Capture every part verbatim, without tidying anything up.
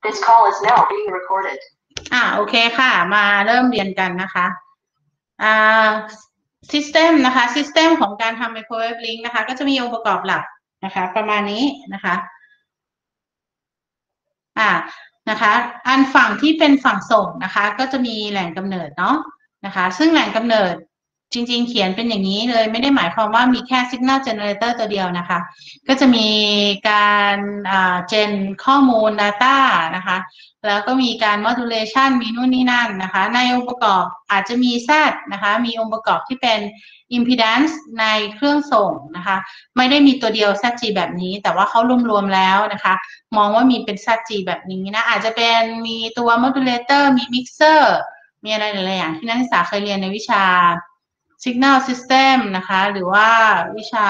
This call is now being recorded อ่าโอเคค่ะมาเริ่มเรียนกันนะคะอ่า System นะคะ System ของการทำ Microwave Link นะคะก็จะมีองค์ประกอบหลักนะคะประมาณนี้นะคะอ่านะคะอันฝั่งที่เป็นฝั่งส่งนะคะก็จะมีแหล่งกำเนิดเนาะนะคะซึ่งแหล่งกำเนิดจริงๆเขียนเป็นอย่างนี้เลยไม่ได้หมายความว่ามีแค่ Signal Generator ตัวเดียวนะคะก็จะมีการอ่า gen ข้อมูล data นะคะแล้วก็มีการ modulation มีนู่นนี่นั่นนะคะในองค์ประกอบอาจจะมี Z นะคะมีองค์ประกอบที่เป็น impedance ในเครื่องส่งนะคะไม่ได้มีตัวเดียว แซด จี แบบนี้แต่ว่าเขารวมๆแล้วนะคะมองว่ามีเป็น แซด จี แบบนี้นะอาจจะเป็นมีตัว modulator มี mixer มีอะไรหลายๆอย่างที่นักศึกษาเคยเรียนในวิชา signal system นะคะหรือว่าวิชา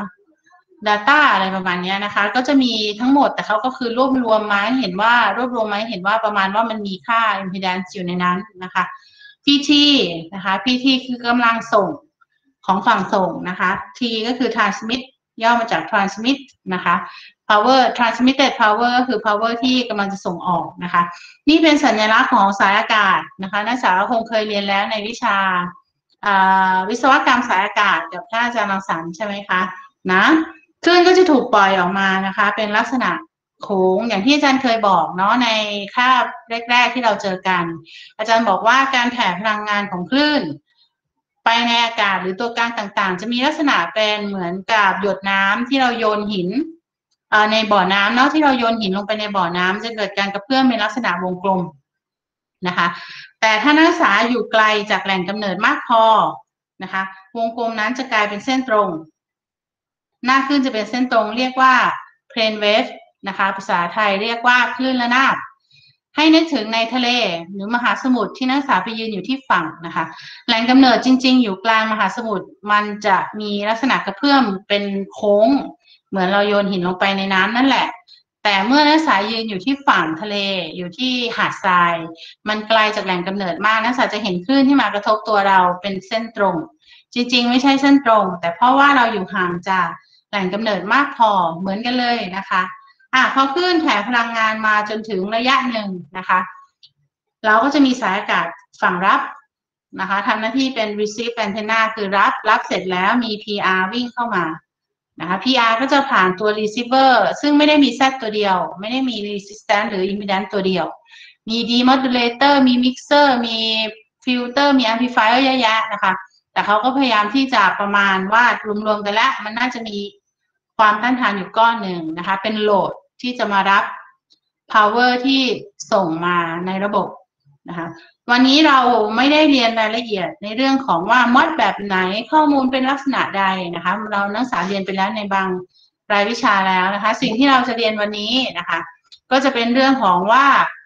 data อะไรประมาณนี้นะคะก็จะมีทั้งหมดแต่เขาก็คือรวบรวมมาให้เห็นว่ารวบรวมมาให้เห็นว่าประมาณว่ามันมีค่า impedance อยู่ในนั้นนะคะ พี ที นะคะ พี ที คือกำลังส่งของฝั่งส่งนะคะ T ก็คือ transmit ย่อมาจาก transmit นะคะ power transmitted power ก็คือ power ที่กำลังจะส่งออกนะคะนี่เป็นสัญลักษณ์ของสายอากาศนะคะนักศึกษาคงเคยเรียนแล้วในวิชาวิศวกรรมสายอากาศกับท่านอาจารย์รังสรรค์ใช่ไหมคะนะคลื่นก็จะถูกปล่อยออกมานะคะเป็นลักษณะโค้งอย่างที่อาจารย์เคยบอกเนาะในคาบแรกๆที่เราเจอกันอาจารย์บอกว่าการแผ่พลังงานของคลื่นไปในอากาศหรือตัวกลางต่างๆจะมีลักษณะเป็นเหมือนกับหยดน้ำที่เราโยนหินในบ่อน้ำเนาะที่เราโยนหินลงไปในบ่อน้ำจะเกิดการกระเพื่อมเป็นลักษณะวงกลมนะคะแต่ถ้านักศึกษาอยู่ไกลจากแหล่งกำเนิดมากพอนะคะวงกลมนั้นจะกลายเป็นเส้นตรงหน้าคลื่นจะเป็นเส้นตรงเรียกว่า plane wave นะคะภาษาไทยเรียกว่าคลื่นระนาบให้นึกถึงในทะเลหรือมหาสมุทรที่นักศึกษาไปยืนอยู่ที่ฝั่งนะคะแหล่งกำเนิดจริงๆอยู่กลางมหาสมุทรมันจะมีลักษณะกระเพื่อมเป็นโค้งเหมือนเราโยนหินลงไปในน้ำนั่นแหละแต่เมื่อนักศึกษายืนอยู่ที่ฝั่งทะเลอยู่ที่หาดทรายมันไกลจากแหล่งกำเนิดมากนักศึกษาจะเห็นคลื่นที่มากระทบตัวเราเป็นเส้นตรงจริงๆไม่ใช่เส้นตรงแต่เพราะว่าเราอยู่ห่างจากแหล่งกำเนิดมากพอเหมือนกันเลยนะคะอ่ะพอคลื่นแผ่พลังงานมาจนถึงระยะหนึ่งนะคะเราก็จะมีสายอากาศฝั่งรับนะคะทำหน้าที่เป็น receive antenna คือรับรับเสร็จแล้วมี พี อาร์ วิ่งเข้ามานะคะ พี อาร์ ก็จะผ่านตัว receiver ซึ่งไม่ได้มี Z ตัวเดียวไม่ได้มี resistance หรือ impedance ตัวเดียวมี demodulator มี mixer มี filter มี amplifier เยอะแยะนะคะแต่เขาก็พยายามที่จะประมาณว่ารวมๆกันแล้วมันน่าจะมีความต้านทานอยู่ก้อนหนึ่งนะคะเป็นโหลดที่จะมารับ power ที่ส่งมาในระบบนะคะวันนี้เราไม่ได้เรียนรายละเอียดในเรื่องของว่ามอดแบบไหนข้อมูลเป็นลักษณะใดนะคะเรานักศึกษาเรียนไปแล้วในบางรายวิชาแล้วนะคะสิ่งที่เราจะเรียนวันนี้นะคะก็จะเป็นเรื่องของว่า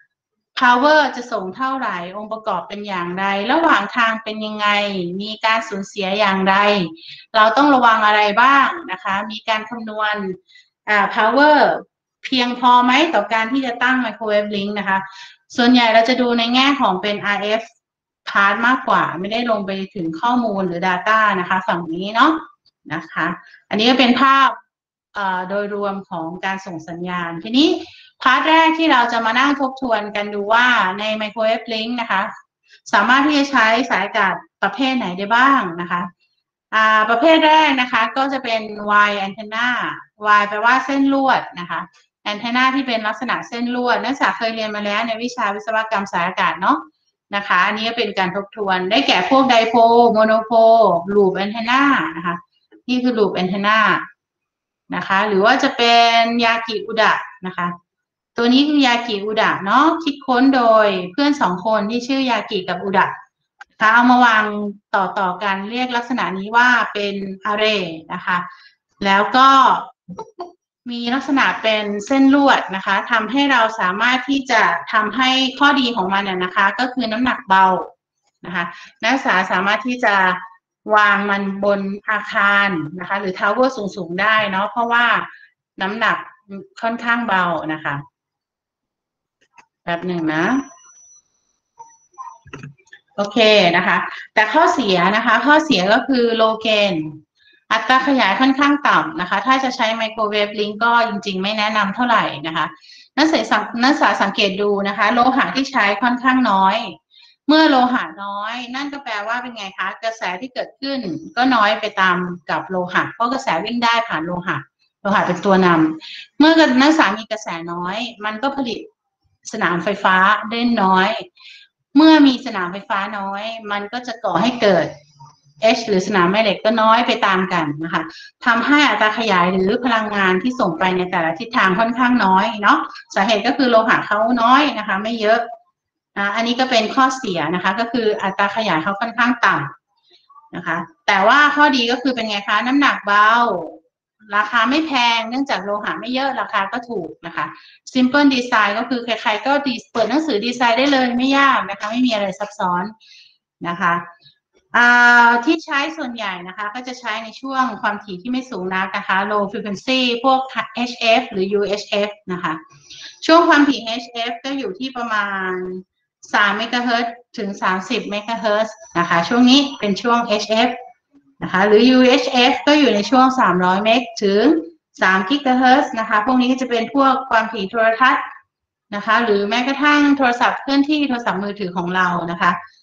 power จะส่งเท่าไหร่องค์ประกอบเป็นอย่างไรระหว่างทางเป็นยังไงมีการสูญเสียอย่างไรเราต้องระวังอะไรบ้างนะคะมีการคำนวณอ่า power เพียงพอไหมต่อการที่จะตั้ง microwave link นะคะส่วนใหญ่เราจะดูในแง่ของเป็น อาร์ เอฟ part มากกว่าไม่ได้ลงไปถึงข้อมูลหรือ data นะคะฝั่งนี้เนาะนะคะอันนี้ก็เป็นภาพโดยรวมของการส่งสัญญาณทีนี้พาร์ทแรกที่เราจะมานั่งทบทวนกันดูว่าใน Microwave Link นะคะสามารถที่จะใช้สายอากาศประเภทไหนได้บ้างนะคะอ่าประเภทแรกนะคะก็จะเป็น wire antenna wire แปลว่าเส้นลวดนะคะแอนเทนาที่เป็นลักษณะเส้นลวดนักศึกษาเคยเรียนมาแล้วในวิชาวิศวกรรมสายอากาศเนาะนะคะอันนี้ก็เป็นการทบทวนได้แก่พวกไดโพลโมโนโพลลูปแอนเทนานะคะนี่คือลูปแอนเทนานะคะหรือว่าจะเป็นยากิอุดะนะคะตัวนี้คือยากิอุดะเนาะคิดค้นโดยเพื่อนสองคนที่ชื่อยากิกับอุดะนะคะเอามาวางต่อต่อกันเรียกลักษณะนี้ว่าเป็นอาร์เรย์นะคะแล้วก็มีลักษณะเป็นเส้นลวดนะคะทำให้เราสามารถที่จะทำให้ข้อดีของมันนะคะก็คือน้ำหนักเบานะคะนักศึกษาสามารถที่จะวางมันบนอาคารนะคะหรือทาวเวอร์สูงๆได้เนาะเพราะว่าน้ำหนักค่อนข้างเบานะคะแบบหนึ่งนะโอเคนะคะแต่ข้อเสียนะคะข้อเสียก็คือโลเกนอัตราขยายค่อนข้างต่ำนะคะถ้าจะใช้ไมโครเวฟลิงก์ก็จริงๆไม่แนะนำเท่าไหร่นะคะนักศึกษานักศึกษาสังเกตดูนะคะโลหะที่ใช้ค่อนข้างน้อยเมื่อโลหะน้อยนั่นก็แปลว่าเป็นไงคะกระแสที่เกิดขึ้นก็น้อยไปตามกับโลหะเพราะกระแสวิ่งได้ผ่านโลหะโลหะเป็นตัวนำเมื่อนักศึกษามีกระแสน้อยมันก็ผลิตสนามไฟฟ้าได้น้อยเมื่อมีสนามไฟฟ้าน้อยมันก็จะก่อให้เกิด H หรือสนามแม่เหล็กก็น้อยไปตามกันนะคะทำให้อัตราขยายหรือพลังงานที่ส่งไปในแต่ละทิศทางค่อนข้างน้อยเนาะสาเหตุก็คือโลหะเขาน้อยนะคะไม่เยอะอ่าอันนี้ก็เป็นข้อเสียนะคะก็คืออัตราขยายเขาค่อนข้างต่ำนะคะแต่ว่าข้อดีก็คือเป็นไงคะน้ำหนักเบาราคาไม่แพงเนื่องจากโลหะไม่เยอะราคาก็ถูกนะคะ simple design ก็คือใครๆก็เปิดหนังสือดีไซน์ได้เลยไม่ยากนะคะไม่มีอะไรซับซ้อนนะคะที่ใช้ส่วนใหญ่นะคะก็จะใช้ในช่วงความถี่ที่ไม่สูงนักนะคะ low frequency พวก เอช เอฟ หรือ ยู เอช เอฟ นะคะช่วงความถี่ เอช เอฟ ก็อยู่ที่ประมาณสามเมกะเฮิรตซ์ถึงสามสิบเมกะเฮิรตซ์นะคะช่วงนี้เป็นช่วง เอช เอฟ นะคะหรือ ยู เอช เอฟ ก็อยู่ในช่วงสามร้อยเมกะถึงสามกิกะเฮิรตซ์นะคะพวกนี้ก็จะเป็นพวกความถี่โทรทัศน์นะคะหรือแม้กระทั่งโทรศัพท์เคลื่อนที่โทรศัพท์มือถือของเรานะคะ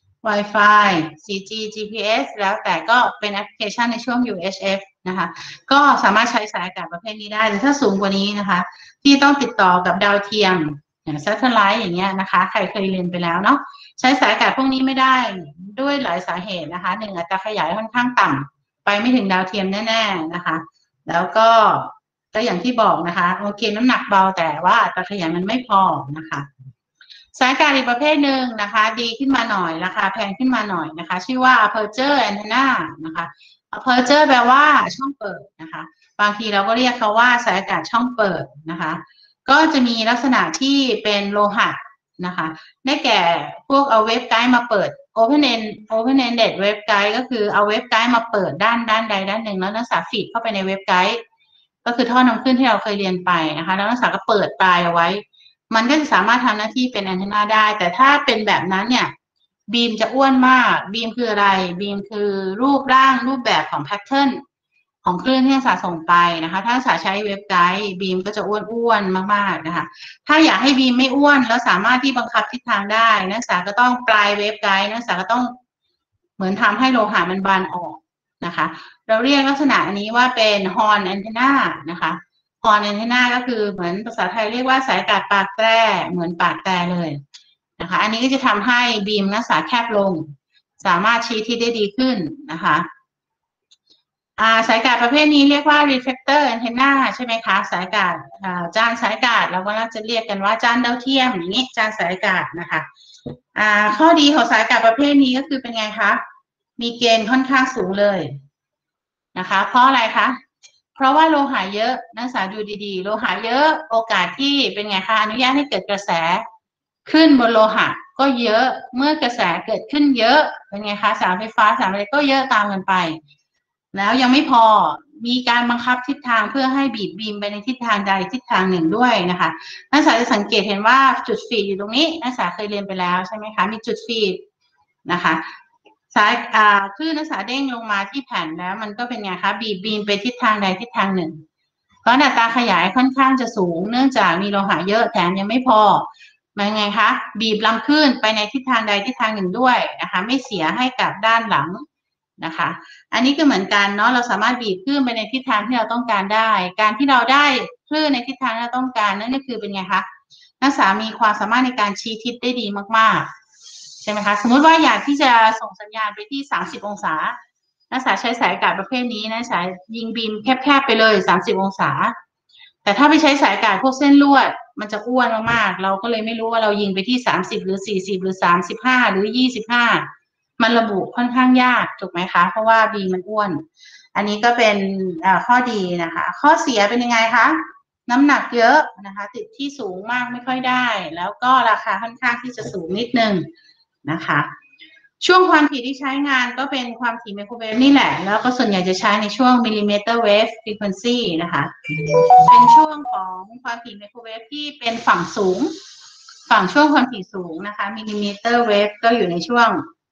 Wi-Fi โฟร์จี จี พี เอส แล้วแต่ก็เป็นแอปพลิเคชันในช่วง ยู เอช เอฟ นะคะก็สามารถใช้สายอากาศประเภทนี้ได้หรือถ้าสูงกว่านี้นะคะที่ต้องติดต่อกับดาวเทียมอย่าง Satellite อย่างเงี้ยนะคะใครเคยเรียนไปแล้วเนาะใช้สายอากาศพวกนี้ไม่ได้ด้วยหลายสาเหตุนะคะหนึ่งอัตราขยายค่อนข้างต่ำไปไม่ถึงดาวเทียมแน่ๆนะคะแล้วก็ก็อย่างที่บอกนะคะโอเคน้ำหนักเบาแต่ว่าอัตราขยายมันไม่พอนะคะสายการอีกประเภทหนึ่งนะคะดีขึ้นมาหน่อยราคาแพงขึ้นมาหน่อยนะคะชื่อว่า aperture antenna นะคะ aperture แปลว่าช่องเปิดนะคะบางทีเราก็เรียกเขาว่าสายอากาศช่องเปิดนะคะก็จะมีลักษณะที่เป็นโลหะนะคะได้แก่พวกเอาเว็บไกด์มาเปิด open end open ended เว็บไกด์ก็คือเอาเว็บไกด์มาเปิดด้านด้านใดด้านหนึ่งแล้วนักศึกษาฟีดเข้าไปในเว็บไกด์ก็คือท่อนำขึ้นที่เราเคยเรียนไปนะคะแล้วนักศึกษาก็เปิดปลายเอาไว้มันก็จะสามารถทำหน้าที่เป็นแอนเทนาได้แต่ถ้าเป็นแบบนั้นเนี่ยบีมจะอ้วนมากบีมคืออะไรบีมคือรูปร่างรูปแบบของแพทเทิร์นของคลื่นที่นักศึกษาส่งไปนะคะถ้านักศึกษาใช้เว็บไกด์บีมก็จะอ้วนๆมากๆนะคะถ้าอยากให้บีมไม่อ้วนแล้วสามารถที่บังคับทิศทางได้นักศึกษาก็ต้องปลายเว็บไกด์นักศึกษาก็ต้องเหมือนทำให้โลหะมันบานออกนะคะเราเรียกลักษณะอันนี้ว่าเป็นฮอร์นแอนเทนานะคะฮอร์นแอนเทนาก็คือเหมือนภาษาไทยเรียกว่าสายอากาศปากแตรเหมือนปากแตรเลยนะคะอันนี้ก็จะทำให้บีมนักศึกษาแคบลงสามารถชี้ทิศได้ดีขึ้นนะคะอ่าสายอากาศประเภทนี้เรียกว่า reflector antenna ใช่ไหมคะสายอากาศอ่าจานสายอากาศเราก็จะเรียกกันว่าจานดาวเทียมอย่างนี้จานสายอากาศนะคะอ่าข้อดีของสายอากาศประเภทนี้ก็คือเป็นไงคะมีเกณฑ์ค่อนข้างสูงเลยนะคะเพราะอะไรคะเพราะว่าโลหะเยอะนักศึกษาดูดีๆโลหะเยอะโอกาสที่เป็นไงคะอนุญาตให้เกิดกระแสขึ้นบนโลหะก็เยอะเมื่อกระแสเกิดขึ้นเยอะเป็นไงคะสายไฟฟ้าสายอะไรก็เยอะตามกันไปแล้วยังไม่พอมีการบังคับทิศทางเพื่อให้บีบบีมไปในทิศทางใดทิศทางหนึ่งด้วยนะคะนักศึกษาจะสังเกตเห็นว่าจุดฟีดอยู่ตรงนี้นักศึกษาเคยเรียนไปแล้วใช่ไหมคะมีจุดฟีดนะคะสายอ่าคลื่นนักศึกษาเด้งลงมาที่แผ่นแล้วมันก็เป็นไงคะบีบบีมไปทิศทางใดทิศทางหนึ่งเพราะอัตราขยายค่อนข้างจะสูงเนื่องจากมีโลหะเยอะแถมยังไม่พอมันไงคะบีบลำคลื่นไปในทิศทางใดทิศทางหนึ่งด้วยนะคะไม่เสียให้กับด้านหลังนะคะอันนี้ก็เหมือนกันเนาะเราสามารถบีบคลื่นไปในทิศทางที่เราต้องการได้การที่เราได้คลื่นในทิศทางที่เราต้องการนั่นก็คือเป็นไงคะนักศึกษามีความสามารถในการชี้ทิศได้ดีมากๆใช่ไหมคะสมมติว่าอยากที่จะส่งสัญญาณไปที่สามสิบองศานักศึกษาใช้สายอากาศประเภทนี้นักศึกษายิงบีมแคบๆไปเลยสามสิบองศาแต่ถ้าไปใช้สายอากาศพวกเส้นลวดมันจะอ้วนมากๆเราก็เลยไม่รู้ว่าเรายิงไปที่สามสิบหรือสี่สิบหรือสามสิบห้าหรือยี่สิบห้ามันระบุค่อนข้างยากถูกไหมคะเพราะว่าบีมันอ้วนอันนี้ก็เป็นข้อดีนะคะข้อเสียเป็นยังไงคะน้ำหนักเยอะนะคะติดที่สูงมากไม่ค่อยได้แล้วก็ราคาค่อนข้างที่จะสูงนิดนึงนะคะช่วงความถี่ที่ใช้งานก็เป็นความถี่ไมโครเวฟนี่แหละแล้วก็ส่วนใหญ่จะใช้ในช่วงมิลลิเมตรเวฟฟรีเควนซีนะคะเป็นช่วงของความถี่ไมโครเวฟที่เป็นฝั่งสูงฝั่งช่วงความถี่สูงนะคะมิลลิเมตรเวฟก็อยู่ในช่วง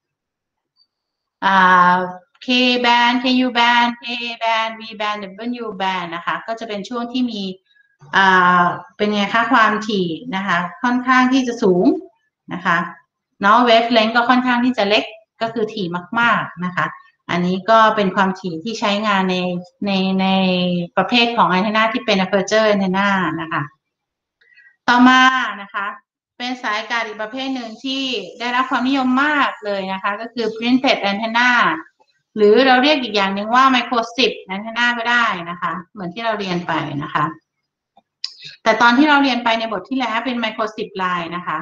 K band เค ยู band K band V band W band นะคะก็จะเป็นช่วงที่มีอ่าเป็นไงคะความถี่นะคะค่อนข้างที่จะสูงนะคะเนาะเวฟเลนก็ค่อนข้างที่จะเล็กก็คือถี่มากๆนะคะอันนี้ก็เป็นความถี่ที่ใช้งานในในในประเภทของแอนเทนาที่เป็น aperture antenna นะคะต่อมานะคะเป็นสายอากาศอีกประเภทหนึ่งที่ได้รับความนิยมมากเลยนะคะก็คือ printed antenna หรือเราเรียกอีกอย่างหนึ่งว่า microstrip antenna ก็ได้นะคะเหมือนที่เราเรียนไปนะคะแต่ตอนที่เราเรียนไปในบทที่แล้วเป็น microstrip line นะคะ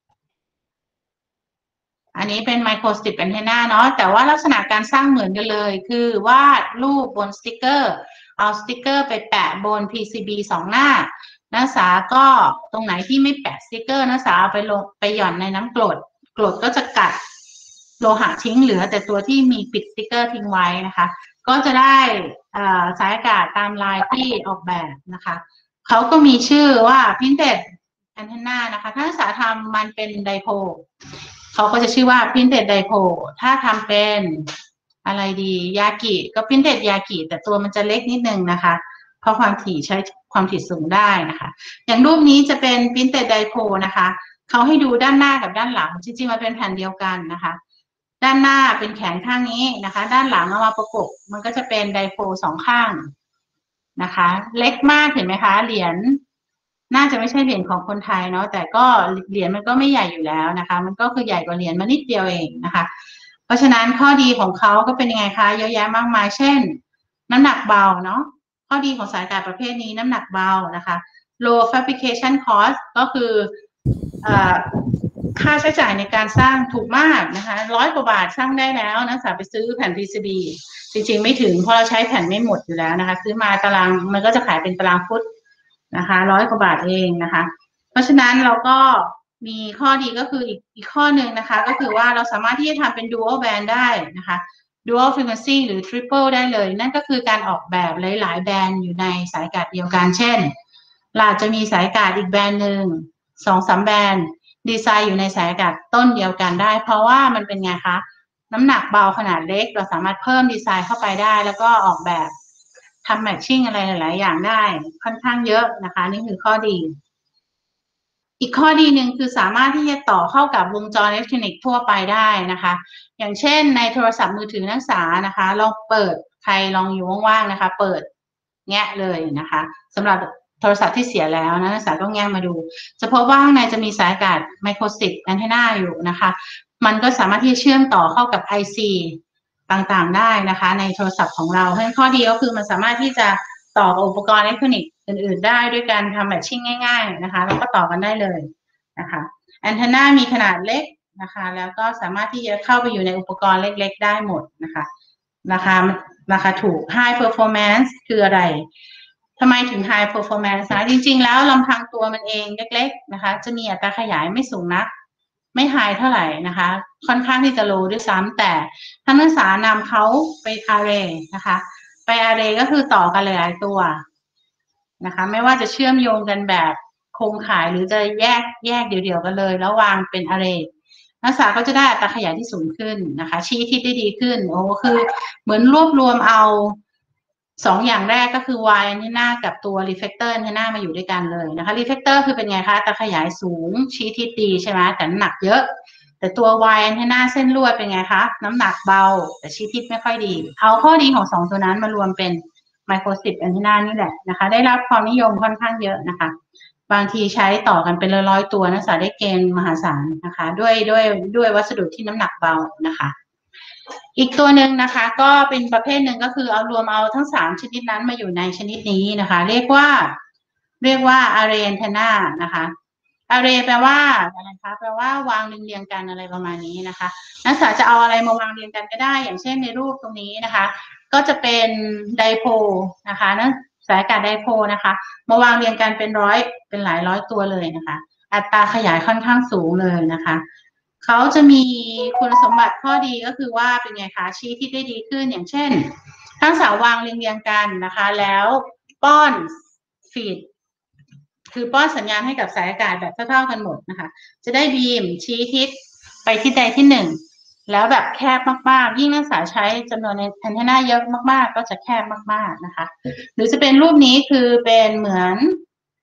อันนี้เป็น microstrip antenna เนาะแต่ว่าลักษณะการสร้างเหมือนกันเลยคือวาดรูปบนสติกเกอร์เอาสติกเกอร์ไปแปะบน พี ซี บี สองหน้านักศึกษาก็ตรงไหนที่ไม่แปะสติกเกอร์นักศึกษาเอาไปลงไปหย่อนในน้ำกรดกรดก็จะกัดโลหะทิ้งเหลือแต่ตัวที่มีปิดสติกเกอร์ทิ้งไว้นะคะก็จะได้สายอากาศตามลายที่ออกแบบนะคะเขาก็มีชื่อว่า printed antenna นะคะถ้านักศึกษาทำมันเป็นไดโพลเขาก็จะชื่อว่า printed dipole ถ้าทำเป็นอะไรดียากิก็ printed ยากิแต่ตัวมันจะเล็กนิดนึงนะคะเพราะความถี่ใช้ความถี่สูงได้นะคะอย่างรูปนี้จะเป็น printed dipole นะคะเขาให้ดูด้านหน้ากับด้านหลังจริงๆมันเป็นแผ่นเดียวกันนะคะด้านหน้าเป็นแขนข้างนี้นะคะด้านหลังเอามาประกบมันก็จะเป็นไดโพลสองข้างนะคะเล็กมากเห็นไหมคะเหรียญน่าจะไม่ใช่เหรียญของคนไทยเนาะแต่ก็เหรียญมันก็ไม่ใหญ่อยู่แล้วนะคะมันก็คือใหญ่กว่าเหรียญมานิดเดียวเองนะคะเพราะฉะนั้นข้อดีของเขาก็เป็นยังไงคะเยอะแยะมากมายเช่นน้ำหนักเบาเนาะข้อดีของสายอากาศประเภทนี้น้ำหนักเบานะคะ low fabrication cost ก็คือค่าใช้จ่ายในการสร้างถูกมากนะคะร้อยกว่าบาทสร้างได้แล้วนักศึกษาไปซื้อแผ่น พี ซี บี จริงๆไม่ถึงเพราะเราใช้แผ่นไม่หมดอยู่แล้วนะคะซื้อมาตารางมันก็จะขายเป็นตารางฟุตนะคะร้อยกว่าบาทเองนะคะเพราะฉะนั้นเราก็มีข้อดีก็คืออีกอีกข้อหนึ่งนะคะก็คือว่าเราสามารถที่จะทำเป็น dual band ได้นะคะ dual frequency หรือ triple ได้เลยนั่นก็คือการออกแบบหลายๆแบนด์อยู่ในสายอากาศเดียวกันเช่นเราจะมีสายอากาศอีกแบรนด์หนึ่งสองสามแบรนด์ดีไซน์อยู่ในสายอากาศต้นเดียวกันได้เพราะว่ามันเป็นไงคะน้ำหนักเบาขนาดเล็กเราสามารถเพิ่มดีไซน์เข้าไปได้แล้วก็ออกแบบทำแมทชิ่งอะไรหลายๆอย่างได้ค่อนข้างเยอะนะคะนี่คือข้อดีอีกข้อดีหนึ่งคือสามารถที่จะต่อเข้ากับวงจรอิเล็กทรอนิกส์ทั่วไปได้นะคะอย่างเช่นในโทรศัพท์มือถือนักศึกษานะคะลองเปิดใครลองอยู่ว่างๆนะคะเปิดแงะเลยนะคะสำหรับโทรศัพท์ที่เสียแล้วนะนักศึกษาต้องแงะมาดูจะพบว่าข้างในจะมีสายอากาศไมโครสตริปแอนเทนาอยู่นะคะมันก็สามารถที่จะเชื่อมต่อเข้ากับ ไอ ซี ต่างๆได้นะคะในโทรศัพท์ของเราเพราะฉะนั้นข้อดีก็คือมันสามารถที่จะต่อกับอุปกรณ์อิเล็กทรอนิกส์อื่นๆได้ด้วยการทำแมทชิ่งง่ายๆนะคะแล้วก็ต่อกันได้เลยนะคะแอนเทนามีขนาดเล็กนะคะแล้วก็สามารถที่จะเข้าไปอยู่ในอุปกรณ์เล็กๆได้หมดนะคะราคาราคาถูก High Performance คืออะไรทำไมถึง High Performance นะจริงๆแล้วลำพังตัวมันเองเล็กๆนะคะจะมีอัตราขยายไม่สูงนักไม่ไฮเท่าไหร่นะคะค่อนข้างที่จะโลด้วยซ้ำแต่ถ้านักศึกษานำเขาไป array นะคะไป array ก็คือต่อกันหลายๆตัวนะคะไม่ว่าจะเชื่อมโยงกันแบบโครงข่ายหรือจะแยกแยกเดี่ยวๆกันเลยแล้ววางเป็น array นักศึกษาก็จะได้อัตราขยายที่สูงขึ้นนะคะชี้ทิศได้ดีขึ้นโอ้คือเหมือนรวบรวมเอาสองอย่างแรกก็คือ Y antenna กับตัว reflector antenna มาอยู่ด้วยกันเลยนะคะ reflector คือเป็นไงคะอัตราขยายสูงชี้ทิศดีใช่ไหมแต่น้ำหนักเยอะแต่ตัว Y antenna เส้นลวดเป็นไงคะน้ำหนักเบาแต่ชี้ทิศไม่ค่อยดีเอาข้อดีของสองตัวนั้นมารวมเป็น microstrip antenna นี่แหละนะคะได้รับความนิยมค่อนข้างเยอะนะคะบางทีใช้ต่อกันเป็นร้อยๆตัวนักศึกษาได้เกณฑ์มหาศาลนะคะด้วยด้วยด้วยวัสดุที่น้ำหนักเบานะคะอีกตัวหนึ่งนะคะก็เป็นประเภทหนึ่งก็คือเอารวมเอาทั้งสามชนิดนั้นมาอยู่ในชนิดนี้นะคะเรียกว่าเรียกว่า array antenna นะคะ array แปลว่าอะไรคะแปลว่าวางเรียงๆกันอะไรประมาณนี้นะคะนักศึกษาจะเอาอะไรมาวางเรียงกันก็ได้อย่างเช่นในรูปตรงนี้นะคะก็จะเป็นไดโพลนะคะนะสายอากาศไดโพลนะคะมาวางเรียงกันเป็นร้อยเป็นหลายร้อยตัวเลยนะคะอัตราขยายค่อนข้างสูงเลยนะคะเขาจะมีคุณสมบัติข้อดีก็คือว่าเป็นไงคะชี้ที่ได้ดีขึ้นอย่างเช่นทั้งสาววางเรียงๆกันนะคะแล้วป้อนฟีดคือป้อนสัญญาณให้กับสายอากาศแบบเท่าๆกันหมดนะคะจะได้บีมชี้ทิศไปทิศใดที่หนึ่งแล้วแบบแคบมากๆยิ่งนักศึกษาใช้จำนวนแอนเทนาเยอะมากๆก็จะแคบมากๆนะคะหรือจะเป็นรูปนี้คือเป็นเหมือน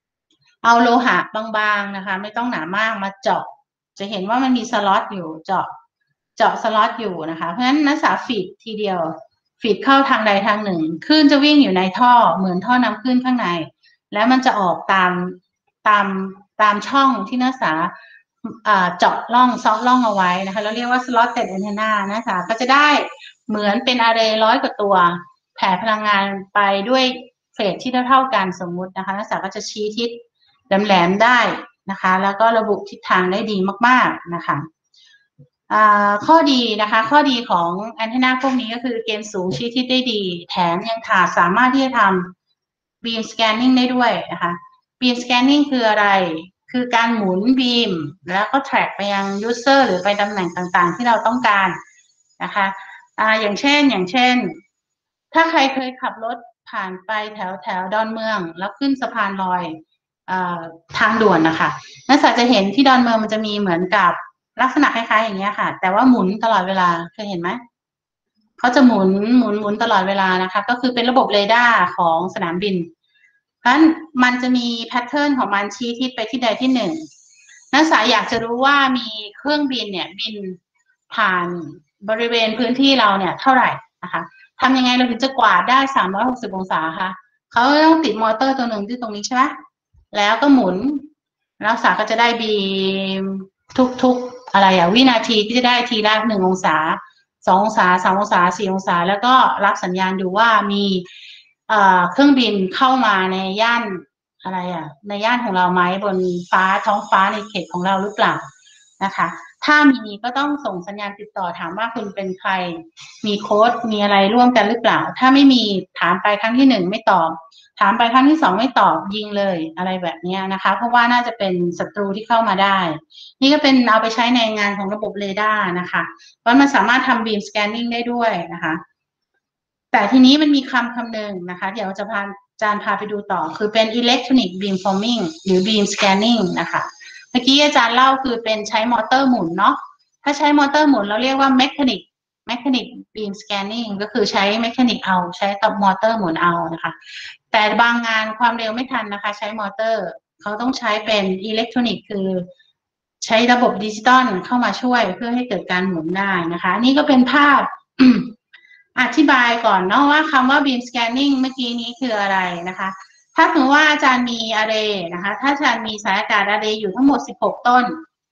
เอาโลหะบางๆนะคะไม่ต้องหนามากมาเจาะจะเห็นว่ามันมีสล็อตอยู่เจาะเจาะสล็อตอยู่นะคะเพราะฉะนั้นนักศึกษาฟีดทีเดียวฟีดเข้าทางใดทางหนึ่งคลื่นจะวิ่งอยู่ในท่อเหมือนท่อน้ำคลื่นข้างในแล้วมันจะออกตามตามตามช่องที่นักศึกษาเจาะร่องซ้อร่องเอาไว้นะคะเราเรียกว่า slotted antenna นะคะก็จะได้เหมือนเป็นอาร์เรย์ร้อยกว่าตัวแผ่พลังงานไปด้วยเฟสที่เท่าๆกันสมมุตินะคะนักศึกษาก็จะชี้ทิศแหลมๆได้นะคะแล้วก็ระบุทิศทางได้ดีมากๆนะคะข้อดีนะคะข้อดีของแอนเทนาพวกนี้ก็คือเกณฑ์สูงชี้ทิศได้ดีแถมยังถาสามารถที่จะทำ beam scanning ได้ด้วยนะคะ beam scanning คืออะไรคือการหมุน beam แล้วก็ track ไปยัง user หรือไปตำแหน่งต่างๆที่เราต้องการนะคะอ่าอย่างเช่นอย่างเช่นถ้าใครเคยขับรถผ่านไปแถวแถวดอนเมืองแล้วขึ้นสะพานลอยทางด่วนนะคะนักศึกษาจะเห็นที่ดอนเมืองมันจะมีเหมือนกับลักษณะคล้ายๆอย่างเงี้ยค่ะแต่ว่าหมุนตลอดเวลาเคยเห็นไหมเขาจะหมุนหมุนหมุนตลอดเวลานะคะก็คือเป็นระบบเรดาร์ของสนามบินเพราะฉะนั้นมันจะมีแพทเทิร์นของมันชี้ทิศไปที่ใดที่หนึ่งนักศึกษาอยากจะรู้ว่ามีเครื่องบินเนี่ยบินผ่านบริเวณพื้นที่เราเนี่ยเท่าไหร่นะคะทำยังไงเราถึงจะกวาดได้สามร้อยหกสิบองศาคะเขาต้องติดมอเตอร์ตัวหนึ่งที่ตรงนี้ใช่ไหมแล้วก็หมุนนักศึกษาก็จะได้บีมทุกๆอะไรอะวินาทีที่จะได้ทีละหนึ่งองศาสององศาสามองศาสี่องศาแล้วก็รับสัญญาณดูว่ามีเครื่องบินเข้ามาในย่านอะไรอะในย่านของเราไหมบนฟ้าท้องฟ้าในเขตของเราหรือเปล่านะคะถ้ามีก็ต้องส่งสัญญาณติดต่อถามว่าคุณเป็นใครมีโค้ดมีอะไรร่วมกันหรือเปล่าถ้าไม่มีถามไปครั้งที่หนึ่งไม่ตอบถามไปครั้งที่สองไม่ตอบยิงเลยอะไรแบบนี้นะคะเพราะว่าน่าจะเป็นศัตรูที่เข้ามาได้นี่ก็เป็นเอาไปใช้ในงานของระบบเรดาร์นะคะเพราะมันสามารถทำ beam scanning ได้ด้วยนะคะแต่ทีนี้มันมีคำคำหนึ่งนะคะเดี๋ยวจะพาอาจารย์พาไปดูต่อคือเป็น electronic beam forming หรือ beam scanning นะคะเมื่อกี้อาจารย์เล่าคือเป็นใช้มอเตอร์หมุนเนาะถ้าใช้มอเตอร์หมุนเราเรียกว่า mechanic mechanic beam scanning ก็คือใช้ mechanic เอาใช้กับมอเตอร์หมุนเอานะคะแต่บางงานความเร็วไม่ทันนะคะใช้มอเตอร์เขาต้องใช้เป็นอิเล็กทรอนิกส์คือใช้ระบบดิจิตอลเข้ามาช่วยเพื่อให้เกิดการหมุนได้นะคะนี่ก็เป็นภาพ อธิบายก่อนเนาะว่าคำว่า beam scanning เมื่อกี้นี้คืออะไรนะคะถ้าสมมติว่าอาจารย์มี array นะคะถ้าอาจารย์มีสายอากาศ array อยู่ทั้งหมดสิบหกต้น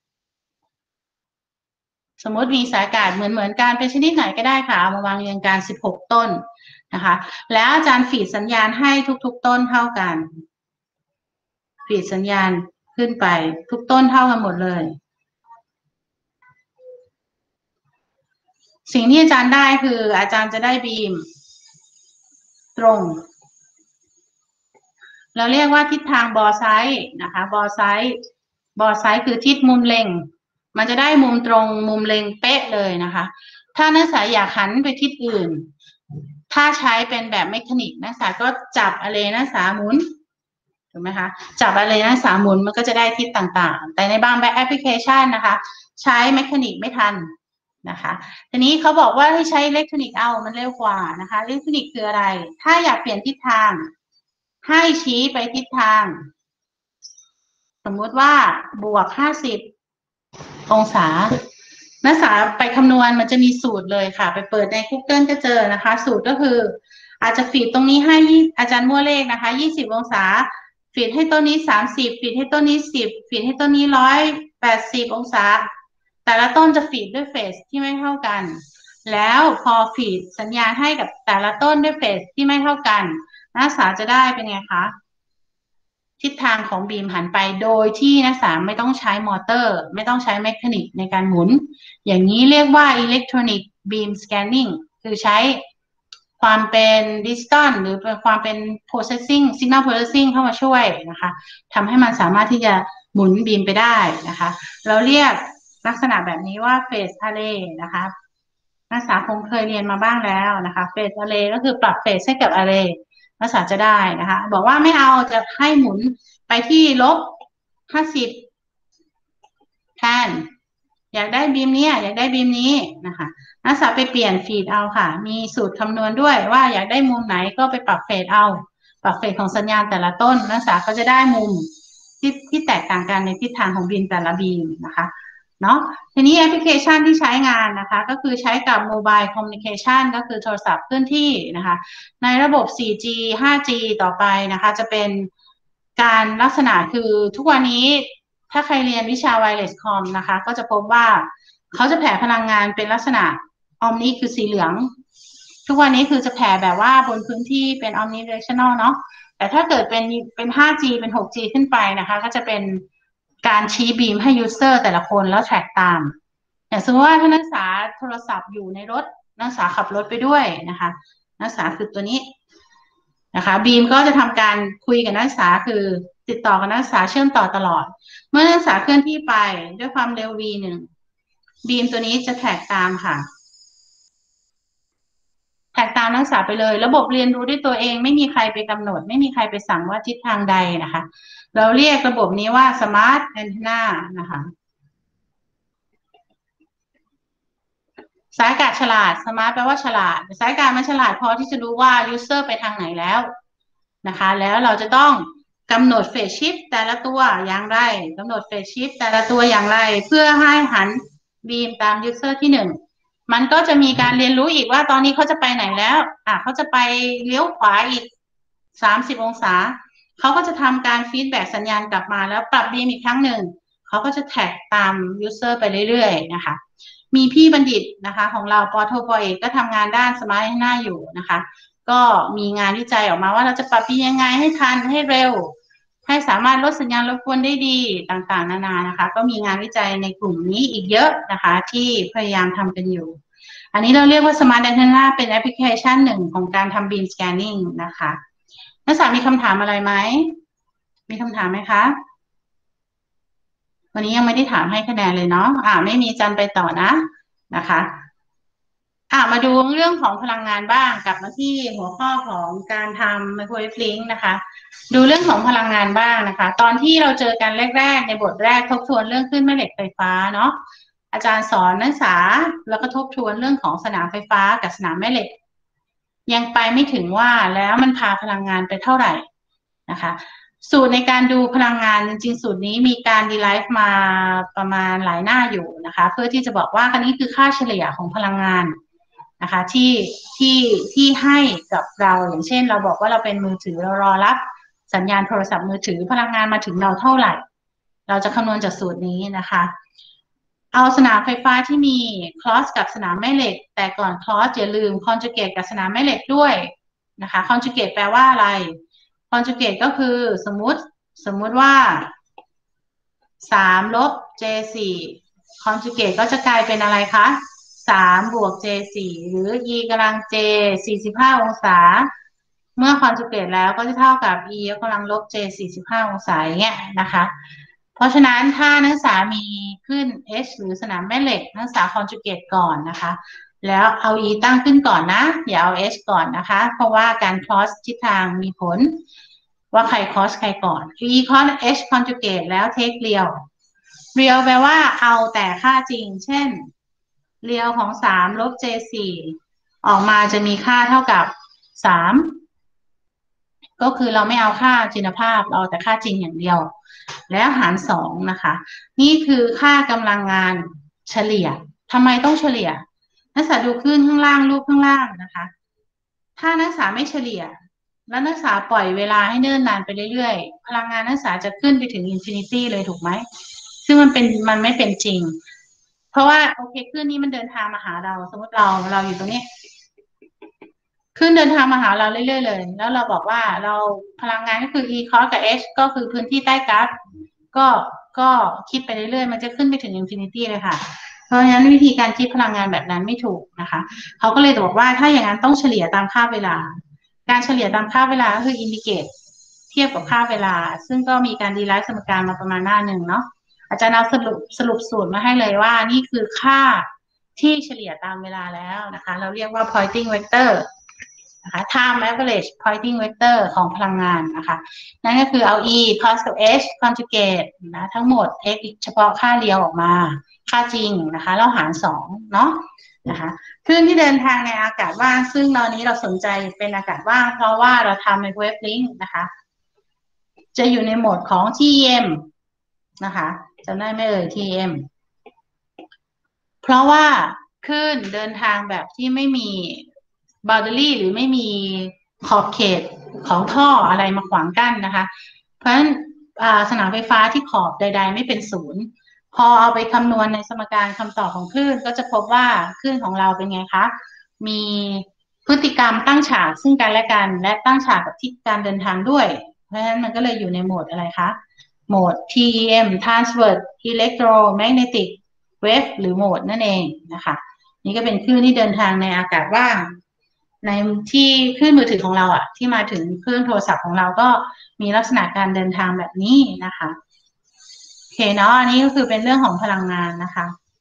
สมมติมีสายอากาศเหมือนเหมือนกันเป็นชนิดไหนก็ได้ค่ะเอามาวางเรียงกันสิบหกต้นนะคะแล้วอาจารย์ฟีดสัญญาณให้ทุกๆต้นเท่ากันฟีดสัญญาณขึ้นไปทุกต้นเท่ากันหมดเลยสิ่งที่อาจารย์ได้คืออาจารย์จะได้บีมตรงเราเรียกว่าทิศทางบอไซด์นะคะบอไซด์บอไซด์คือทิศมุมเล็งมันจะได้มุมตรงมุมเล็งเป๊ะเลยนะคะถ้านักศึกษาอยากหันไปทิศอื่นถ้าใช้เป็นแบบเมคานิกนักศึกษาก็จับอะไรนักศึกษาหมุนถูกไหมคะจับอะไรนักศึกษาหมุนมันก็จะได้ทิศต่างๆแต่ในบางแบบแอปพลิเคชันนะคะใช้เมคานิกไม่ทันนะคะทีนี้เขาบอกว่าให้ใช้อิเล็กทรอนิกส์เอามันเร็วกว่านะคะอิเล็กทรอนิกส์คืออะไรถ้าอยากเปลี่ยนทิศทางให้ชี้ไปทิศทางสมมุติว่าบวกห้าสิบองศานักศึกษาไปคำนวณมันจะมีสูตรเลยค่ะไปเปิดใน Google ก็เจอนะคะสูตรก็คืออาจจะฟีดตรงนี้ให้อาจารย์มั่วเลขนะคะยี่สิบองศาฟีดให้ต้นนี้สามสิบฟีดให้ต้นนี้สิบฟีดให้ต้นนี้หนึ่งร้อยแปดสิบองศาแต่ละต้นจะฟีดด้วยเฟสที่ไม่เท่ากันแล้วพอฟีดสัญญาณให้กับแต่ละต้นด้วยเฟสที่ไม่เท่ากันนักศึกษาจะได้เป็นไงคะทิศทางของบีมหันไปโดยที่นักศึกษาไม่ต้องใช้มอเตอร์ไม่ต้องใช้เมคานิกในการหมุนอย่างนี้เรียกว่า electronic beam scanning คือใช้ความเป็นดิจิตอลหรือเป็นความเป็น processing signal processing เข้ามาช่วยนะคะทำให้มันสามารถที่จะหมุนบีมไปได้นะคะเราเรียกลักษณะแบบนี้ว่า phase array นะคะนักศึกษาคงเคยเรียนมาบ้างแล้วนะคะ phase array ก็คือปรับ phase ให้กับ array นักศึกษาจะได้นะคะบอกว่าไม่เอาจะให้หมุนไปที่ลบห้าสิบแทนอยากได้บีมนี้อยากได้บีมนี้นะคะนักศึกษาไปเปลี่ยนฟีดเอาค่ะมีสูตรคำนวณด้วยว่าอยากได้มุมไหนก็ไปปรับเฟสเอาปรับเฟสของสัญญาณแต่ละต้นนักศึกษาก็จะได้มุมที่ที่แตกต่างกันในทิศทางของบีมแต่ละบีมนะคะเนาะทีนี้แอปพลิเคชันที่ใช้งานนะคะก็คือใช้กับโมบายคอมมิวนิเคชันก็คือโทรศัพท์เคลื่อนที่นะคะในระบบ โฟร์จี ไฟว์จี ต่อไปนะคะจะเป็นการลักษณะคือทุกวันนี้ถ้าใครเรียนวิชา Wireless Com นะคะก็จะพบว่าเขาจะแผ่พลังงานเป็นลักษณะ Omni คือสีเหลืองทุกวันนี้คือจะแผ่แบบว่าบนพื้นที่เป็น Omnidirectional เนาะแต่ถ้าเกิดเป็นเป็น ไฟว์จี เป็น ซิกส์จี ขึ้นไปนะคะก็จะเป็นการชี้บีมให้ user แต่ละคนแล้ว track ตามอย่างสมมติว่าถ้านักศึกษาโทรศัพท์อยู่ในรถนักศึกษาขับรถไปด้วยนะคะนักศึกษาคือตัวนี้นะคะบีมก็จะทำการคุยกับนักศึกษาคือติดต่อกับนักศึกษาเชื่อมต่อตลอดเมื่อนักศึกษาเคลื่อนที่ไปด้วยความเร็ว v หนึ่งบีมตัวนี้จะแท็กตามค่ะแท็กตามนักศึกษาไปเลยระบบเรียนรู้ด้วยตัวเองไม่มีใครไปกำหนดไม่มีใครไปสั่งว่าทิศทางใดนะคะเราเรียกระบบนี้ว่า Smart Antenna นะคะสายอากาศฉลาด Smart แปลว่าฉลาดสายอากาศมันฉลาดพอที่จะรู้ว่า user ไปทางไหนแล้วนะคะแล้วเราจะต้องกำหนดเฟสชิฟแต่ละตัวอย่างไรกำหนดเฟสชิฟแต่ละตัวอย่างไรเพื่อให้หันบีมตาม user ที่หนึ่งมันก็จะมีการเรียนรู้อีกว่าตอนนี้เขาจะไปไหนแล้วอ่ะเขาจะไปเลี้ยวขวาอีกสามสิบองศาเขาก็จะทำการฟีดแบ็กสัญญาณกลับมาแล้วปรับบีมอีกครั้งหนึ่งเขาก็จะแท็กตาม user ไปเรื่อยๆนะคะมีพี่บัณฑิตนะคะของเราปอโทปอเอกก็ทำงานด้านสมาร์ทหน้าอยู่นะคะก็มีงานวิจัยออกมาว่าเราจะปรับบีมยังไงให้ทันให้เร็วให้สามารถลดสัญญาณรบกวนได้ดีต่างๆนานานะคะก็มีงานวิจัยในกลุ่มนี้อีกเยอะนะคะที่พยายามทำกันอยู่อันนี้เราเรียกว่า Smart Antenna เป็นแอปพลิเคชันหนึ่งของการทำ Beam Scanning นะคะนักศึกษามีคำถามอะไรไหมมีคำถามไหมคะวันนี้ยังไม่ได้ถามให้คะแนนเลยเนาะอ่าไม่มีจันไปต่อนะนะคะอ่ามาดูเรื่องของพลังงานบ้างกลับมาที่หัวข้อของการทำ Microwave Link นะคะดูเรื่องของพลังงานบ้างนะคะตอนที่เราเจอกันแรกๆในบทแรกทบทวนเรื่องคลื่นแม่เหล็กไฟฟ้าเนาะอาจารย์สอนนักศึกษาแล้วก็ทบทวนเรื่องของสนามไฟฟ้ากับสนามแม่เหล็กยังไปไม่ถึงว่าแล้วมันพาพลังงานไปเท่าไหร่นะคะสูตรในการดูพลังงานจริงๆสูตรนี้มีการดีไลฟ์มาประมาณหลายหน้าอยู่นะคะเพื่อที่จะบอกว่าอันนี้คือค่าเฉลี่ยของพลังงานนะคะที่ที่ที่ให้กับเราอย่างเช่นเราบอกว่าเราเป็นมือถือเรารอรับสัญญาณโทรศัพท์มือถือพลังงานมาถึงเราเท่าไหร่เราจะคำนวณจากสูตรนี้นะคะเอาสนามไฟฟ้าที่มีคลอสกับสนามแม่เหล็กแต่ก่อนคลอสอย่าลืมคอนจูเกตกับสนามแม่เหล็กด้วยนะคะคอนจูเกตแปลว่าอะไรคอนจูเกตก็คือสมมุติสมมุติว่าสามลบ เจ สี่ คอนจูเกตก็จะกลายเป็นอะไรคะสามบวก เจ สี่ หรือ e กำลัง j สี่สิบห้าองศาเมื่อคอนจูเกตแล้วก็จะเท่ากับ e ยกกำลังลบ j สี่สิบห้าองศาอย่างเงี้ยนะคะเพราะฉะนั้นถ้านักศึกษามีขึ้น h หรือสนามแม่เหล็กนักศึกษาคอนจูเกตก่อนนะคะแล้วเอา e ตั้งขึ้นก่อนนะอย่าเอา h ก่อนนะคะเพราะว่าการ cross ทิศทางมีผลว่าใคร cross ใครก่อน e cross h conjugate แล้ว take real real แปลว่าเอาแต่ค่าจริงเช่น real ของสามลบ เจ สี่ ออกมาจะมีค่าเท่ากับสามก็คือเราไม่เอาค่าจินภาพเราเอาแต่ค่าจริงอย่างเดียวแล้วหารสองนะคะนี่คือค่ากำลังงานเฉลี่ยทำไมต้องเฉลี่ยนักศึกษาดูขึ้นข้างล่างรูปข้างล่างนะคะถ้านักศึกษาไม่เฉลี่ยแล้วนักศึกษาปล่อยเวลาให้เนิ่นนานไปเรื่อยๆพลังงานนักศึกษาจะขึ้นไปถึงอินฟินิตี้เลยถูกไหมซึ่งมันเป็นมันไม่เป็นจริงเพราะว่าโอเคคลื่นนี้มันเดินทางมาหาเราสมมติเราเราอยู่ตรงนี้คลื่นเดินทางมาหาเราเรื่อยๆเลยแล้วเราบอกว่าเราพลังงานก็คือ e cos กับ h ก็คือพื้นที่ใต้กราฟก็ก็คิดไปเรื่อยๆมันจะขึ้นไปถึงอินฟินิตี้เลยค่ะเพราะฉะนั้นวิธีการคิดพลังงานแบบนั้นไม่ถูกนะคะเขาก็เลยบอกว่าถ้าอย่างนั้นต้องเฉลี่ยตามค่าเวลาการเฉลี่ยตามค่าเวลาก็คืออินดิเกตเทียบกับค่าเวลาซึ่งก็มีการดีไลฟ์สมการมาประมาณหน้าหนึ่งเนาะอาจารย์เอาสรุปสรุปสูตรมาให้เลยว่านี่คือค่าที่เฉลี่ยตามเวลาแล้วนะคะเราเรียกว่า pointing vector นะคะ time average pointing vector ของพลังงานนะคะนั่นก็คือเอา e cos กับ h conjugate นะทั้งหมด x เฉพาะค่าเดียวออกมาค่าจริงนะคะแล้วหารสองเนาะนะคะคลื่นที่เดินทางในอากาศว่างซึ่งตอนนี้เราสนใจเป็นอากาศว่างเพราะว่าเราทำ Microwave Link นะคะจะอยู่ในโหมดของ ที อี เอ็ม นะคะจำได้ไหมเอ่ย ที อี เอ็ม เพราะว่าคลื่นเดินทางแบบที่ไม่มี boundary หรือไม่มีขอบเขตของท่ออะไรมาขวางกั้นนะคะเพราะฉะนั้นสนามไฟฟ้าที่ขอบใดๆไม่เป็นศูนย์พอเอาไปคำนวณในสมการคำตอบของคลื่นก็จะพบว่าคลื่นของเราเป็นไงคะมีพฤติกรรมตั้งฉากซึ่งกันและกันและตั้งฉากกับที่การเดินทางด้วยเพราะฉะนั้นมันก็เลยอยู่ในโหมดอะไรคะโหมด ที อี เอ็ม Transverse Electromagnetic Wave หรือโหมดนั่นเองนะคะนี่ก็เป็นคลื่นที่เดินทางในอากาศว่างในที่คลื่นมือถือของเราอ่ะที่มาถึงเครื่องโทรศัพท์ของเราก็มีลักษณะการเดินทางแบบนี้นะคะโอเคเนาะอันนี้ก็คือเป็นเรื่องของพลังงานนะคะ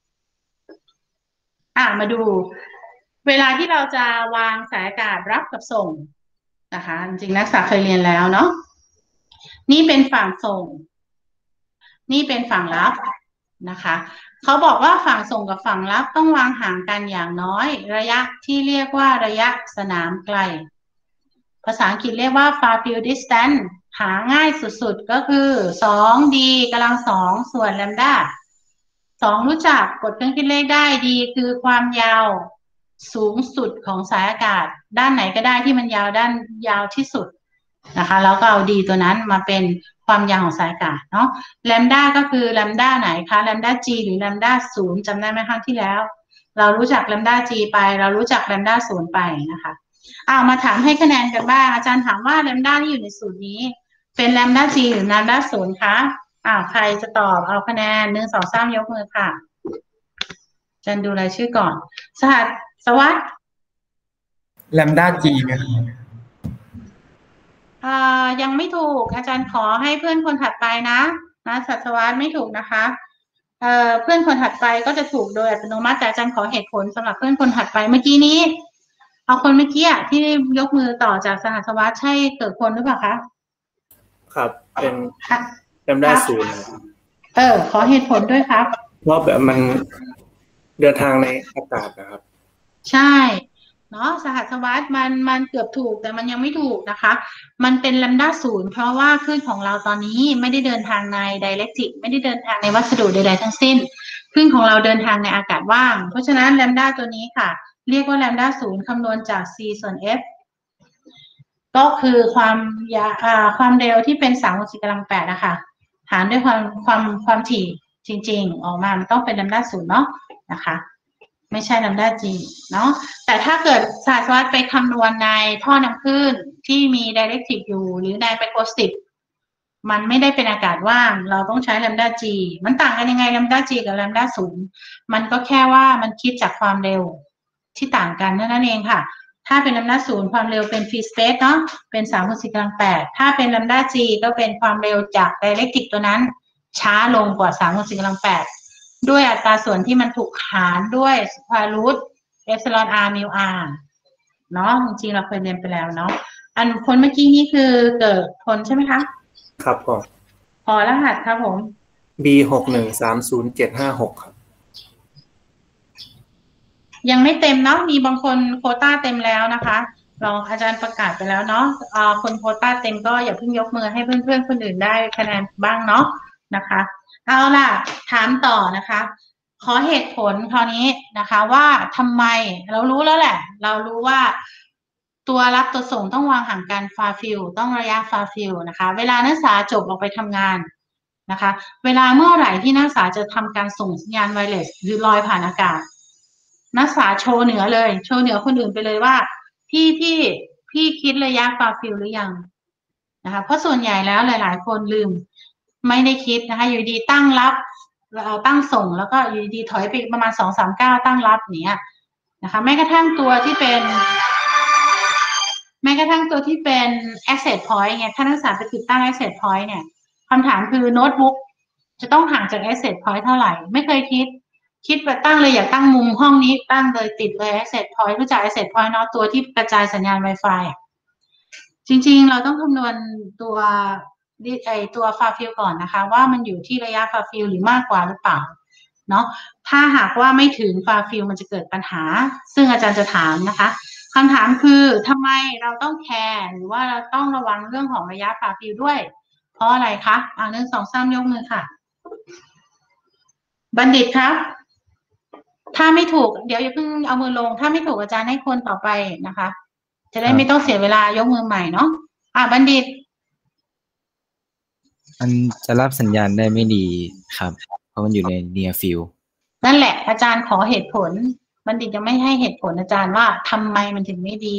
อ่ะมาดูเวลาที่เราจะวางสายอากาศรับกับส่งนะคะจริงๆนักศึกษาเคยเรียนแล้วเนาะนี่เป็นฝั่งส่งนี่เป็นฝั่งรับนะคะเขาบอกว่าฝั่งส่งกับฝั่งรับต้องวางห่างกันอย่างน้อยระยะที่เรียกว่าระยะสนามไกลภาษาอังกฤษเรียกว่า far field distance หาง่ายสุดๆก็คือ สอง ดี กำลังสองส่วนแลมดาสองรู้จักกดเครื่องคิดเลขได้ดีคือความยาวสูงสุดของสายอากาศด้านไหนก็ได้ที่มันยาวด้านยาวที่สุดนะคะแล้วก็เอาดีตัวนั้นมาเป็นความยาวของสายอากาศเนาะแลมด้าก็คือแลมด้าไหนคะแลมด้า G หรือแลมด้าศูนย์จำได้ไหมครั้งที่แล้วเรารู้จักแลมด้า G ไปเรารู้จักแลมด้าศูนย์ไปนะคะเอามาถามให้คะแนนกันบ้างอาจารย์ถามว่าแลมด้าที่อยู่ในสูตรนี้เป็นแลมด้า G หรือแลมด้าศูนย์คะอ้าวใครจะตอบเอาคะแนนหนึ่งสองสามยกมือค่ะอาจารย์ดูรายชื่อก่อนสหัสสวัสดิ์แลมด้า G นะครับอ่ายังไม่ถูกอาจารย์ขอให้เพื่อนคนถัดไปนะนะสัตวัสดิ์ไม่ถูกนะคะเอ่อเพื่อนคนถัดไปก็จะถูกโดยอัตโนมัติแต่อาจารย์ขอเหตุผลสำหรับเพื่อนคนถัดไปเมื่อกี้นี้เอาคนเมื่อกี้ที่ยกมือต่อจากสหัสวัสดิ์ใช่เกิดคนหรือเปล่าคะครับเป็นแลมด้าศูนย์เออขอเหตุผลด้วยครับเพราะแบบมันเดินทางในอากาศนะครับใช่เนาะสหัสวัสดิ์มันมันเกือบถูกแต่มันยังไม่ถูกนะคะมันเป็นแลมด้าศูนย์เพราะว่าคลื่นของเราตอนนี้ไม่ได้เดินทางในไดเรกติกไม่ได้เดินทางในวัสดุใดๆทั้งสิ้นคลื่นของเราเดินทางในอากาศว่างเพราะฉะนั้นแลมด้าตัวนี้ค่ะเรียกว่าแลมด้าศูนย์คำนวณจาก c ส่วน f ก็คือความยาอ่าความเร็วที่เป็นสามคูณสี่กำลังแปดนะคะหารด้วยความความความถี่จริงๆออกมามันต้องเป็นแลมด้าศูนย์เนาะนะคะไม่ใช่แลมด้า G เนาะแต่ถ้าเกิดสหัสวัสดิ์ไปคำนวณในท่อน้ำคลื่นที่มีไดเรกติกอยู่หรือในไมโครสติกมันไม่ได้เป็นอากาศว่างเราต้องใช้แลมด้า G มันต่างกันยังไงแลมด้า G กับแลมด้าศูนย์มันก็แค่ว่ามันคิดจากความเร็วที่ต่างกันนั่นเองค่ะถ้าเป็นแลมด้าศูนย์ความเร็วเป็นฟรีสเปซเนาะเป็นสามคูณสี่กำลังแปดถ้าเป็นแลมด้า G ก็เป็นความเร็วจากไดเรกติกตัวนั้นช้าลงกว่าสามคูณสี่กำลังแปดด้วยอัตราส่วนที่มันถูกหารด้วยสแควร์รูทเอพซิลอน r มิว r เนาะจริงๆเราเคยเรียนไปแล้วเนาะอันคนเมื่อกี้นี้คือเกิดผลใช่ไหมคะครับผมขอรหัสครับผมบี หก หนึ่ง สาม ศูนย์ เจ็ด ห้า หกครับยังไม่เต็มเนาะมีบางคนโควต้าเต็มแล้วนะคะลองอาจารย์ประกาศไปแล้วเนาะอ่าคนโควต้าเต็มก็อย่าเพิ่งยกมือให้เพื่อนๆคนอื่นได้คะแนนบ้างเนาะนะคะเอาล่ะถามต่อนะคะขอเหตุผลคราวนี้นะคะว่าทำไมเรารู้แล้วแหละเรารู้ว่าตัวรับตัวส่งต้องวางห่างกันฟาฟิลต้องระยะฟาฟิลนะคะเวลานักศึกษาจบออกไปทำงานนะคะเวลาเมื่อไหร่ที่นักศึกษาจะทำการส่งสัญญาณไวเลสหรือลอยผ่านอากาศนักศึกษาโชว์เหนือเลยโชว์เหนือคนอื่นไปเลยว่าพี่พี่พี่คิดระยะฟาฟิลหรือยังนะคะเพราะส่วนใหญ่แล้วหลายๆคนลืมไม่ได้คิดนะคะอยู่ดีตั้งรับเราตั้งส่งแล้วก็อยู่ดีถอยไปประมาณสองสามเก้าตั้งรับเนี้ยนะคะแม้กระทั่งตัวที่เป็นแม้กระทั่งตัวที่เป็น asset point ไงถ้านักศึกษาไปติดตั้ง asset point เนี่ยคำถามคือโน้ตบุ๊กจะต้องห่างจาก asset point เท่าไหร่ไม่เคยคิดคิดไปตั้งเลยอยากตั้งมุมห้องนี้ตั้งเลยติดเลย asset point รู้จัก asset point เนาะตัวที่กระจายสัญญาณ Wi-Fi จริงๆเราต้องคำนวณตัวไอตัว far field ก่อนนะคะว่ามันอยู่ที่ระยะ far field หรือมากกว่าหรือเปล่าเนาะถ้าหากว่าไม่ถึง far field มันจะเกิดปัญหาซึ่งอาจารย์จะถามนะคะคำถามคือทำไมเราต้องแคร์หรือว่าเราต้องระวังเรื่องของระยะ far field ด้วยเพราะอะไรคะอ่าหนึ่งสองสามยกมือค่ะบัณฑิตครับถ้าไม่ถูกเดี๋ยวอย่าเพิ่งเอามือลงถ้าไม่ถูกอาจารย์ให้คนต่อไปนะคะจะได้ไม่ต้องเสียเวลายกมือใหม่เนาะอ่าบัณฑิตมันจะรับสัญญาณได้ไม่ดีครับเพราะมันอยู่ใน near field นั่นแหละอาจารย์ขอเหตุผลบัณฑิตยังไม่ให้เหตุผลอาจารย์ว่าทำไมมันถึงไม่ดี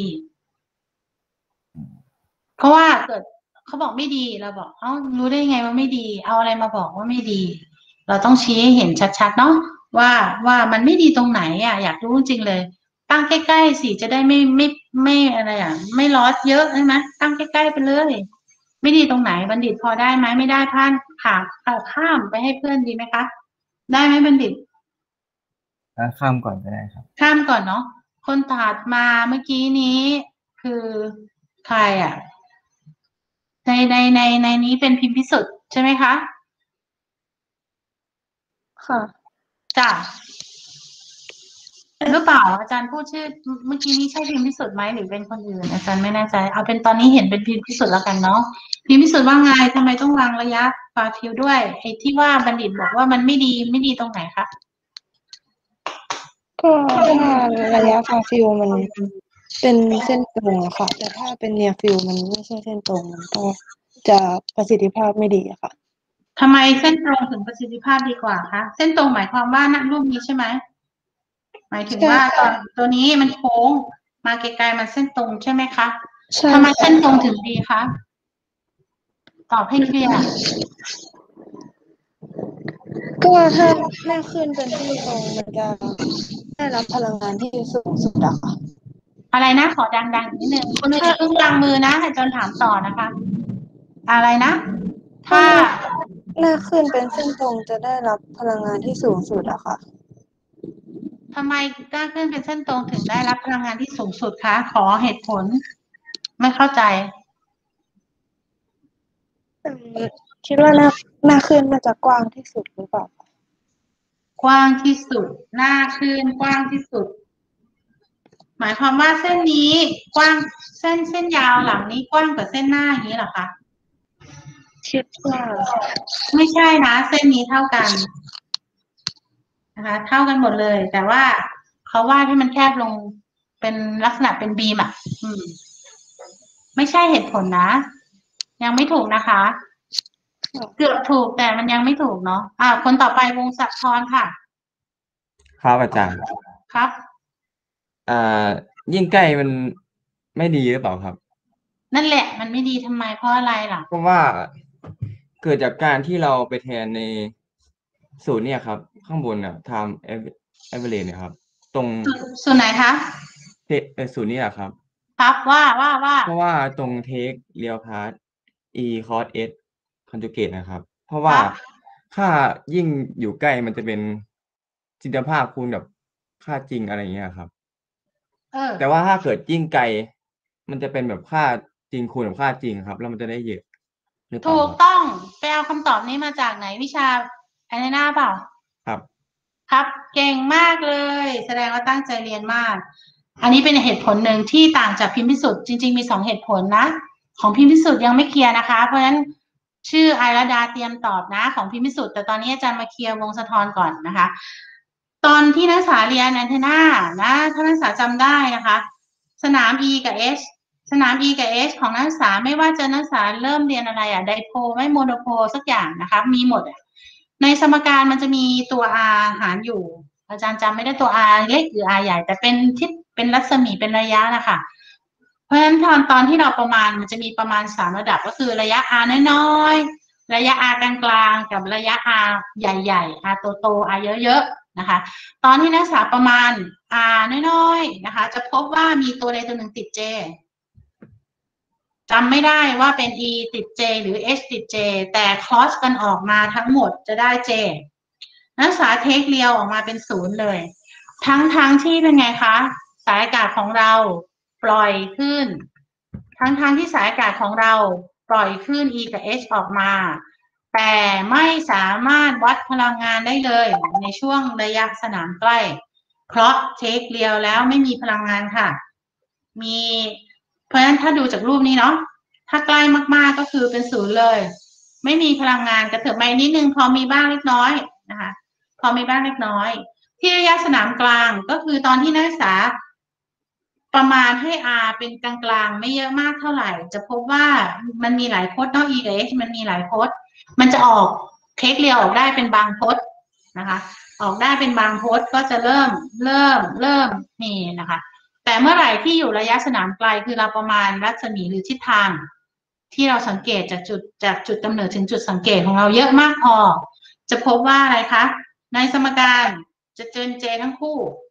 เพราะว่าเกิดเขาบอกไม่ดีเราบอกเอ้ารู้ได้ไงว่าไม่ดีเอาอะไรมาบอกว่าไม่ดี เราต้องชี้ให้เห็นชัดๆเนาะว่าว่ามันไม่ดีตรงไหนอ่ะอยากรู้จริงเลยตั้งใกล้ๆสิจะได้ไม่ไม่ไม่อะไรอ่ะไม่ลอสเยอะใช่ไหมตั้งใกล้ๆไปเลยไม่ดีตรงไหนบัณฑิตพอได้ไหมไม่ได้ท่านค่ะข้ามไปให้เพื่อนดีไหมคะได้ไหมบัณฑิตข้ามก่อนก็ได้ครับข้ามก่อนเนาะคนถัดมาเมื่อกี้นี้คือใครอ่ะในในในในนี้เป็นพิมพ์พิสุทธิ์ใช่ไหมคะค่ะจ้ะหรือเปล่าอาจารย์พูดชื่อเมื่อกี้นี้ใช่พิมพ์พิสุทธิ์ไหมหรือเป็นคนอื่นอาจารย์ไม่แน่ใจเอาเป็นตอนนี้เห็นเป็นพิมพ์พิสุทธิ์แล้วกันเนาะพิมพ์พิสุทธิ์ว่าไงทำไมต้องวางระยะฟาฟิลด้วยไอ้ที่ว่าบัณฑิตบอกว่ามันไม่ดีไม่ดีตรงไหนคะก็ถ้าระยะฟาฟิลมันเป็นเส้นตรงอะค่ะแต่ถ้าเป็นเนียฟิลมันไม่ใช่เส้นตรงมันก็จะประสิทธิภาพไม่ดีอะค่ะทำไมเส้นตรงถึงประสิทธิภาพดีกว่าคะเส้นตรงหมายความว่าณรูปนี้ใช่ไหมหมายถึงว่าตอนตัวนี้มันโค้งมาไกลๆมันเส้นตรงใช่ไหมคะทำไมเส้นตรงถึงดีคะตอบให้เคลียร์ก็ถ้าหน้าขึ้นเป็นเส้นตรงมันจะได้รับพลังงานที่สูงสุดอะค่ะอะไรนะขอดังๆนิดนึงคุณจะเพิ่งวางมือนะให้จนถามต่อนะคะอะไรนะถ้าหน้าขึ้นเป็นเส้นตรงจะได้รับพลังงานที่สูงสุดอะค่ะทำไมก้าวขึ้นเป็นเส้นตรงถึงได้รับพลังงานที่สูงสุดคะขอเหตุผลไม่เข้าใจคิดว่าหน้าหน้าขึ้นน่าจะกว้างที่สุดหรือเปล่ากว้างที่สุดหน้าขึ้นกว้างที่สุดหมายความว่าเส้นนี้กว้างเส้นเส้นยาวหลังนี้กว้างกว่าเส้นหน้าอย่างนี้เหรอคะคิดว่าไม่ใช่นะเส้นนี้เท่ากันนะคะเท่ากันหมดเลยแต่ว่าเขาวาดให้มันแคบลงเป็นลักษณะเป็นบีมอ่ะอืมไม่ใช่เหตุผลนะยังไม่ถูกนะคะเกือบถูกแต่มันยังไม่ถูกเนาะอ่าคนต่อไปวงศักดิ์ธรค่ะครับอาจารย์ครับอ่ายิ่งใกล้มันไม่ดีหรือเปล่าครับนั่นแหละมันไม่ดีทำไมเพราะอะไรล่ะเพราะว่าเกิดจากการที่เราไปแทนในสูตรเนี่ยครับข้างบนน่ะ time average เนี่ยครับตรงสูตรไหนคะเอสูตรนี้แหละครับครับว่าว่าว่าเพราะว่าตรง take real part e cos s conjugate นะครับเพราะว่าค่ายิ่งอยู่ใกล้มันจะเป็นจินตภาพคูณกับค่าจริงอะไรอย่างเงี้ยครับแต่ว่าถ้าเกิดยิ่งไกลมันจะเป็นแบบค่าจริงคูณกับค่าจริงครับแล้วมันจะได้เยอะถูกต้องไปเอาคำตอบนี้มาจากไหนวิชาอะไรหน้าเปล่าครับครับเก่งมากเลยแสดงว่าตั้งใจเรียนมากอันนี้เป็นเหตุผลหนึ่งที่ต่างจากพิมพ์พิสุทธิ์จริงๆมีสองเหตุผลนะของพิมพ์พิสุทธิ์ยังไม่เคลียร์นะคะเพราะฉะนั้นชื่อไอราดาเตรียมตอบนะของพิมพ์พิสุทธิ์แต่ตอนนี้อาจารย์มาเคลียร์วงสะท้อนก่อนนะคะตอนที่นักศึกษาเรียนแอนเทนานะถ้านักศึกษาจำได้นะคะสนาม E กับ H สนาม E กับ H ของนักศึกษาไม่ว่าจะนักศึกษาเริ่มเรียนอะไรอ่ะไดโพลไม่โมโนโพลสักอย่างนะคะมีหมดอ่ะในสมการมันจะมีตัว r หารอยู่อาจารย์จำไม่ได้ตัว r เล็กหรือ r ใหญ่แต่เป็นทิศเป็นรัศมีเป็นระยะนะคะเพราะฉะนั้นตอนตอนที่เราประมาณมันจะมีประมาณสามระดับก็คือระยะ r น้อยๆระยะ r กลางๆกับระยะ r ใหญ่ๆ r โตๆ r เยอะๆนะคะตอนที่นักศึกษาประมาณ r น้อยๆนะคะจะพบว่ามีตัวใดตัวหนึ่งติด j จำไม่ได้ว่าเป็น e ติด j หรือ h ติด j แต่ cross กันออกมาทั้งหมดจะได้ j นักศึกษาเทคเรียวออกมาเป็นศูนย์เลยทั้งทั้งที่เป็นไงคะสายอากาศของเราปล่อยขึ้นทั้งทั้งที่สายอากาศของเราปล่อยขึ้น e กับ h ออกมาแต่ไม่สามารถวัดพลังงานได้เลยในช่วงระยะสนามใกล้เพราะเทคเรียวแล้วไม่มีพลังงานค่ะมีเพราะฉะนั้นถ้าดูจากรูปนี้เนาะถ้าใกล้มากๆก็คือเป็นศูนย์เลยไม่มีพลังงานกระเถิบมานิดนึงพอมีบ้างเล็กน้อยนะคะพอมีบ้างเล็กน้อยที่ระยะสนามกลางก็คือตอนที่นักศึกษาประมาณให้ R เป็นกลางๆไม่เยอะมากเท่าไหร่จะพบว่ามันมีหลายพจน์เนาะ E กับ H มันมีหลายพจน์มันจะออกเทคเรียวออกได้เป็นบางพจน์นะคะออกได้เป็นบางพจน์ก็จะเริ่มเริ่มเริ่มนี่นะคะแต่เมื่อไหร่ที่อยู่ระยะสนามไกลคือเราประมาณรัศมีหรือทิศทางที่เราสังเกตจากจุดจากจุดกำเนิดถึงจุดสังเกตของเราเยอะมากพอจะพบว่าอะไรคะในสมการจะเจอ J ทั้งคู่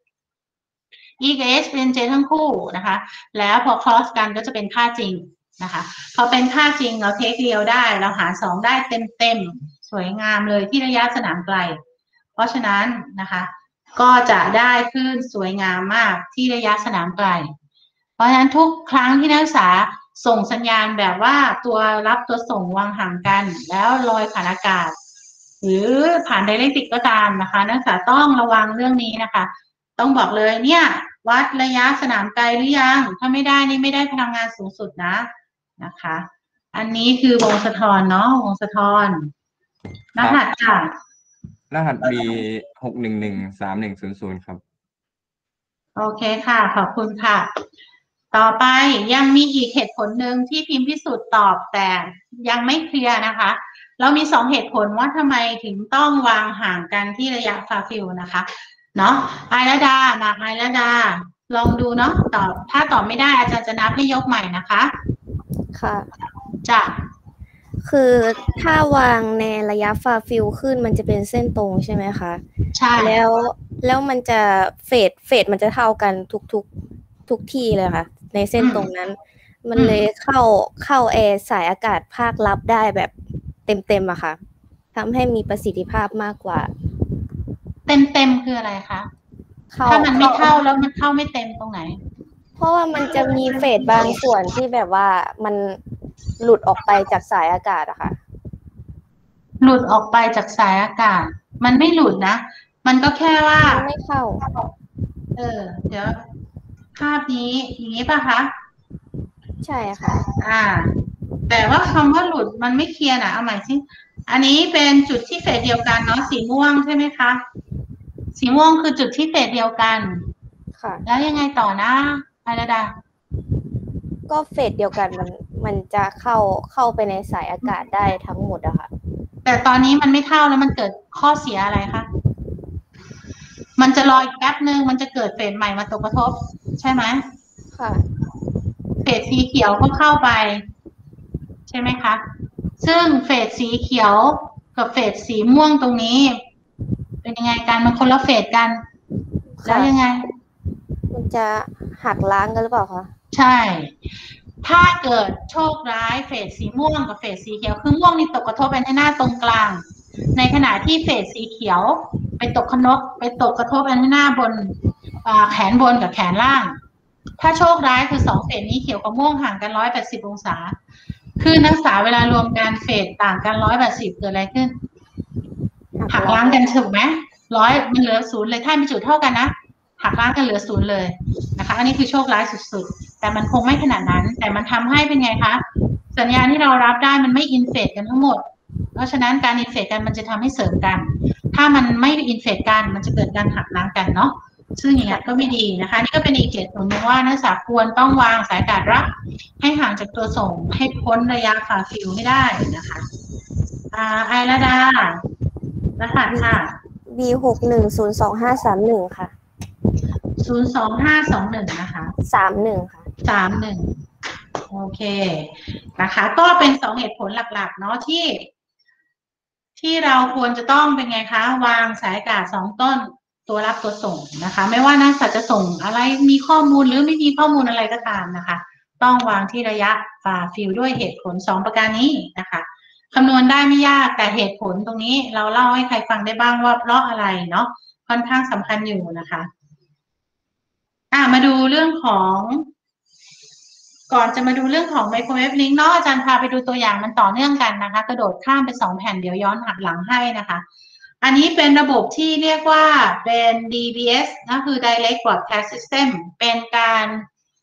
E กับ H เป็น J ทั้งคู่นะคะแล้วพอ cross กันก็จะเป็นค่าจริงนะคะพอเป็นค่าจริงเราเทคเรียวได้เราหารสองได้เต็มเต็มสวยงามเลยที่ระยะสนามไกลเพราะฉะนั้นนะคะก็จะได้คลื่นสวยงามมากที่ระยะสนามไกลเพราะฉะนั้นทุกครั้งที่นักศึกษาส่งสัญญาณแบบว่าตัวรับตัวส่งวางห่างกันแล้วลอยผ่านอากาศหรือผ่านไดเรกติกก็ตามนะคะนักศึกษาต้องระวังเรื่องนี้นะคะต้องบอกเลยเนี่ยวัดระยะสนามไกลหรือยังถ้าไม่ได้นี่ไม่ได้พลังงานสูงสุดนะนะคะอันนี้คือวงสะท้อนเนาะวงสะท้อนรหัสค่ะรหัส B หกหนึ่งหนึ่งสามหนึ่งศูนย์ศูนย์ครับโอเคค่ะขอบคุณค่ะต่อไปยังมีอีกเหตุผลหนึ่งที่พิมพ์พิสูจน์ตอบแต่ยังไม่เคลียร์นะคะเรามีสองเหตุผลว่าทำไมถึงต้องวางห่างกันที่ระยะฟาฟิลนะคะเนาะไอระดามาไอระดาลองดูเนาะตอบถ้าตอบไม่ได้อาจารย์จะนับให้ยกใหม่นะคะค่ะจ้ะคือถ้าวางในระยะฟาฟิลขึ้นมันจะเป็นเส้นตรงใช่ไหมคะใช่แล้วแล้วมันจะเฟดเฟดมันจะเท่ากันทุกทุกทุกที่เลยค่ะในเส้นตรงนั้นมันเลยเข้าเข้าแอร์สายอากาศภาครับได้แบบเต็มเต็มอะค่ะทำให้มีประสิทธิภาพมากกว่าเต็มเต็มคืออะไรคะถ้ามันไม่เข้าแล้วมันเข้าไม่เต็มตรงไหนเพราะว่ามันจะมีเฟดบางส่วนที่แบบว่ามันหลุดออกไปจากสายอากาศอะค่ะหลุดออกไปจากสายอากาศมันไม่หลุดนะมันก็แค่ว่าไม่เข้าเออเดี๋ยวภาพนี้อย่างนี้ป่ะคะใช่ค่ะอ่าแต่ว่าคำว่าหลุดมันไม่เคลียร์นะเอาใหม่สิอันนี้เป็นจุดที่เฟสเดียวกันเนาะสีม่วงใช่ไหมคะสีม่วงคือจุดที่เฟสเดียวกันค่ะแล้วยังไงต่อนะไอระดาก็เฟสเดียวกันมันมันจะเข้าเข้าไปในสายอากาศได้ทั้งหมดอะค่ะแต่ตอนนี้มันไม่เข้าแล้วมันเกิดข้อเสียอะไรคะมันจะรออีกแป๊บนึงมันจะเกิดเฟสใหม่มาตกกระทบใช่ไหมค่ะเฟสสีเขียวก็เข้าไปใช่ไหมคะซึ่งเฟสสีเขียวกับเฟสสีม่วงตรงนี้เป็นยังไงกันมันคนละเฟสกันแล้วยังไงมันจะหักล้างกันหรือเปล่าคะใช่ถ้าเกิดโชคร้ายเฟสสีม่วงกับเฟสสีเขียวคือม่วงนี่ตกกระทบแอนเทนาตรงกลางในขณะที่เฟสสีเขียวไปตกขนกไปตกกระทบแอนเทนาบนแขนบนกับแขนล่างถ้าโชคร้ายคือสองเฟสนี้เขียวกับม่วงห่างกันหนึ่งร้อยแปดสิบองศาคือนักศึกษาเวลารวมกันเฟสต่างกันหนึ่งร้อยแปดสิบเกิดอะไรขึ้นหักล้างกันถูกไหมร้อยมันเหลือศูนย์เลยถ้ามีจุดเท่ากันนะหักล้างกันเหลือศูนย์เลยนะคะอันนี้คือโชคร้ายสุดๆแต่มันคงไม่ขนาดนั้นแต่มันทำให้เป็นไงคะสัญญาณที่เรารับได้มันไม่อินเฟสกันทั้งหมดเพราะฉะนั้นการอินเฟสกันมันจะทำให้เสริมกันถ้ามันไม่อินเฟสกันมันจะเกิดการหักล้างกันเนาะซึ่งอย่างนี้ก็ไม่ดีนะคะนี่ก็เป็นอีกเหตุผลหนึ่งว่านักศึกษาควรต้องวางสายอากาศรับให้ห่างจากตัวส่งให้พ้นระยะฟาฟิลให้ได้นะคะอ่าไอระดารหัสค่ะ B หกหนึ่งศูนย์สองห้าสามหนึ่งค่ะศูนย์สองห้าสองหนึ่งนะคะสามหนึ่งค่ะสามหนึ่งโอเคนะคะก็เป็นสองเหตุผลหลักๆเนาะที่ที่เราควรจะต้องเป็นไงคะวางสายอากาศสองต้นตัวรับตัวส่งนะคะไม่ว่านักศึกษาจะส่งอะไรมีข้อมูลหรือไม่มีข้อมูลอะไรก็ตามนะคะต้องวางที่ระยะฟาฟิลด้วยเหตุผลสองประการนี้นะคะคำนวณได้ไม่ยากแต่เหตุผลตรงนี้เราเล่าให้ใครฟังได้บ้างว่าเพราะอะไรเนาะค่อนข้างสำคัญอยู่นะคะอ่ะมาดูเรื่องของก่อนจะมาดูเรื่องของไมโครเวฟลิงก์เนาะอาจารย์พาไปดูตัวอย่างมันต่อเนื่องกันนะคะกระโดดข้ามไปสองแผ่นเดี๋ยวย้อนหักหลังให้นะคะอันนี้เป็นระบบที่เรียกว่าเป็น ดี บี เอส นะคือ Direct Broadcast System เป็นการ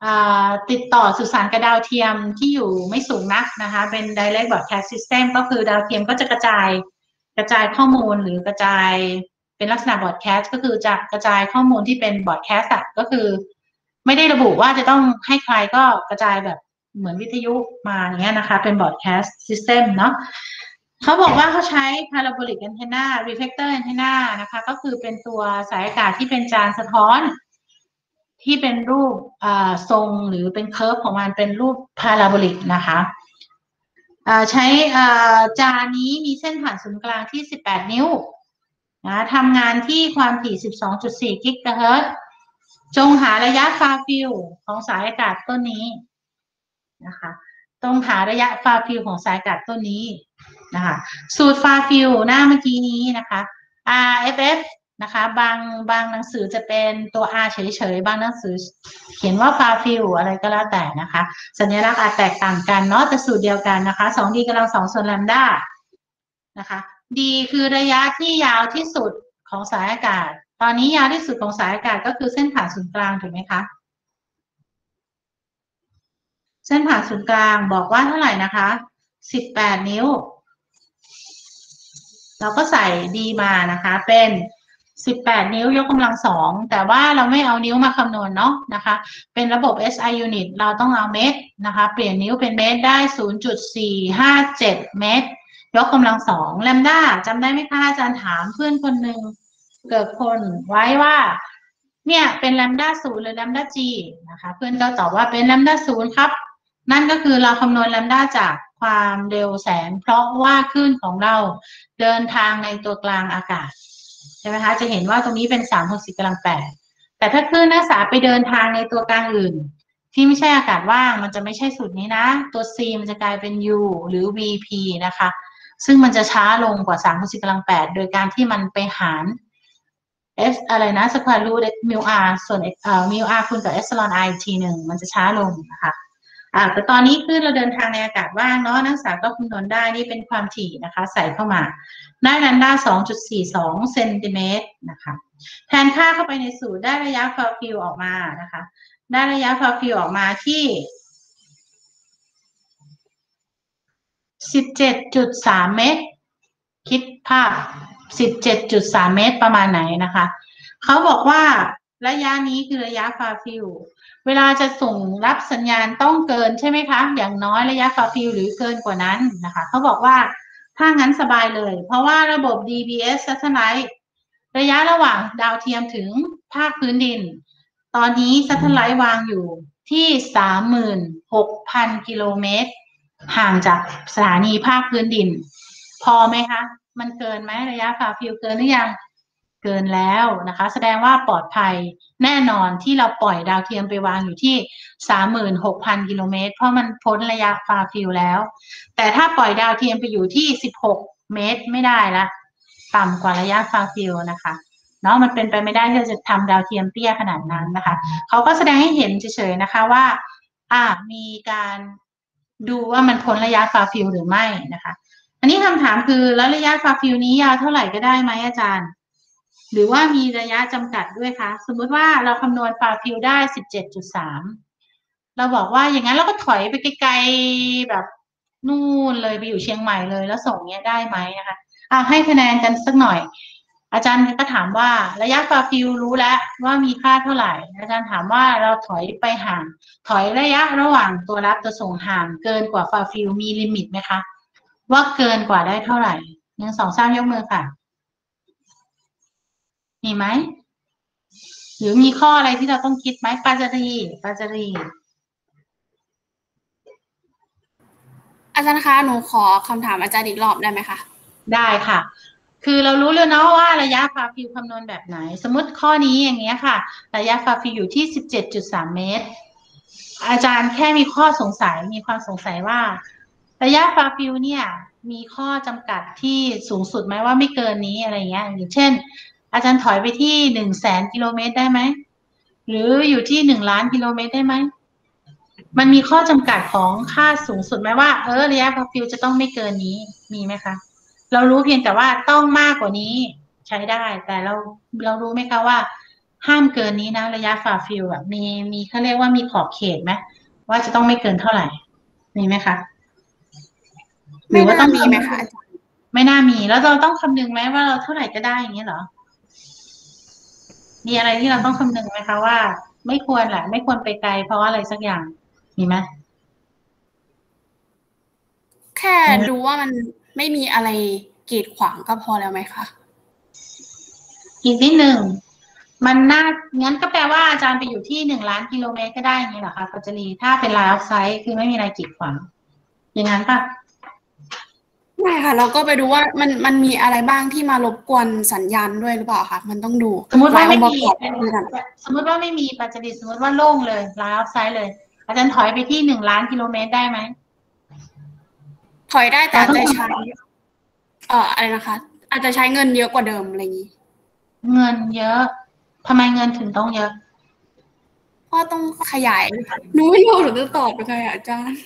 ติดต่อสื่อสารกับดาวเทียมที่อยู่ไม่สูงนักนะคะเป็น direct broadcast system ก็คือดาวเทียมก็จะกระจายกระจายข้อมูลหรือกระจายเป็นลักษณะ broadcast ก็คือจะกระจายข้อมูลที่เป็น broadcast ก็คือไม่ได้ระบุว่าจะต้องให้ใครก็กระจายแบบเหมือนวิทยุมาอย่างเงี้ยนะคะเป็น broadcast system เนาะเขาบอกว่าเขาใช้ parabolic antenna reflector antenna นะคะก็คือเป็นตัวสายอากาศที่เป็นจานสะท้อนที่เป็นรูปทรงหรือเป็นเคอร์ฟของมันเป็นรูปพาราโบลิกนะคะใช้จานนี้มีเส้นผ่านศูนย์กลางที่สิบแปดนิ้วนะทำงานที่ความถี่ สิบสองจุดสี่ กิกะเฮิรตซ์จงหาระยะฟาฟิลของสายอากาศต้นนี้นะคะต้องหาระยะฟาฟิลของสายอากาศต้นนี้นะคะสูตรฟาฟิลหน้าเมื่อกี้นี้นะคะ อาร์ เอฟ เอฟนะคะบางบางหนังสือจะเป็นตัว R เฉยๆบางหนังสือเขียนว่า far field อะไรก็แล้วแต่นะคะสัญลักษณ์อาจแตกต่างกันเนาะแต่สูตรเดียวกันนะคะ สอง ดี กำลังสองส่วนแลมด้านะคะ D คือระยะที่ยาวที่สุดของสายอากาศตอนนี้ยาวที่สุดของสายอากาศก็คือเส้นผ่านศูนย์กลางถูกไหมคะเส้นผ่านศูนย์กลางบอกว่าเท่าไหร่นะคะสิบแปดนิ้วเราก็ใส่ D มานะคะเป็นสิบแปดนิ้วยกกำลังสองแต่ว่าเราไม่เอานิ้วมาคำนวณเนาะนะคะเป็นระบบ เอส ไอ unit เราต้องเอาเมตรนะคะเปลี่ยนนิ้วเป็นเมตรได้ ศูนย์จุดสี่ห้าเจ็ด เมตรยกกำลังสองแลมด้าจำได้ไหมคะอาจารย์ถามเพื่อนคนหนึ่งเกิดคนไว้ว่าเนี่ยเป็นแลมด้าศูนย์หรือแลมด้าจีนะคะเพื่อนก็ตอบว่าเป็นแลมด้าศูนย์ครับนั่นก็คือเราคำนวณแลมด้าจากความเร็วแสงเพราะว่าคลื่นของเราเดินทางในตัวกลางอากาศใช่ไหมคะจะเห็นว่าตรงนี้เป็นสามหกสิบกำลังแปดแต่ถ้าคลื่นนักศึกษาไปเดินทางในตัวกลางอื่นที่ไม่ใช่อากาศว่างมันจะไม่ใช่สูตรนี้นะตัว C มันจะกลายเป็น U หรือ วี พี นะคะซึ่งมันจะช้าลงกว่าสามหกสิบกำลังแปดโดยการที่มันไปหาร S อะไรนะ square root mu r ส่วนเอ่อ mu r คูณกับ epsilon i ทีหนึ่งมันจะช้าลงนะคะอ่าแต่ตอนนี้คลื่นเราเดินทางในอากาศว่างเนาะนักศึกษาก็คำนวณได้นี่เป็นความถี่นะคะใส่เข้ามาได้แลมด้า สองจุดสี่สอง เซนติเมตรนะคะแทนค่าเข้าไปในสูตรได้ระยะฟาฟิลออกมานะคะได้ระยะฟาฟิลออกมาที่ สิบเจ็ดจุดสาม เมตรคิดภาพ สิบเจ็ดจุดสาม เมตรประมาณไหนนะคะเขาบอกว่าระยะนี้คือระยะฟาฟิลเวลาจะส่งรับสัญญาณต้องเกินใช่ไหมคะอย่างน้อยระยะฟาฟิลหรือเกินกว่านั้นนะคะเขาบอกว่าถ้างั้นสบายเลยเพราะว่าระบบ ดี บี เอส Satellite ระยะระหว่างดาวเทียมถึงภาคพื้นดินตอนนี้ Satellite วางอยู่ที่ สามหมื่นหกพัน กิโลเมตรห่างจากสถานีภาคพื้นดินพอไหมคะมันเกินไหมระยะฟาฟิลเกินหรือยังเกินแล้วนะคะแสดงว่าปลอดภัยแน่นอนที่เราปล่อยดาวเทียมไปวางอยู่ที่ สามหมื่นหกพัน กิโลเมตรเพราะมันพ้นระยะฟาฟิลแล้วแต่ถ้าปล่อยดาวเทียมไปอยู่ที่สิบหกเมตรไม่ได้ละต่ำกว่าระยะฟาฟิลนะคะเนาะมันเป็นไปไม่ได้ที่จะทำดาวเทียมเตี้ยขนาดนั้นนะคะเขาก็แสดงให้เห็นเฉยๆนะคะว่าอ่ามีการดูว่ามันพ้นระยะฟาฟิลหรือไม่นะคะอันนี้คำถามคือแล้วระยะฟาฟิลนี้ยาวเท่าไหร่ก็ได้ไหมอาจารย์หรือว่ามีระยะจำกัดด้วยคะสมมุติว่าเราคำนวณฟาฟิลได้ สิบเจ็ดจุดสาม เราบอกว่าอย่างนั้นเราก็ถอยไปไกลๆแบบนู่นเลยไปอยู่เชียงใหม่เลยแล้วส่งเนี้ยได้ไหมนะคะอ่ะให้คะแนนกันสักหน่อยอาจารย์ก็ถามว่าระยะฟาฟิลรู้แล้วว่ามีค่าเท่าไหร่อาจารย์ถามว่าเราถอยไปห่างถอยระยะระหว่างตัวรับตัวส่งห่างเกินกว่าฟาฟิลมีลิมิตไหมคะว่าเกินกว่าได้เท่าไหร่หนึ่งสองสามยกมือค่ะมีไหมหรือมีข้ออะไรที่เราต้องคิดไหมปาจารีปาจารีอาจารย์คะหนูขอคำถามอาจารย์อีกรอบได้ไหมคะได้ค่ะคือเรารู้แล้วเนาะว่าระยะฟาฟิลคำนวณแบบไหนสมมติข้อนี้อย่างเงี้ยค่ะระยะฟาฟิลอยู่ที่ สิบเจ็ดจุดสาม เมตรอาจารย์แค่มีข้อสงสัยมีความสงสัยว่าระยะฟาฟิลเนี่ยมีข้อจำกัดที่สูงสุดไหมว่าไม่เกินนี้อะไรเงี้ยอย่างเช่นอาจารย์ถอยไปที่หนึ่งแสนกิโลเมตรได้ไหมหรืออยู่ที่หนึ่งล้านกิโลเมตรได้ไหมมันมีข้อจำกัดของค่าสูงสุดไหมว่าเออระยะฟาฟิลจะต้องไม่เกินนี้มีไหมคะเรารู้เพียงแต่ว่าต้องมากกว่านี้ใช้ได้แต่เราเรารู้ไหมคะว่าห้ามเกินนี้นะระยะฟาฟิลแบบมีมีเขาเรียกว่ามีขอบเขตไหมว่าจะต้องไม่เกินเท่าไหร่มีไหมคะหรือว่าต้องมีไหมคะไม่น่ามีแล้วเราต้องคำนึงไหมว่าเราเท่าไหร่ก็ได้อย่างนี้เหรอมีอะไรที่เราต้องคำนึงไหมคะว่าไม่ควรแหละไม่ควรไปไกลเพราะอะไรสักอย่างมีไหมแค่ดูว่ามันไม่มีอะไรกีดขวางก็พอแล้วไหมคะอีกนิดหนึ่งมันน่างั้นก็แปลว่าอาจารย์ไปอยู่ที่หนึ่งล้านกิโลเมตรก็ได้อย่างนี้เหรอคะปัจจรีถ้าเป็นไลน์ออฟไซต์คือไม่มีอะไรกีดขวางอย่างนั้นป่ะไม่ค่ะเราก็ไปดูว่ามันมันมีอะไรบ้างที่มารบกวนสัญญาณด้วยหรือเปล่าคะมันต้องดูสมมติว่าไม่มีสมมติว่าไม่มีปัจจรีสมมติว่าโล่งเลยไลน์ออฟไซต์เลยอาจารย์ถอยไปที่หนึ่งล้านกิโลเมตรได้ไหมถอยได้แต่อาจจะใช้เอ่ออะไรนะคะอาจจะใช้เงินเยอะกว่าเดิมอะไรอย่างนี้เงินเยอะทำไมเงินถึงต้องเยอะเพราะต้องขยายหนูไม่รู้หนูจะตอบยังไงอาจารย์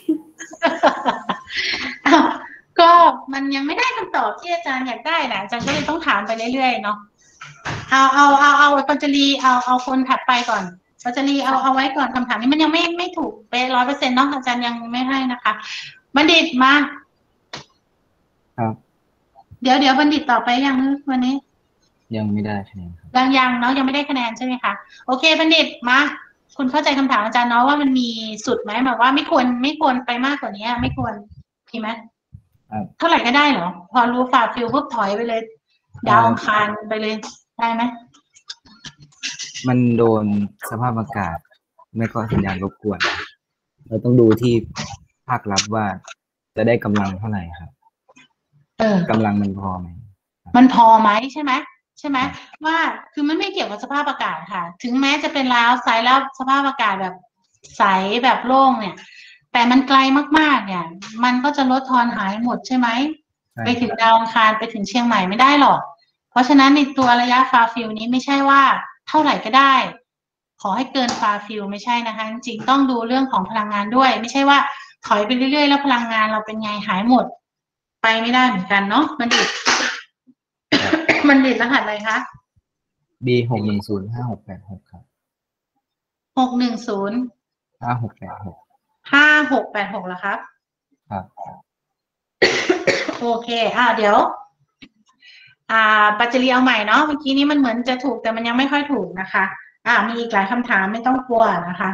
ก็มันยังไม่ได้คำตอบที่อาจารย์อยากได้นะอาจารย์ก็เลยต้องถามไปเรื่อยๆเนาะเอาเอาเอาเอาปัจจรีเอาเอาคนถัดไปก่อนปัจจรีเอาเอาไว้ก่อนคำถามนี้มันยังไม่ไม่ถูกไปร้อยเปอร์เซ็นต์เนาะอาจารย์ยังไม่ให้นะคะบัณฑิตมาครับเดี๋ยวเดี๋ยวบัณฑิตต่อไปยังวันนี้ยังไม่ได้คะแนนยังยังเนาะยังไม่ได้คะแนนใช่ไหมคะโอเคบัณฑิตมาคุณเข้าใจคำถามอาจารย์เนาะว่ามันมีสุดไหมแบบว่าไม่ควรไม่ควรไปมากกว่านี้ไม่ควรใช่ไหมเท่าไหร่ก็ได้เหรอพอรู้ฝ่าฟิลปุ๊บถอยไปเลยดาวคานไปเลยได้ไหมมันโดนสภาพอากาศไม่ก็สัญญาณรบกวนเราต้องดูที่ภาคลับว่าจะได้กำลังเท่าไหร่ครับเออกำลังมันพอไหมมันพอไหมใช่ไหมใช่ไหมว่าคือมันไม่เกี่ยวกับสภาพอากาศค่ะถึงแม้จะเป็นลาวไซด์แล้วสภาพอากาศแบบใสแบบโล่งเนี่ยแต่มันไกลมากๆเนี่ยมันก็จะลดทอนหายหมดใช่ไหมไปถึงดาวอังคารไปถึงเชียงใหม่ไม่ได้หรอกเพราะฉะนั้นในตัวระยะฟาฟิลนี้ไม่ใช่ว่าเท่าไหร่ก็ได้ขอให้เกินฟาฟิลไม่ใช่นะคะจริงๆต้องดูเรื่องของพลังงานด้วยไม่ใช่ว่าถอยไปเรื่อยๆแล้วพลังงานเราเป็นไงหายหมดไปไม่ได้เหมือนกันเนาะบัณฑิตบัณฑิตรหัสอะไรคะ B หกหนึ่งศูนย์ห้าหกแปดหกครับหกหนึ่งศูนย์ห้าหกแปดหกห้าหกแปดหกเหรอครับครับโอเคอ่าเดี๋ยวอ่าปัจจรีเอาใหม่เนาะเมื่อกี้นี้มันเหมือนจะถูกแต่มันยังไม่ค่อยถูกนะคะอ่ามีอีกหลายคำถามไม่ต้องกลัวนะคะ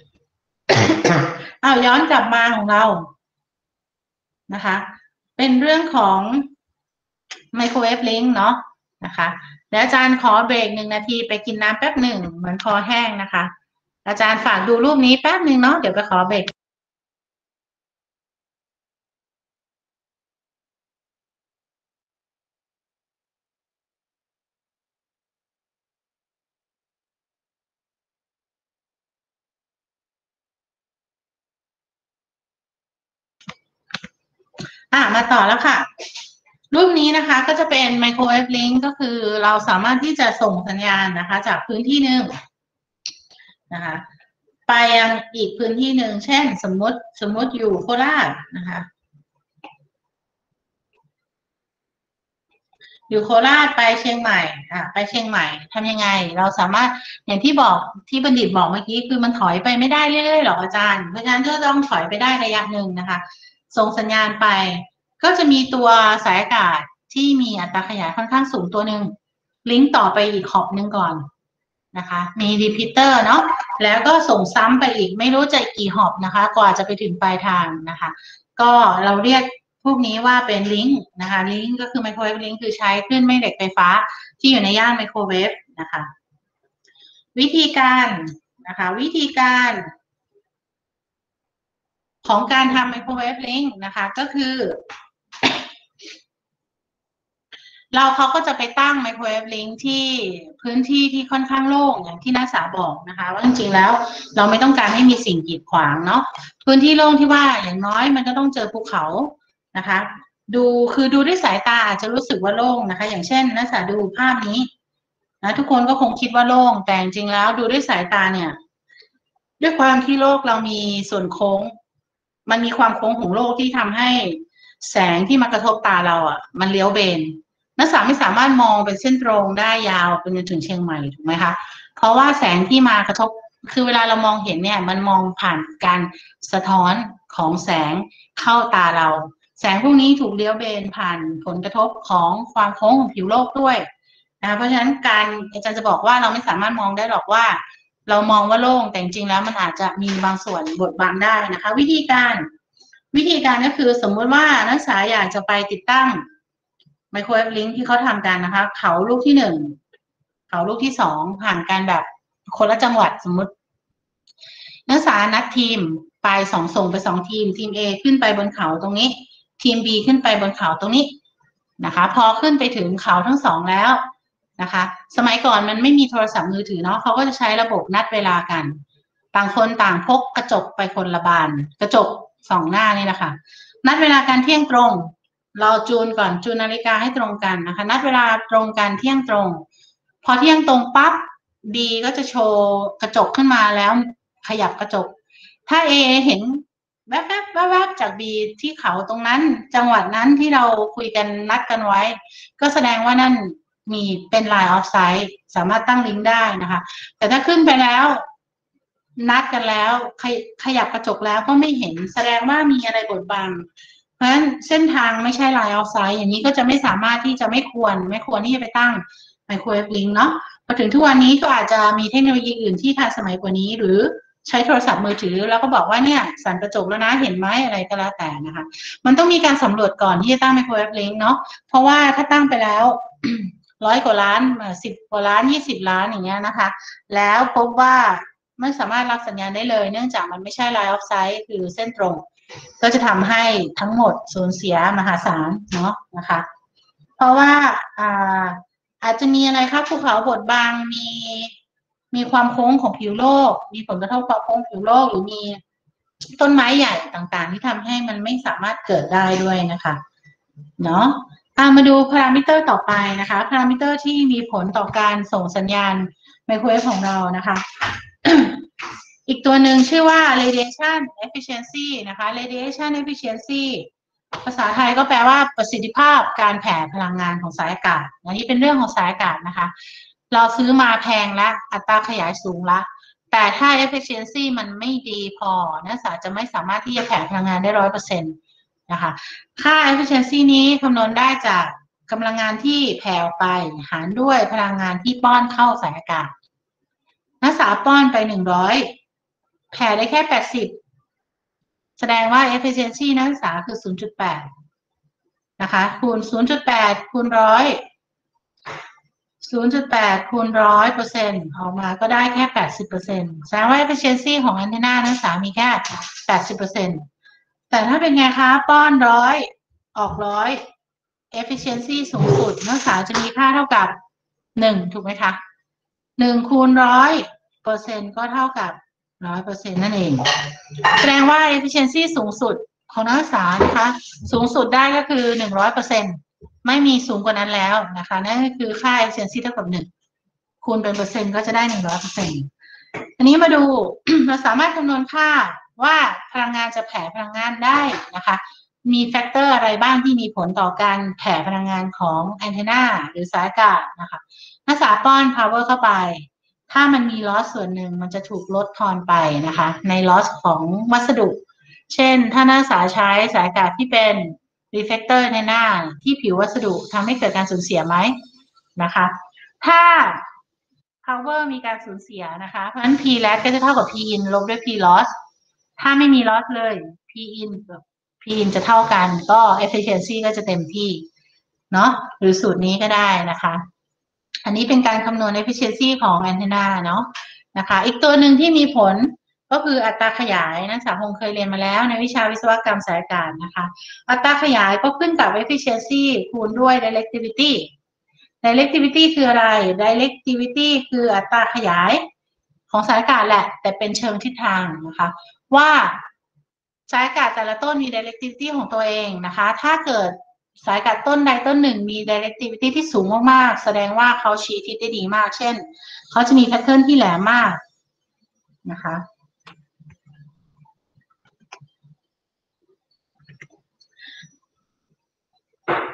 อ้าวย้อนกลับมาของเรานะคะเป็นเรื่องของไมโครเวฟลิงก์เนาะนะคะเดี๋ยวอาจารย์ขอเบรกหนึ่งนาทีไปกินน้ำแป๊บหนึ่งเหมือนคอแห้งนะคะอาจารย์ฝากดูรูปนี้แป๊บหนึ่งเนาะเดี๋ยวไปขอเบรกอ่ะมาต่อแล้วค่ะรูปนี้นะคะก็จะเป็นไมโครเวฟลิงก์ก็คือเราสามารถที่จะส่งสัญญาณนะคะจากพื้นที่หนึ่งนะคะไปยังอีกพื้นที่หนึ่งเช่นสมมติสมมติอยู่โคราชนะคะอยู่โคราชไปเชียงใหม่อ่ะไปเชียงใหม่ทำยังไงเราสามารถอย่างที่บอกที่บัณฑิตบอกเมื่อกี้คือมันถอยไปไม่ได้เรื่อยๆหรอกอาจารย์เพราะฉะนั้นก็ต้องถอยไปได้ระยะหนึ่งนะคะส่งสัญญาณไปก็จะมีตัวสายอากาศที่มีอัตราขยายค่อนข้างสูงตัวหนึ่งลิงก์ต่อไปอีกขอบหนึ่งก่อนนะคะมีรีพีเตอร์เนาะแล้วก็ส่งซ้ำไปอีกไม่รู้จะกี่หอบนะคะกว่าจะไปถึงปลายทางนะคะก็เราเรียกพวกนี้ว่าเป็นลิงก์นะคะลิงก์ก็คือไมโครเวฟลิงก์คือใช้คลื่นแม่เหล็กไฟฟ้าที่อยู่ในย่านไมโครเวฟนะคะวิธีการนะคะวิธีการของการทำไมโครเวฟลิงก์นะคะก็คือเราเขาก็จะไปตั้งไมโครเวฟลิงก์ที่พื้นที่ที่ค่อนข้างโล่งอย่างที่นักศึกษาบอกนะคะว่าจริงๆแล้วเราไม่ต้องการให้มีสิ่งกีดขวางเนาะพื้นที่โล่งที่ว่าอย่างน้อยมันก็ต้องเจอภูเขานะคะดูคือดูด้วยสายตาอาจจะรู้สึกว่าโล่งนะคะอย่างเช่นนักศึกษาดูภาพนี้นะทุกคนก็คงคิดว่าโล่งแต่จริงๆแล้วดูด้วยสายตาเนี่ยด้วยความที่โลกเรามีส่วนโค้งมันมีความโค้งของโลกที่ทำให้แสงที่มากระทบตาเราอ่ะมันเลี้ยวเบนนักศึกษาไม่สามารถมองเป็นเส้นตรงได้ยาวไปจนถึงเชียงใหม่ถูกไหมคะเพราะว่าแสงที่มากระทบคือเวลาเรามองเห็นเนี่ยมันมองผ่านการสะท้อนของแสงเข้าตาเราแสงพวกนี้ถูกเลี้ยวเบนผ่านผลกระทบของความโค้งของผิวโลกด้วยนะเพราะฉะนั้นการอาจารย์จะบอกว่าเราไม่สามารถมองได้หรอกว่าเรามองว่าโล่งแต่จริงๆแล้วมันอาจจะมีบางส่วนบดบังได้นะคะวิธีการวิธีการก็คือสมมุติว่านักศึกษาอยากจะไปติดตั้งไมโครเวฟลิงก์ที่เขาทำกันนะคะเขาลูกที่หนึ่งเขาลูกที่สองผ่านการแบบคนละจังหวัดสมมุตินักศึกษานัดทีมไปสองส่งไปสองทีมทีม A ขึ้นไปบนเขาตรงนี้ทีม B ขึ้นไปบนเขาตรงนี้นะคะพอขึ้นไปถึงเขาทั้งสองแล้วนะคะสมัยก่อนมันไม่มีโทรศัพท์มือถือเนาะเขาก็จะใช้ระบบนัดเวลากันต่างคนต่างพกกระจกไปคนละบานกระจกสองหน้านี่นะคะนัดเวลาการเที่ยงตรงเราจูนก่อนจูนนาฬิกาให้ตรงกันนะคะนัดเวลาตรงกันเที่ยงตรงพอเที่ยงตรงปั๊บ B ก็จะโชว์กระจกขึ้นมาแล้วขยับกระจกถ้า A เห็นแวบๆแวบๆจาก B ที่เขาตรงนั้นจังหวัดนั้นที่เราคุยกันนัดกันไว้ก็แสดงว่านั่นมีเป็น line of sight สามารถตั้งลิงก์ได้นะคะแต่ถ้าขึ้นไปแล้วนัดกันแล้วขยขยับกระจกแล้วก็ไม่เห็นแสดงว่ามีอะไรบดบังเพราะฉะนั้นเส้นทางไม่ใช่ line of sight อย่างนี้ก็จะไม่สามารถที่จะไม่ควรไม่ควรที่จะไปตั้งไมโครเวฟลิงก์เนาะพอถึงทุกวันนี้ก็อาจจะมีเทคโนโลยีอื่นที่ทันสมัยกว่านี้หรือใช้โทรศัพท์มือถือแล้วก็บอกว่าเนี่ยสั่นกระจกแล้วนะเห็นไหมอะไรก็แล้วแต่นะคะมันต้องมีการสำรวจก่อนที่จะตั้งไมโครเวฟลิงก์เนาะเพราะว่าถ้าตั้งไปแล้ว ร้อยกว่าล้านสิบกว่าล้านยี่สิบล้านอย่างเงี้ยนะคะแล้วพบว่าไม่สามารถรับสัญญาณได้เลยเนื่องจากมันไม่ใช่ line of sight คือเส้นตรงก็จะทำให้ทั้งหมดสูญเสียมหาศาลเนาะนะคะเพราะว่าอ่าอาจจะมีอะไรครับภูเขาบดบังมีมีความโค้งของผิวโลกมีผลกระทบความโค้งผิวโลกหรือมีต้นไม้ใหญ่ต่างๆที่ทำให้มันไม่สามารถเกิดได้ด้วยนะคะเนาะมาดูพารามิเตอร์ต่อไปนะคะพารามิเตอร์ที่มีผลต่อการส่งสัญญาณไมโครเวฟของเรานะคะ อีกตัวหนึ่งชื่อว่า radiation efficiency นะคะ radiation efficiency ภาษาไทยก็แปลว่าประสิทธิภาพการแผ่พลังงานของสายอากาศอันนี้เป็นเรื่องของสายอากาศนะคะเราซื้อมาแพงและอัตราขยายสูงละแต่ถ้า efficiency มันไม่ดีพอนักศึกษาจะไม่สามารถที่จะแผ่พลังงานได้ร้อยเปอร์เซ็นต์นะคะค่า efficiency นี้คำนวณได้จากกำลังงานที่แผ่ออกไปหารด้วยพลังงานที่ป้อนเข้าสายอากาศนักศึกษาป้อนไปหนึ่งร้อยแผ่ได้แค่แปดสิบแสดงว่า efficiency นักศึกษาคือ ศูนย์จุดแปด นะคะคูณ ศูนย์จุดแปด คูณหนึ่งร้อย ศูนย์จุดแปด คูณหนึ่งร้อยเปอร์เซ็นต์ออกมาก็ได้แค่ แปดสิบเปอร์เซ็นต์ แสดงว่า efficiency ของแอนเทนานักศึกษามีแค่ แปดสิบเปอร์เซ็นต์ แต่ถ้าเป็นไงคะป้อนร้อยออกร้อย efficiency สูงสุดนักศึกษาจะมีค่าเท่ากับหนึ่งถูกไหมคะหนึ่งคูณร้อยเปอร์เซ็นต์ก็เท่ากับร้อยเปอร์เซ็นต์นั่นเองแสดงว่า efficiency สูงสุดของนักศึกษานะคะสูงสุดได้ก็คือหนึ่งร้อยเปอร์เซ็นต์ไม่มีสูงกว่านั้นแล้วนะคะนั่นก็คือค่า efficiency เท่ากับหนึ่งคูณเป็นเปอร์เซ็นต์ก็จะได้หนึ่งร้อยเปอร์เซ็นต์อันนี้มาดู เราสามารถคำนวณค่าว่าพลังงานจะแผ่พลังงานได้นะคะมีแฟกเตอร์อะไรบ้างที่มีผลต่อการแผ่พลังงานของแอนเทนาหรือสายอากาศนะคะนักศึกษาป้อน power เข้าไปถ้ามันมี loss ส่วนหนึ่งมันจะถูกลดทอนไปนะคะใน loss ของวัสดุเช่นถ้านักศึกษาใช้สายอากาศที่เป็น reflector ในหน้าที่ผิววัสดุทำให้เกิดการสูญเสียไหมนะคะถ้า power มีการสูญเสียนะคะเพราะฉะนั้น P lat ก็จะเท่ากับ P in ลบด้วย P loss ถ้าไม่มี loss เลย P in กับ P in จะเท่ากันก็ efficiency ก็จะเต็มที่เนาะหรือสูตรนี้ก็ได้นะคะอันนี้เป็นการคำนวณ efficiency ของแอนเทนาเนาะนะคะอีกตัวหนึ่งที่มีผลก็คืออัตราขยายนักศึกษาคงเคยเรียนมาแล้วในวิชาวิศวกรรมสายอากาศนะคะอัตราขยายก็ขึ้นกับ efficiency คูณด้วย directivity directivity คืออะไร directivity คืออัตราขยายของสายอากาศแหละแต่เป็นเชิงทิศทางนะคะว่าสายอากาศแต่ละต้นมี directivity ของตัวเองนะคะถ้าเกิดสายอากาศต้นใดต้นหนึ่งมี directivity ที่สูงมากๆแสดงว่าเขาชี้ทิศได้ดีมากเช่นเขาจะมีแพทเทิร์นที่แหลมมากนะคะ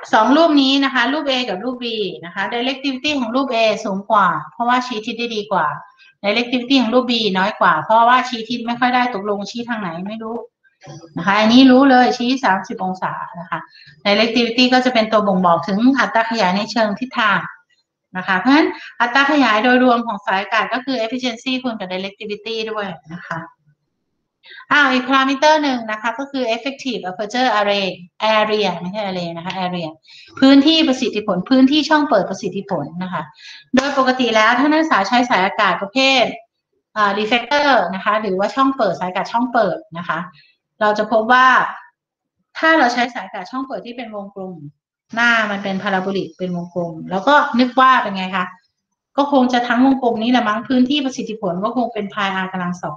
สองรูปนี้นะคะรูป A กับรูป B นะคะ directivity ของรูป A สูงกว่าเพราะว่าชี้ทิศได้ดีกว่า directivity ของรูป B น้อยกว่าเพราะว่าชี้ทิศไม่ค่อยได้ตกลงชี้ทางไหนไม่รู้นะคะอันนี้รู้เลยชี้สามสิบองศานะคะ directivity ก็จะเป็นตัวบ่งบอกถึงอัตราขยายในเชิงทิศทางนะคะเพราะฉะนั้นอัตราขยายโดยรวมของสายอากาศก็คือ efficiency คูณกับ directivity ด้วยนะคะอ้าวอีกพารามิเตอร์หนึ่งนะคะก็คือ effective aperture array area ไม่ใช่ array นะคะ area พื้นที่ประสิทธิผลพื้นที่ช่องเปิดประสิทธิผลนะคะโดยปกติแล้วถ้านักศึกษาใช้สายอากาศประเภทอ่า reflector นะคะหรือว่าช่องเปิดสายอากาศช่องเปิดนะคะเราจะพบว่าถ้าเราใช้สายอากาศช่องเปิดที่เป็นวงกลมหน้ามันเป็นพาราโบลิกเป็นวงกลมแล้วก็นึกว่าเป็นไงคะก็คงจะทั้งวงกลมนี้แหละมั้งพื้นที่ประสิทธิผลก็คงเป็นพาย r กำลังสอง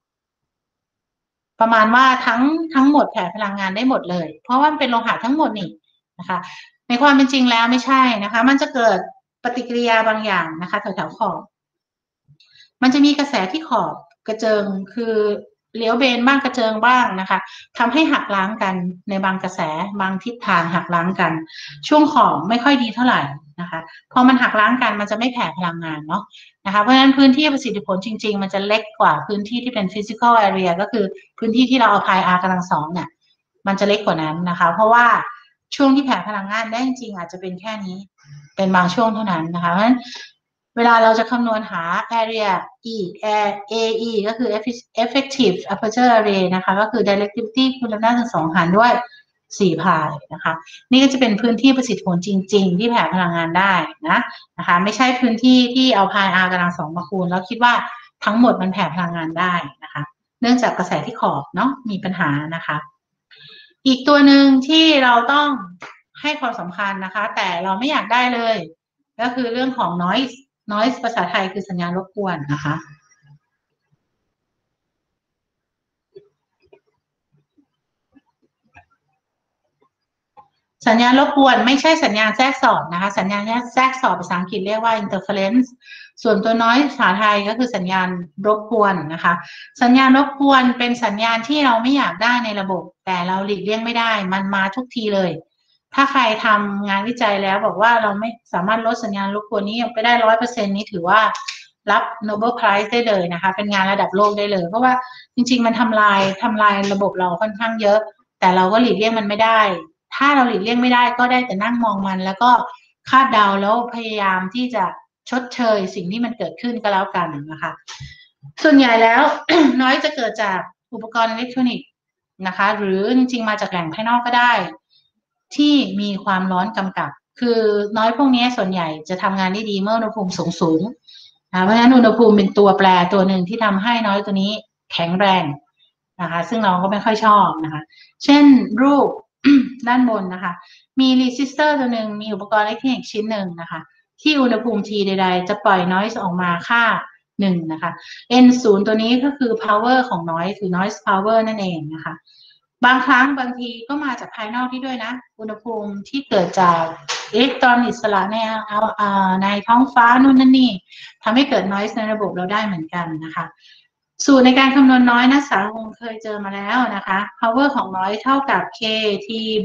ประมาณว่าทั้งทั้งหมดแผ่พลังงานได้หมดเลยเพราะว่ามันเป็นโลหะทั้งหมดนี่นะคะในความเป็นจริงแล้วไม่ใช่นะคะมันจะเกิดปฏิกิริยาบางอย่างนะคะแถวๆขอบมันจะมีกระแสที่ขอบกระเจิงคือเลี้ยวเบนบ้างกระเจิงบ้างนะคะทำให้หักล้างกันในบางกระแสบางทิศทางหักล้างกันช่วงขอบไม่ค่อยดีเท่าไหร่นะคะพอมันหักล้างกันมันจะไม่แผ่พลังงานเนาะนะคะเพราะฉะนั้นพื้นที่ประสิทธิผลจริงๆมันจะเล็กกว่าพื้นที่ที่เป็น physical area ก็คือพื้นที่ที่เราเอาพาย r กำลังสองเนี่ยมันจะเล็กกว่านั้นนะคะเพราะว่าช่วงที่แผ่พลังงานได้จริงๆอาจจะเป็นแค่นี้เป็นบางช่วงเท่านั้นนะคะเพราะฉะนั้นเวลาเราจะคำนวณหา area e ae ก็คือ effective aperture array นะคะก็คือ directivity คูณลำดับสองหารด้วยสี่พายนะคะนี่ก็จะเป็นพื้นที่ประสิทธิผลจริงๆที่แผ่พลังงานได้นะนะคะไม่ใช่พื้นที่ที่เอาพาย r กำลังสองมาคูณแล้วคิดว่าทั้งหมดมันแผ่พลังงานได้นะคะเนื่องจากกระแสที่ขอบเนาะมีปัญหานะคะอีกตัวหนึ่งที่เราต้องให้ความสำคัญนะคะแต่เราไม่อยากได้เลยก็คือเรื่องของ noise noise ภาษาไทยคือสัญญาณรบกวนนะคะสัญญาณรบกวนไม่ใช่สัญญาณแทรกสอดนะคะสัญญาณแทรกสอดภาษาอังกฤษเรียกว่า interference ส่วนตัวน้อยภาษาไทยก็คือสัญญาณรบกวนนะคะสัญญาณรบกวนเป็นสัญญาณที่เราไม่อยากได้ในระบบแต่เราหลีกเลี่ยงไม่ได้มันมาทุกทีเลยถ้าใครทำงานวิจัยแล้วบอกว่าเราไม่สามารถลดสัญญาณรบกวนนี้ไปได้ ร้อยเปอร์เซ็นต์ นี้ถือว่ารับ Nobel Prize ได้เลยนะคะเป็นงานระดับโลกได้เลยเพราะว่าจริงๆมันทำลายทำลายระบบเราค่อนข้างเยอะแต่เราก็หลีกเลี่ยงมันไม่ได้ถ้าเราหลีกเลี่ยงไม่ได้ก็ได้แต่นั่งมองมันแล้วก็คาดเดาแล้วพยายามที่จะชดเชยสิ่งที่มันเกิดขึ้นก็แล้วกันนะคะส่วนใหญ่แล้ว น้อยจะเกิดจากอุปกรณ์อิเล็กทรอนิกส์นะคะหรือจริงๆมาจากแหล่งภายนอกก็ได้ที่มีความร้อนกำกับคือน้อยพวกนี้ส่วนใหญ่จะทำงานได้ดีเมื่ออุณหภูมิสูงสูงนะเพราะฉะนั้นอุณหภูมิเป็นตัวแปรตัวหนึ่งที่ทำให้น้อยตัวนี้แข็งแรงนะคะซึ่งเราก็ไม่ค่อยชอบนะคะเช่นรูป ด้านบนนะคะมีรีซิสเตอร์ตัวหนึ่งมีอุปกรณ์อิเล็กทรอนิกส์ชิ้นหนึ่งนะคะที่อุณหภูมิ T ใดๆจะปล่อย noise ออกมาค่าหนึ่งนะคะ N ศูนย์ตัวนี้ก็คือ power ของ noise คือ noise power นั่นเองนะคะบางครั้งบางทีก็มาจากภายนอกที่ด้วยนะอุณหภูมิที่เกิดจากอิเล็กตรอนอิสระในในท้องฟ้านู่นนั่นนี่ทำให้เกิด noise ในระบบเราได้เหมือนกันนะคะสูตรในการคำนวณ noise นักศึกษาคงเคยเจอมาแล้วนะคะ power ของ noise เท่ากับ k t b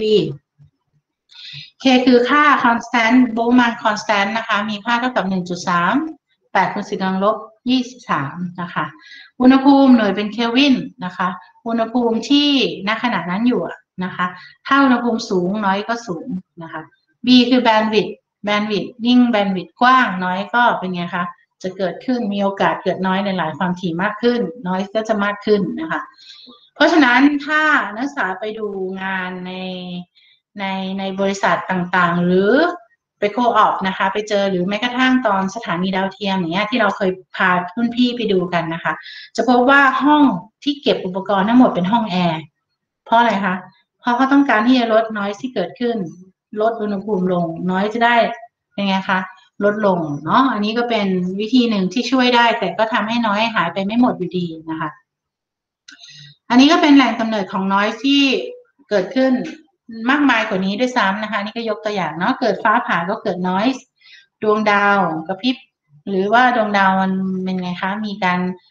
k คือค่า constant Boltzmann constant นะคะมีค่าเท่ากับ หนึ่งจุดสามแปด คูณ สิบ กำลังลบ ยี่สิบสามนะคะอุณหภูมิหน่วยเป็นเคลวินนะคะอุณหภูมิที่ณขณะนั้นอยู่นะคะถ้าอุณหภูมิสูงน้อยก็สูงนะคะ b คือ bandwidth bandwidth ยิ่ง bandwidth กว้างน้อยก็เป็นไงคะจะเกิดขึ้นมีโอกาสเกิดน้อยในหลายความถี่มากขึ้นน้อยก็จะมากขึ้นนะคะเพราะฉะนั้นถ้านักศึกษาไปดูงานในในในบริษัทต่างๆหรือไปโคออปนะคะไปเจอหรือแม้กระทั่งตอนสถานีดาวเทียมอย่างเงี้ยที่เราเคยพารุ่นพี่ไปดูกันนะคะจะพบว่าห้องที่เก็บอุปกรณ์ทั้งหมดเป็นห้องแอร์เพราะอะไรคะเพราะเขาต้องการที่จะลดน้อยที่เกิดขึ้นลดอุณหภูมิลงน้อยจะได้เป็นไงคะลดลงเนาะอันนี้ก็เป็นวิธีหนึ่งที่ช่วยได้แต่ก็ทำให้น้อยหายไปไม่หมดอยู่ดีนะคะอันนี้ก็เป็นแหล่งกำเนิดของน้อยที่เกิดขึ้นมากมายกว่านี้ด้วยซ้ำนะคะนี่ก็ยกตัวอย่างเนาะเกิดฟ้าผ่าก็เกิด noise ดวงดาวกระพริบหรือว่าดวงดาวมันเป็นไงคะมีการ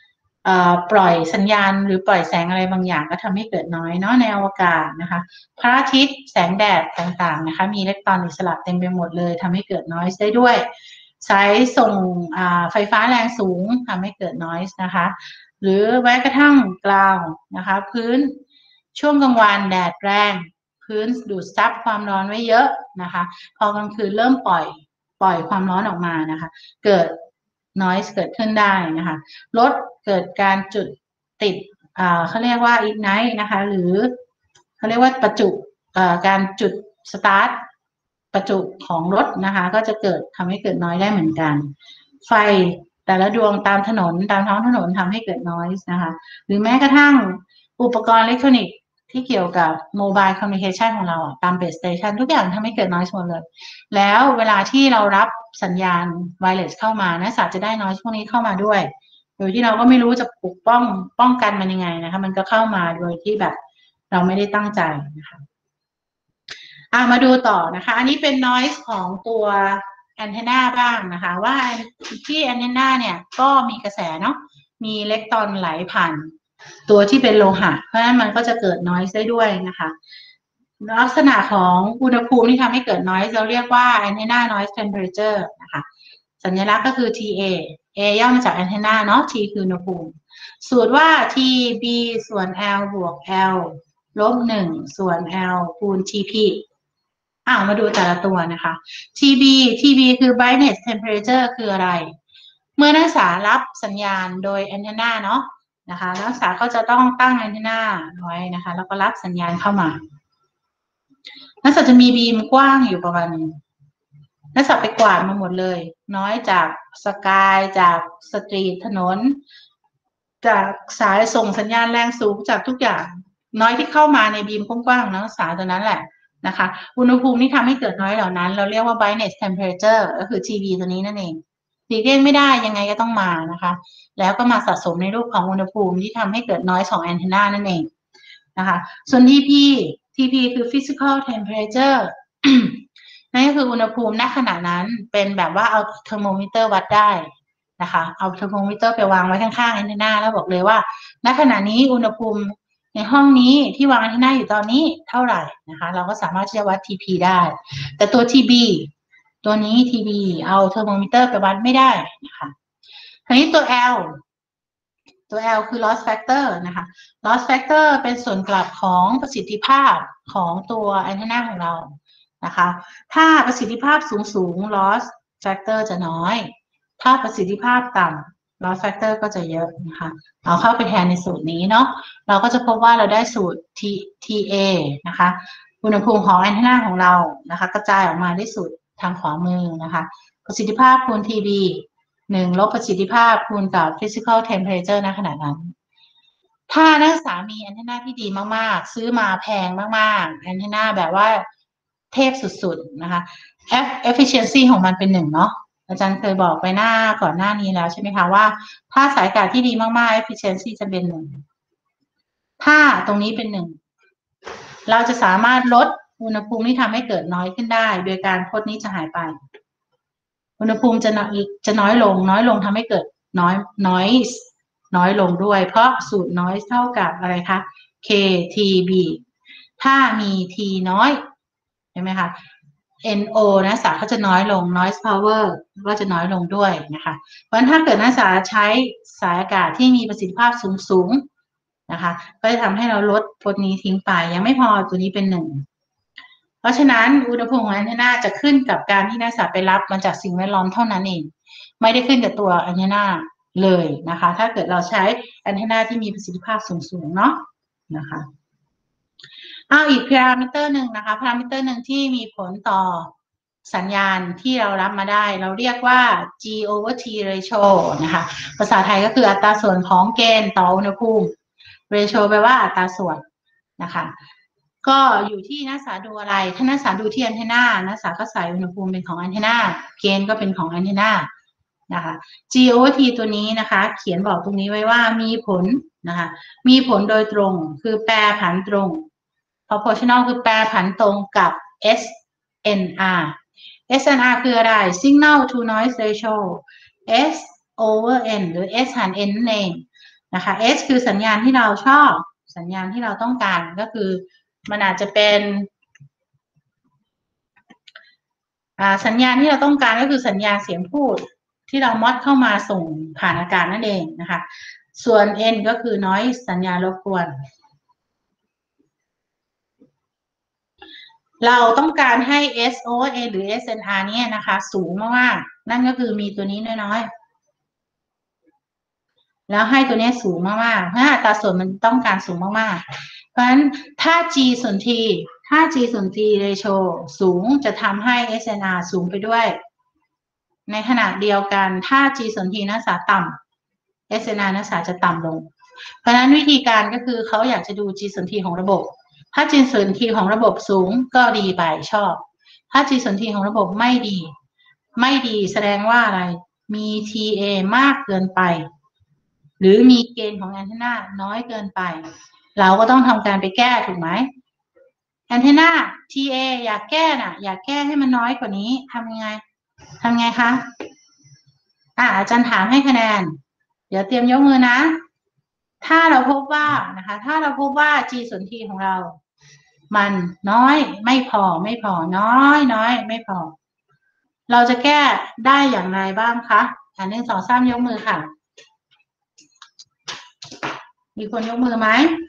เอ่อปล่อยสัญญาณหรือปล่อยแสงอะไรบางอย่างก็ทำให้เกิดน้อยเนาะในอวกาศนะคะพระอาทิตย์แสงแดดต่างๆนะคะมีอิเล็กตรอนอิสระเต็มไปหมดเลยทำให้เกิด noise ได้ด้วยสายส่งไฟฟ้าแรงสูงทำให้เกิด noise นะคะหรือแม้กระทั่งกลางนะคะพื้นช่วงกลางวันแดดแรงพื้นดูดซับความร้อนไว้เยอะนะคะพอกลางคืนเริ่มปล่อยปล่อยความร้อนออกมานะคะเกิด noise เกิดขึ้นได้นะคะรถเกิดการจุดติดอ่าเขาเรียกว่า ignite นะคะหรือเขาเรียกว่าประจุอ่าการจุด start ประจุของรถนะคะก็จะเกิดทำให้เกิด noise ได้เหมือนกันไฟแต่ละดวงตามถนนตามท้องถนนทำให้เกิด noise นะคะหรือแม้กระทั่งอุปกรณ์อิเล็กทรอนิกส์ที่เกี่ยวกับโมบายคอมมิวนิเคชันของเราตามเบสสเตชันทุกอย่างทำให้เกิด noise หมดเลยแล้วเวลาที่เรารับสัญญาณไวเลสเข้ามานะสาจะได้ noise พวกนี้เข้ามาด้วยโดยที่เราก็ไม่รู้จะปกป้องป้องกันมันยังไงนะคะมันก็เข้ามาโดยที่แบบเราไม่ได้ตั้งใจนะคะอ่ามาดูต่อนะคะอันนี้เป็น noise ของตัวแอนเทนาบ้างนะคะว่าที่แอนเทนาเนี่ยก็มีกระแสเนาะมีอิเล็กตรอนไหลผ่านตัวที่เป็นโลหะเพราะฉะนั้นมันก็จะเกิด noise ได้ด้วยนะคะลักษณะของอุณหภูมิที่ทำให้เกิด noise เราเรียกว่า antenna noise temperature นะคะสัญลักษณ์ก็คือ ที เอ A ย่อมาจาก antenna เนาะ T คืออุณหภูมิสูตรว่า T B ส่วน L บวก L ลบหนึ่งส่วน L คูณ ที พี อ่ามาดูแต่ละตัวนะคะ ที บี ที บี คือ brightness temperature คืออะไรเมื่อนักศึกษารับสัญญาณโดย antenna เนาะนะคะนักศึกษาก็จะต้องตั้งแอนเทนาไว้นะคะแล้วก็รับสัญญาณเข้ามานักศึกษาจะมีบีมกว้างอยู่ประมาณนึงนักศึกษาไปกวาดมาหมดเลยน้อยจากสกายจากสตรีทถนนจากสายส่งสัญญาณแรงสูงจากทุกอย่างน้อยที่เข้ามาในบีมกว้างๆนักศึกษาตัวนั้นแหละนะคะอุณหภูมิที่ทำให้เกิดน้อยเหล่านั้นเราเรียกว่า brightness temperature ก็คือ ที บี ตัวนี้นั่นเองหลีกเลี่ยงไม่ได้ยังไงก็ต้องมานะคะแล้วก็มาสะสมในรูปของอุณหภูมิที่ทำให้เกิด noise ของแอนเทนานั่นเองนะคะส่วน ที พี ที พี คือ physical temperature นั่นก็คืออุณหภูมิณขณะนั้นเป็นแบบว่าเอาเทอร์โมมิเตอร์วัดได้นะคะเอาเทอร์โมมิเตอร์ไปวางไว้ข้างๆแอนเทนาแล้วบอกเลยว่าณขณะนี้อุณหภูมิในห้องนี้ที่วางแอนเทนาอยู่ตอนนี้เท่าไหร่นะคะเราก็สามารถที่จะวัด ที พี ได้แต่ตัว ที บี ตัวนี้ ที บี เอาเทอร์โมมิเตอร์ไปวัดไม่ได้นะคะทีนี้ตัว L ตัว L คือ loss factor นะคะ loss factor เป็นส่วนกลับของประสิทธิภาพของตัวแอนเทนาของเรานะคะถ้าประสิทธิภาพสูงสูง loss factor จะน้อยถ้าประสิทธิภาพต่ำ loss factor ก็จะเยอะนะคะเอาเข้าไปแทนในสูตรนี้เนาะเราก็จะพบว่าเราได้สูตร T ที เอ นะคะอุณหภูมิของแอนเทนาของเรานะคะกระจายออกมาได้สูตรทางขวามือนะคะประสิทธิภาพคูณ ที บี หนึ่งลบประสิทธิภาพคูณกับ physical temperature ณขณะนั้นถ้านักศึกษามีแอนเทนาที่ดีมากๆซื้อมาแพงมากๆแอนเทนาแบบว่าเทพสุดๆนะคะ efficiency ของมันเป็นหนึ่งเนาะอาจารย์เคยบอกไปหน้าก่อนหน้านี้แล้วใช่ไหมคะว่าถ้าสายอากาศที่ดีมากๆ efficiency จะเป็นหนึ่งถ้าตรงนี้เป็นหนึ่งเราจะสามารถลดอุณหภูมิที่ทำให้เกิดน้อยขึ้นได้โดยการพจน์นี้จะหายไปอุณหภูมิจะน้อยจะน้อยลงน้อยลงทำให้เกิดน้อยน้อยน้อยลงด้วยเพราะสูตรน้อยเท่ากับอะไรคะ K T B ถ้ามี T น้อยใช่ไหมคะ N O นะสาเขาจะน้อยลง noise power ก็จะน้อยลงด้วยนะคะเพราะฉะนั้นถ้าเกิดนักศึกษาใช้สายอากาศที่มีประสิทธิภาพสูงสูงนะคะก็จะทำให้เราลดพจน์นี้ทิ้งไปยังไม่พอตัวนี้เป็นหนึ่งเพราะฉะนั้นอุณหภูมิของแอนเทนาจะขึ้นกับการที่นักศึกษาไปรับมาจากสิ่งแวดล้อมเท่านั้นเองไม่ได้ขึ้นกับตัวแอนเทนาเลยนะคะถ้าเกิดเราใช้แอนเทนาที่มีประสิทธิภาพสูงๆเนาะนะคะเอาอีกพารามิเตอร์หนึ่งนะคะพารามิเตอร์หนึ่งที่มีผลต่อสัญญาณที่เรารับมาได้เราเรียกว่า G over T ratio นะคะภาษาไทยก็คืออัตราส่วนของเกณฑ์ต่ออุณหภูมิ ratio แปลว่าอัตราส่วนนะคะก็อยู่ที่นักศึกษาดูอะไรถ้านักศึกษาดูที่แอนเทนานักศึกษาก็ใส่อุณหภูมิเป็นของแอนเทนาเกณฑ์ก็เป็นของแอนเทนานะคะ G over T ตัวนี้นะคะเขียนบอกตรงนี้ไว้ว่ามีผลนะคะมีผลโดยตรงคือแปรผันตรง proportional คือแปรผันตรงกับ S N R S N R คืออะไร signal to noise ratio S over N หรือ S หาร N นั่นเองนะคะ S คือสัญญาณที่เราชอบสัญญาณที่เราต้องการก็คือมันอาจจะเป็นสัญญาณที่เราต้องการก็คือสัญญาณเสียงพูดที่เรามอดเข้ามาส่งผ่านอากาศนั่นเองนะคะส่วน N ก็คือ noise สัญญาณรบกวนเราต้องการให้ เอส โอ เอ หรือ เอส เอ็น อาร์ เนี่ยนะคะสูงมากๆนั่นก็คือมีตัวนี้น้อยๆแล้วให้ตัวนี้สูงมากๆเพราะอัตราส่วนมันต้องการสูงมากๆเพราะฉะนั้นถ้า G ส่วน T ถ้า G ส่วน T ratio สูงจะทำให้ เอส เอ็น อาร์ สูงไปด้วยในขณะเดียวกันถ้า G ส่วน T นักศึกษาต่ำ เอส เอ็น อาร์ นักศึกษาจะต่ำลงเพราะฉะนั้นวิธีการก็คือเขาอยากจะดู G ส่วน T ของระบบถ้า G ส่วน T ของระบบสูงก็ดีไปชอบถ้า G ส่วน T ของระบบไม่ดีไม่ดีแสดงว่าอะไรมี ที เอ มากเกินไปหรือมีเกณฑ์ของแอนเทนาน้อยเกินไปเราก็ต้องทำการไปแก้ถูกไหมแอนเทนา ที เอ อยากแก้น่ะอยากแก้ให้มันน้อยกว่านี้ทำยังไงทำไงคะอ่ะอาจารย์ถามให้คะแนนเดี๋ยวเตรียมยกมือนะถ้าเราพบว่านะคะถ้าเราพบว่า G ส่วน T ของเรามันน้อยไม่พอไม่พอน้อยน้อยไม่พอเราจะแก้ได้อย่างไรบ้างคะอันหนึ่งสองสามยกมือค่ะมีคนยกมือไหม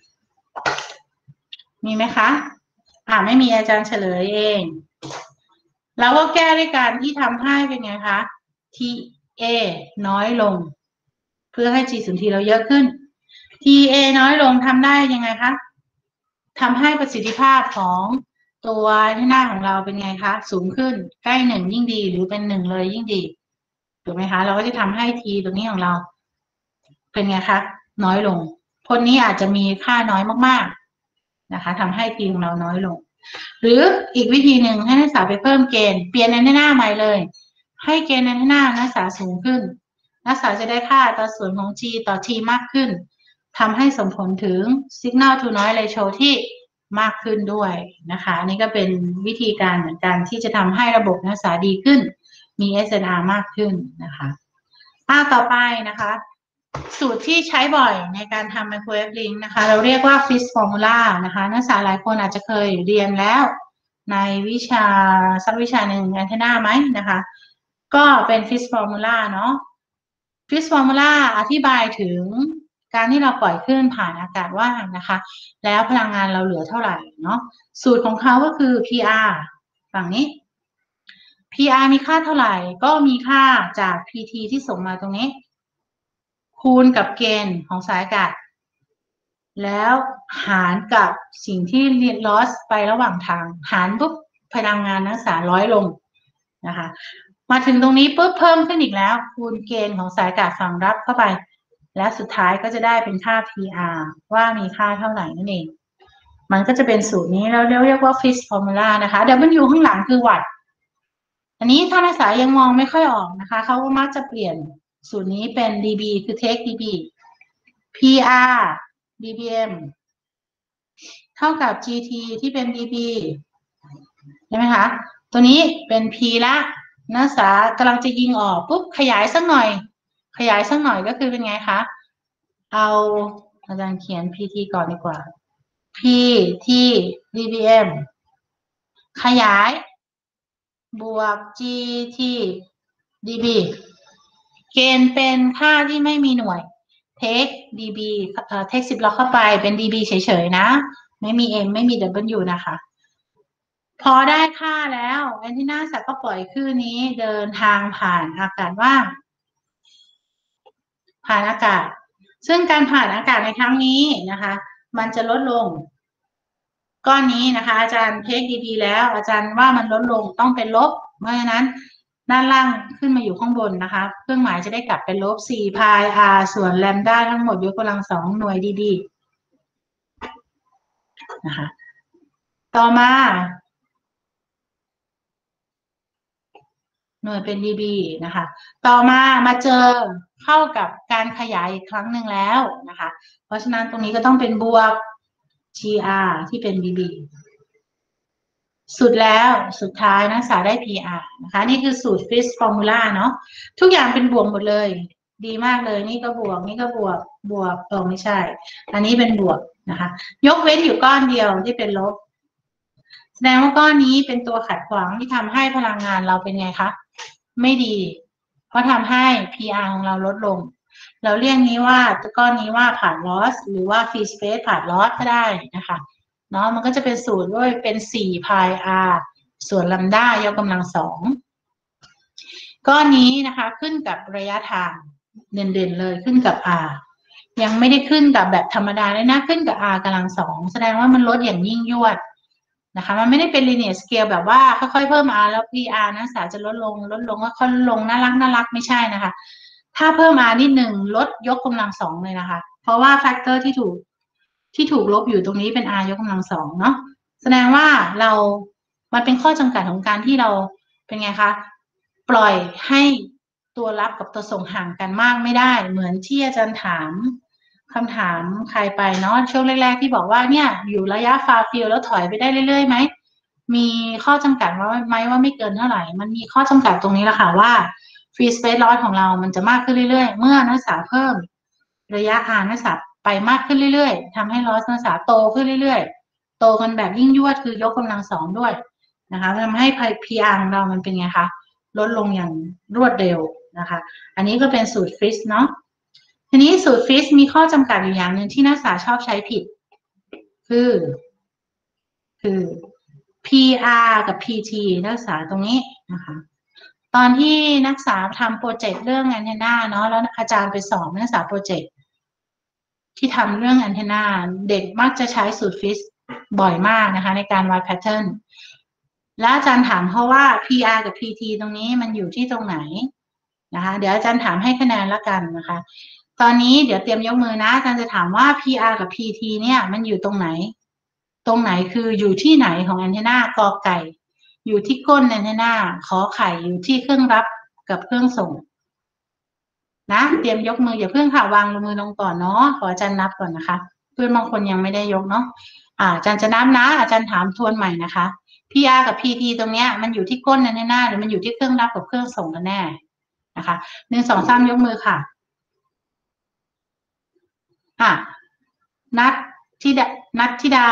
มีไหมคะอ่าไม่มีอาจารย์เฉลยเองเราก็แก้ด้วยการที่ทำให้เป็นไงคะ ที เอ น้อยลงเพื่อให้ G ส่วน T เราเยอะขึ้น ที เอ น้อยลงทำได้ยังไงคะทำให้ประสิทธิภาพของตัวที่หน้าของเราเป็นไงคะสูงขึ้นใกล้หนึ่งยิ่งดีหรือเป็นหนึ่งเลยยิ่งดีถูกไหมคะเราก็จะทำให้ T ตรงนี้ของเราเป็นไงคะน้อยลงพจน์นี้อาจจะมีค่าน้อยมากๆนะคะทำให้ T ของเราน้อยลงหรืออีกวิธีหนึ่งให้นักศึกษาไปเพิ่มเกณฑ์เปลี่ยนในหน้าใหม่เลยให้เกณฑ์ในหน้านักศึกษาสูงขึ้นนักศึกษาจะได้ค่าอัตราส่วนของ G ต่อ T มากขึ้นทำให้ส่งผลถึง signal to noise ratio ที่มากขึ้นด้วยนะคะนี่ก็เป็นวิธีการเหมือนกันที่จะทำให้ระบบนักศึกษาดีขึ้นมี เอส เอ็น อาร์ มากขึ้นนะคะอ่าต่อไปนะคะสูตรที่ใช้บ่อยในการทำ microwave link นะคะเราเรียกว่า Fish formula นะคะนักศึกษาหลายคนอาจจะเคยเรียนแล้วในวิชาสักวิชาหนึ่งแอนเทนาไหมนะคะก็เป็น Fish formula เนาะ Fish formula อธิบายถึงการที่เราปล่อยคลื่นผ่านอากาศว่างนะคะแล้วพลังงานเราเหลือเท่าไหร่เนาะสูตรของเขาก็คือ พี อาร์ ฝั่งนี้ พี อาร์ มีค่าเท่าไหร่ก็มีค่าจาก พี ที ที่ส่งมาตรงนี้คูณกับเกณฑ์ของสายอากาศแล้วหารกับสิ่งที่เรียน loss ไประหว่างทางหารปุ๊บพลังงานนักศึกษาร้อยลงนะคะมาถึงตรงนี้ปุ๊บเพิ่มขึ้นอีกแล้วคูณเกณฑ์ของสายอากาศฝั่งรับเข้าไปและสุดท้ายก็จะได้เป็นค่า พี อาร์ ว่ามีค่าเท่าไหร่นั่นเองมันก็จะเป็นสูตรนี้เราเรียกว่า Fish formula นะคะ W ข้างหลังคือวัตต์อันนี้ถ้านักศึกษายังมองไม่ค่อยออกนะคะเขาก็มักจะเปลี่ยนสูตรนี้เป็น dB คือ take dB พี อาร์ ดี บี เอ็ม เท่ากับ จี ที ที่เป็น dB ใช่ไหมคะตัวนี้เป็น P ละนักศึกษากำลังจะยิงออกปุ๊บขยายสักหน่อยขยายสักหน่อยก็คือเป็นไงคะเอาอาจารย์เขียน พี ที ก่อนดีกว่า P ที่ ดี บี เอ็ม ขยายบวก G ที่ ดี บี เกณฑ์เป็นค่าที่ไม่มีหน่วย take dB เอ่อ take สิบล็อกเข้าไปเป็น dB เฉยๆนะไม่มี m ไม่มี w นะคะพอได้ค่าแล้วแอนทีนาสักก็ปล่อยคลื่นนี้เดินทางผ่านอากาศว่างผ่านอากาศซึ่งการผ่านอากาศในครั้งนี้นะคะมันจะลดลงก้อนนี้นะคะอาจารย์เทคดีๆแล้วอาจารย์ว่ามันลดลงต้องเป็นลบเพราะฉะนั้นด้านล่างขึ้นมาอยู่ข้างบนนะคะเครื่องหมายจะได้กลับเป็นลบสี่พาย r ส่วนแลมด้าทั้งหมดยกกำลังสองหน่วยดีๆนะคะต่อมาหน่วยเป็น dB นะคะต่อมามาเจอเข้ากับการขยายอีกครั้งหนึ่งแล้วนะคะเพราะฉะนั้นตรงนี้ก็ต้องเป็นบวก จี อาร์ ที่เป็น dB สุดแล้วสุดท้ายนักศึกษาได้ พี อาร์ นะคะนี่คือสูตร Fish formula เนาะทุกอย่างเป็นบวกหมดเลยดีมากเลยนี่ก็บวกนี่ก็บวกบวกเออไม่ใช่ อันนี้เป็นบวกนะคะ ยกเว้นอยู่ก้อนเดียวที่เป็นลบแสดงว่าก้อนนี้เป็นตัวขัดขวางที่ทำให้พลังงานเราเป็นไงคะไม่ดีเพราะทำให้ พี อาร์ ของเราลดลงเราเรียกนี้ว่าตัวก้อนนี้ว่าผ่าน loss หรือว่า free space ผ่าน loss ก็ได้นะคะเนาะมันก็จะเป็นสูตรด้วยเป็นสี่ pi r ส่วนลัมด้ายกกำลังสองก้อนนี้นะคะขึ้นกับระยะทางเด่นๆเลยขึ้นกับ r ยังไม่ได้ขึ้นกับแบบธรรมดาเลยนะขึ้นกับ r กำลังสองแสดงว่ามันลดอย่างยิ่งยวดนะคะมันไม่ได้เป็น linear scale แบบว่าค่อยๆเพิ่ม r แล้ว พี อาร์ นักศึกษาจะลดลงลดลงก็ค่อยลงน่ารักน่ารักไม่ใช่นะคะถ้าเพิ่ม r นิดหนึ่งลดยกกำลังสองเลยนะคะเพราะว่าแฟกเตอร์ที่ถูกที่ถูกลบอยู่ตรงนี้เป็น r ยกกำลังสองเนาะแสดงว่าเรามันเป็นข้อจำกัดของการที่เราเป็นไงคะปล่อยให้ตัวรับกับตัวส่งห่างกันมากไม่ได้เหมือนที่อาจารย์ถามคำถามใครไปเนาะช่วงแรกๆที่บอกว่าเนี่ยอยู่ระยะฟาฟิลแล้วถอยไปได้เรื่อยๆไหมมีข้อจำกัดว่าไหมว่าไม่เกินเท่าไหร่มันมีข้อจำกัดตรงนี้แหละค่ะว่าฟรีสเปซลอสของเรามันจะมากขึ้นเรื่อยๆเมื่อนักศึกษาเพิ่มระยะ r นักศึกษาไปมากขึ้นเรื่อยๆทำให้ลอสนักศึกษาโตขึ้นเรื่อยๆโตกันแบบยิ่งยวดคือยกกำลังสองด้วยนะคะทำให้ พี อาร์ ของเรามันเป็นไงคะลดลงอย่างรวดเร็วนะคะอันนี้ก็เป็นสูตรฟิสเนาะทีนี้สูตรฟิสมีข้อจำกัดอยู่อย่างหนึ่งที่นักศึกษาชอบใช้ผิดคือคือ พี อาร์ กับ พี ที นักศึกษาตรงนี้นะคะตอนที่นักศึกษาทำโปรเจกต์เรื่องแอนเทนาเนาะแล้วอาจารย์ไปสอนนักศึกษาโปรเจกต์ที่ทำเรื่องแอนเทนาเด็กมักจะใช้สูตรฟิสบ่อยมากนะคะในการวัดแพทเทิร์นแล้วอาจารย์ถามเขาว่า พี อาร์ กับ พี ที ตรงนี้มันอยู่ที่ตรงไหนนะคะเดี๋ยวอาจารย์ถามให้คะแนนละกันนะคะตอนนี้เดี๋ยวเตรียมยกมือนะอาจารย์จะถามว่า พี อาร์ กับ พี ที เนี่ยมันอยู่ตรงไหนตรงไหนคืออยู่ที่ไหนของแอนเทนากอไก่อยู่ที่ก้นแอนเทนาขอไข่อยู่ที่เครื่องรับกับเครื่องส่งนะเตรียมยกมืออย่าเพิ่งค่ะวางมือลงก่อนเนาะขออาจารย์นับก่อนนะคะเพื่อนบางคนยังไม่ได้ยกเนาะอ่าอาจารย์จะนับนะอาจารย์ถามทวนใหม่นะคะ พี อาร์ กับ พี ที ตรงเนี้ยมันอยู่ที่ก้นแอนเทนาหรือมันอยู่ที่เครื่องรับกับเครื่องส่งกันแน่นะคะหนึ่งสองสามยกมือค่ะอ่ะนัดที่ดนัดธิดา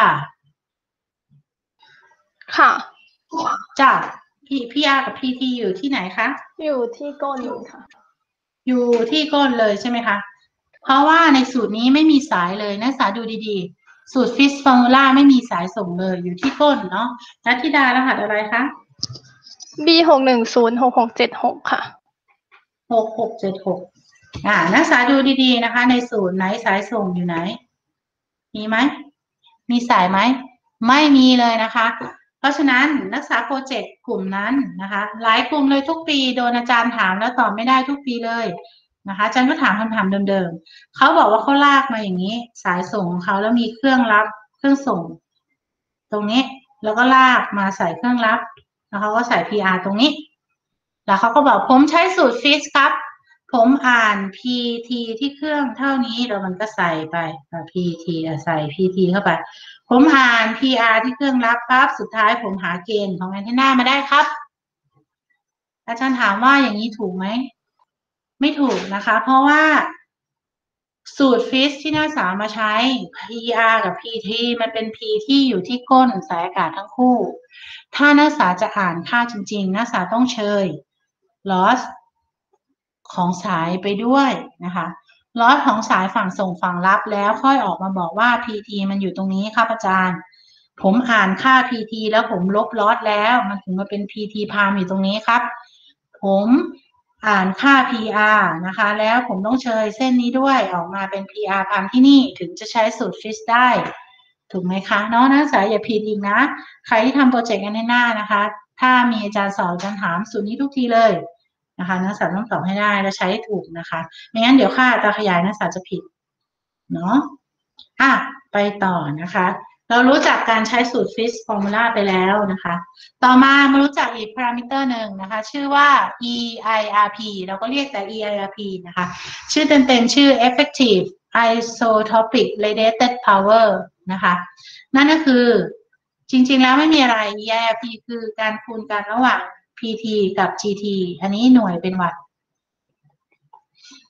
ค่ะจ้ะพี่พีอาร์กับพีทีอยู่ที่ไหนคะอยู่ที่ก้นค่ะอยู่ที่ก้นเลยใช่ไหมคะเพราะว่าในสูตรนี้ไม่มีสายเลยนักศึกษาดูดีๆสูตรฟิสฟอร์มูลาไม่มีสายส่งเลยอยู่ที่ก้นเนาะนัทธิดารหัสอะไรคะบี หกหนึ่งศูนย์ หกหกเจ็ดหกค่ะหกหกเจ็ดหกอ่านักศึกษาดูดีๆนะคะในสูตรไหนสายส่งอยู่ไหนมีไหมมีสายไหมไม่มีเลยนะคะเพราะฉะนั้นนักศึกษาโปรเจกต์กลุ่มนั้นนะคะหลายกลุ่มเลยทุกปีโดนอาจารย์ถามแล้วตอบไม่ได้ทุกปีเลยนะคะอาจารย์ก็ถามคำถามเดิมๆเขาบอกว่าเขาลากมาอย่างนี้สายส่งของเขาแล้วมีเครื่องรับเครื่องส่งตรงนี้แล้วก็ลากมาใส่เครื่องรับแล้วเขาก็ใส่ พี อาร์ ตรงนี้แล้วเขาก็บอกผมใช้สูตรฟิสครับผมอ่าน พี ที ที่เครื่องเท่านี้แล้วมันก็ใส่ไป พี ที ใส่ พี ที เข้าไปผมอ่าน พี อาร์ ที่เครื่องรับครับสุดท้ายผมหาเกณฑ์ของแอนเทนามาได้ครับอาจารย์ถามว่าอย่างนี้ถูกไหมไม่ถูกนะคะเพราะว่าสูตรฟิสที่นักศึกษามาใช้ พี อาร์ กับ พี ที มันเป็น P ที่อยู่ที่ก้นสายอากาศทั้งคู่ถ้านักศึกษาจะอ่านค่าจริงๆนักศึกษาต้องเชย loss ของสายไปด้วยนะคะ loss ของสายฝั่งส่งฝั่งรับแล้วค่อยออกมาบอกว่า พี ที มันอยู่ตรงนี้ครับอาจารย์ผมอ่านค่า พี ที แล้วผมลบ loss แล้วมันถึงมาเป็น พี ที พามอยู่ตรงนี้ครับผมอ่านค่า พี อาร์ นะคะแล้วผมต้องเชยเส้นนี้ด้วยออกมาเป็น พี อาร์ พามที่นี่ถึงจะใช้สูตรฟิสได้ถูกไหมคะเนาะนักศึกษาอย่าผิดอีกนะใครที่ทำโปรเจกต์แอนเทนานะคะถ้ามีอาจารย์สอนอาจารย์ถามสูตรนี้ทุกทีเลยนะคะนักศึกษาต้องตอบให้ได้และใช้ให้ถูกนะคะไม่งั้นเดี๋ยวค่าอัตราขยายนักศึกษาจะผิดเนาะอ่ะไปต่อนะคะเรารู้จักการใช้สูตรฟิสฟอร์มูลาไปแล้วนะคะต่อมามารู้จักอีกพารามิเตอร์หนึ่งนะคะชื่อว่า อี ไอ อาร์ พี เราก็เรียกแต่ อี ไอ อาร์ พี นะคะชื่อเต็มๆชื่อ effective isotopic radiated power นะคะนั่นก็คือจริงๆแล้วไม่มีอะไร อี ไอ อาร์ พี คือการคูณกันระหว่าง พี ที กับ จี ที อันนี้หน่วยเป็นวัตต์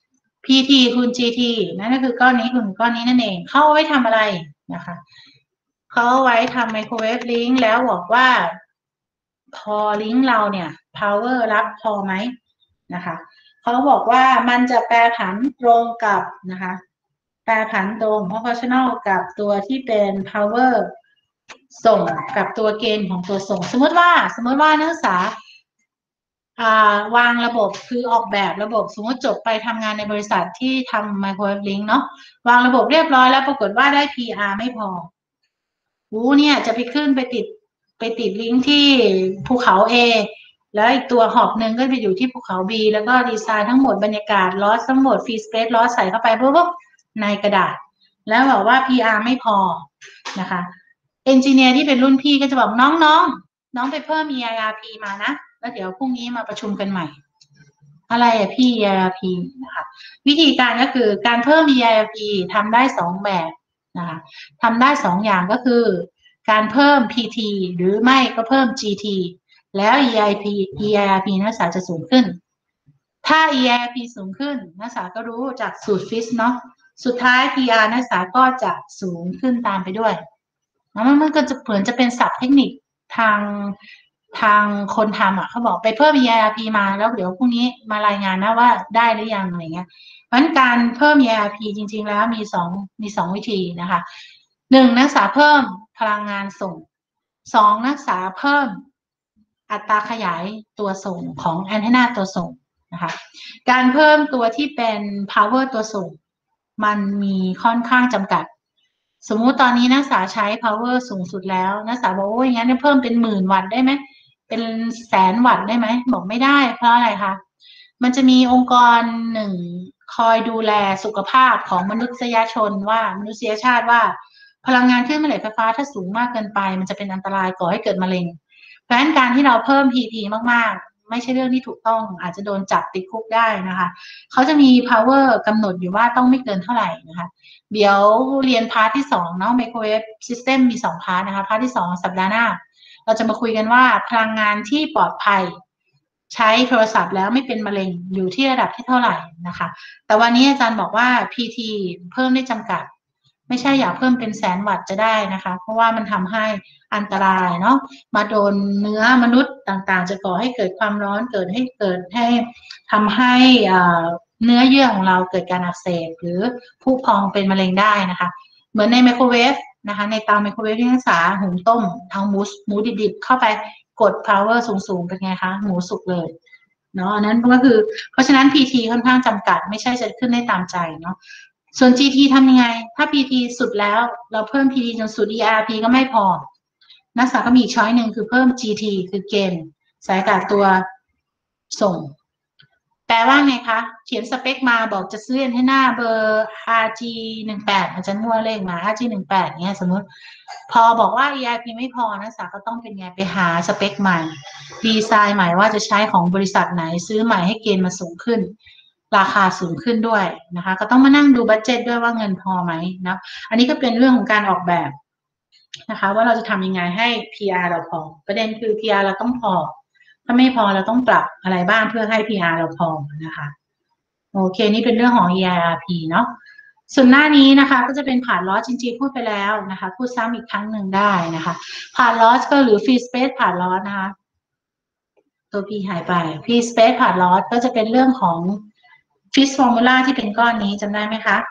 พี ที คูณ จี ที นั่นก็คือก้อนนี้คูณก้อนนี้นั่นเองเข้าไว้ทำอะไรนะคะเขาเอาไว้ทำไมโครเวฟลิงก์แล้วบอกว่าพอลิงก์เราเนี่ย power รับพอไหมนะคะเขาบอกว่ามันจะแปรผันตรงกับนะคะแปรผันตรง proportional กับตัวที่เป็น power ส่งกับตัวเกณฑ์ของตัวส่งสมมติว่าสมมติว่านักศึกษาวางระบบคือออกแบบระบบสมมติจบไปทำงานในบริษัทที่ทำ Microwave Link เนาะวางระบบเรียบร้อยแล้วปรากฏว่าได้ พี อาร์ ไม่พอวูเนี่ยจะไปขึ้นไปติดไปติดลิงก์ที่ภูเขา A แล้วอีกตัวหอบหนึ่งก็ไปอยู่ที่ภูเขา B แล้วก็ดีไซน์ทั้งหมดบรรยากาศลอสทั้งหมดฟรีสเปซลอสใส่เข้าไปปุ๊บในกระดาษแล้วบอกว่า พี อาร์ ไม่พอนะคะเอนจิเนียร์ที่เป็นรุ่นพี่ก็จะบอกน้องๆ น้องน้องไปเพิ่ม อี ไอ อาร์ พี มานะแล้วเดี๋ยวพรุ่งนี้มาประชุมกันใหม่อะไรอะพี่ อี ไอ อาร์ พี นะคะวิธีการก็คือการเพิ่ม อี ไอ อาร์ พี ทำได้สองแบบนะคะทำได้สองอย่างก็คือการเพิ่ม พี ที หรือไม่ก็เพิ่ม จี ที แล้ว อี ไอ พี อี ไอ อาร์ พี นักศึกษาจะสูงขึ้นถ้า อี ไอ อาร์ พี สูงขึ้นนักศึกษาก็รู้จากสูตรฟิสเนาะสุดท้าย พี อาร์ นักศึกษาก็จะสูงขึ้นตามไปด้วยแล้วมันก็จะเหมือนจะเป็นศัพท์เทคนิคทางทางคนทำอ่ะเขาบอกไปเพิ่ม อี ไอ อาร์ พี มาแล้วเดี๋ยวพรุ่งนี้มารายงานนะว่าได้หรือยังอะไรเงี้ยเพราะฉะนั้นการเพิ่ม อี ไอ อาร์ พี จริงๆแล้วมีสองมีสองวิธีนะคะหนึ่งนักศึกษาเพิ่มพลังงานส่งสองนักศึกษาเพิ่มอัตราขยายตัวส่งของแอนเทนาตัวส่งนะคะการเพิ่มตัวที่เป็น power ตัวส่งมันมีค่อนข้างจำกัดสมมุติตอนนี้นักศึกษาใช้ power สูงสุดแล้วนักศึกษาบอกโอ้ยงั้นเพิ่มเป็นหมื่นวัตต์ได้ไหมเป็นแสนวัตต์ได้ไหมบอกไม่ได้เพราะอะไรคะมันจะมีองค์กรหนึ่งคอยดูแลสุขภาพของมนุษยชนว่ามนุษยชาติว่าพลังงานคลื่นแม่เหล็กไฟฟ้าถ้าสูงมากเกินไปมันจะเป็นอันตรายก่อให้เกิดมะเร็งเพราะฉะนั้นการที่เราเพิ่ม พี ที มากๆไม่ใช่เรื่องที่ถูกต้องอาจจะโดนจับติดคุกได้นะคะเขาจะมี power กำหนดอยู่ว่าต้องไม่เกินเท่าไหร่นะคะเดี๋ยวเรียนพาร์ทที่สองเนาะ Microwave System มีสองพาร์ทนะคะพาร์ทที่สองสัปดาห์หน้าเราจะมาคุยกันว่าพลังงานที่ปลอดภัยใช้โทรศัพท์แล้วไม่เป็นมะเร็งอยู่ที่ระดับที่เท่าไหร่นะคะแต่วันนี้อาจารย์บอกว่า พี ที เพิ่มได้จำกัดไม่ใช่อยากเพิ่มเป็นแสนวัตต์จะได้นะคะเพราะว่ามันทำให้อันตรายเนาะมาโดนเนื้อมนุษย์ต่างๆจะก่อให้เกิดความร้อนเกิดให้เกิดให้ทำให้เนื้อเยื่อของเราเกิดการอักเสบหรือผุพองเป็นมะเร็งได้นะคะเหมือนในไมโครเวฟนะคะในเตาไมโครเวฟที่นักศึกษาหุงต้มเอาหมูหมูดิบๆเข้าไปกด power สูงๆเป็นไงคะหมูสุกเลยเนาะอันนั้นก็คือเพราะฉะนั้น พี ที ค่อนข้างจำกัดไม่ใช่จะขึ้นได้ตามใจเนาะส่วน จี ที ทำยังไงถ้า พี ที สุดแล้วเราเพิ่ม พี ที จนสุด อี อาร์ พี ก็ไม่พอนักศึกษาก็มีอีกช้อยหนึ่งคือเพิ่ม จี ที คือเกณฑ์สายอากาศตัวส่งแปลว่าไงคะเขียนสเปคมาบอกจะซื้อให้หน้าเบอร์ อาร์ จี หนึ่งแปดอาจจะมั่วเลขมา อาร์ จี หนึ่งแปดเงี้ยสมมติพอบอกว่า อี อาร์ พี ไม่พอนักศึกษาก็ต้องเป็นไงไปหาสเปคใหม่ดีไซน์ใหม่ว่าจะใช้ของบริษัทไหนซื้อใหม่ให้เกณฑ์มาสูงขึ้นราคาสูงขึ้นด้วยนะคะก็ต้องมานั่งดูบัดเจ็ตด้วยว่าเงินพอไหมนะอันนี้ก็เป็นเรื่องของการออกแบบนะคะว่าเราจะทำยังไงให้ พี อาร์ เราพอประเด็นคือ พี อาร์ เราต้องพอถ้าไม่พอเราต้องปรับอะไรบ้างเพื่อให้ พี อาร์ เราพอนะคะโอเคนี่เป็นเรื่องของ อี ไอ อาร์ พี เนาะส่วนหน้านี้นะคะก็จะเป็นผ่านลอสจริงๆพูดไปแล้วนะคะพูดซ้ำอีกครั้งหนึ่งได้นะคะผ่านลอสก็หรือ free space ผ่านลอสนะคะตัว P หายไป free space ผ่านลอสก็จะเป็นเรื่องของฟิสฟอร์มูลาที่เป็นก้อนนี้จำได้ไหมคะ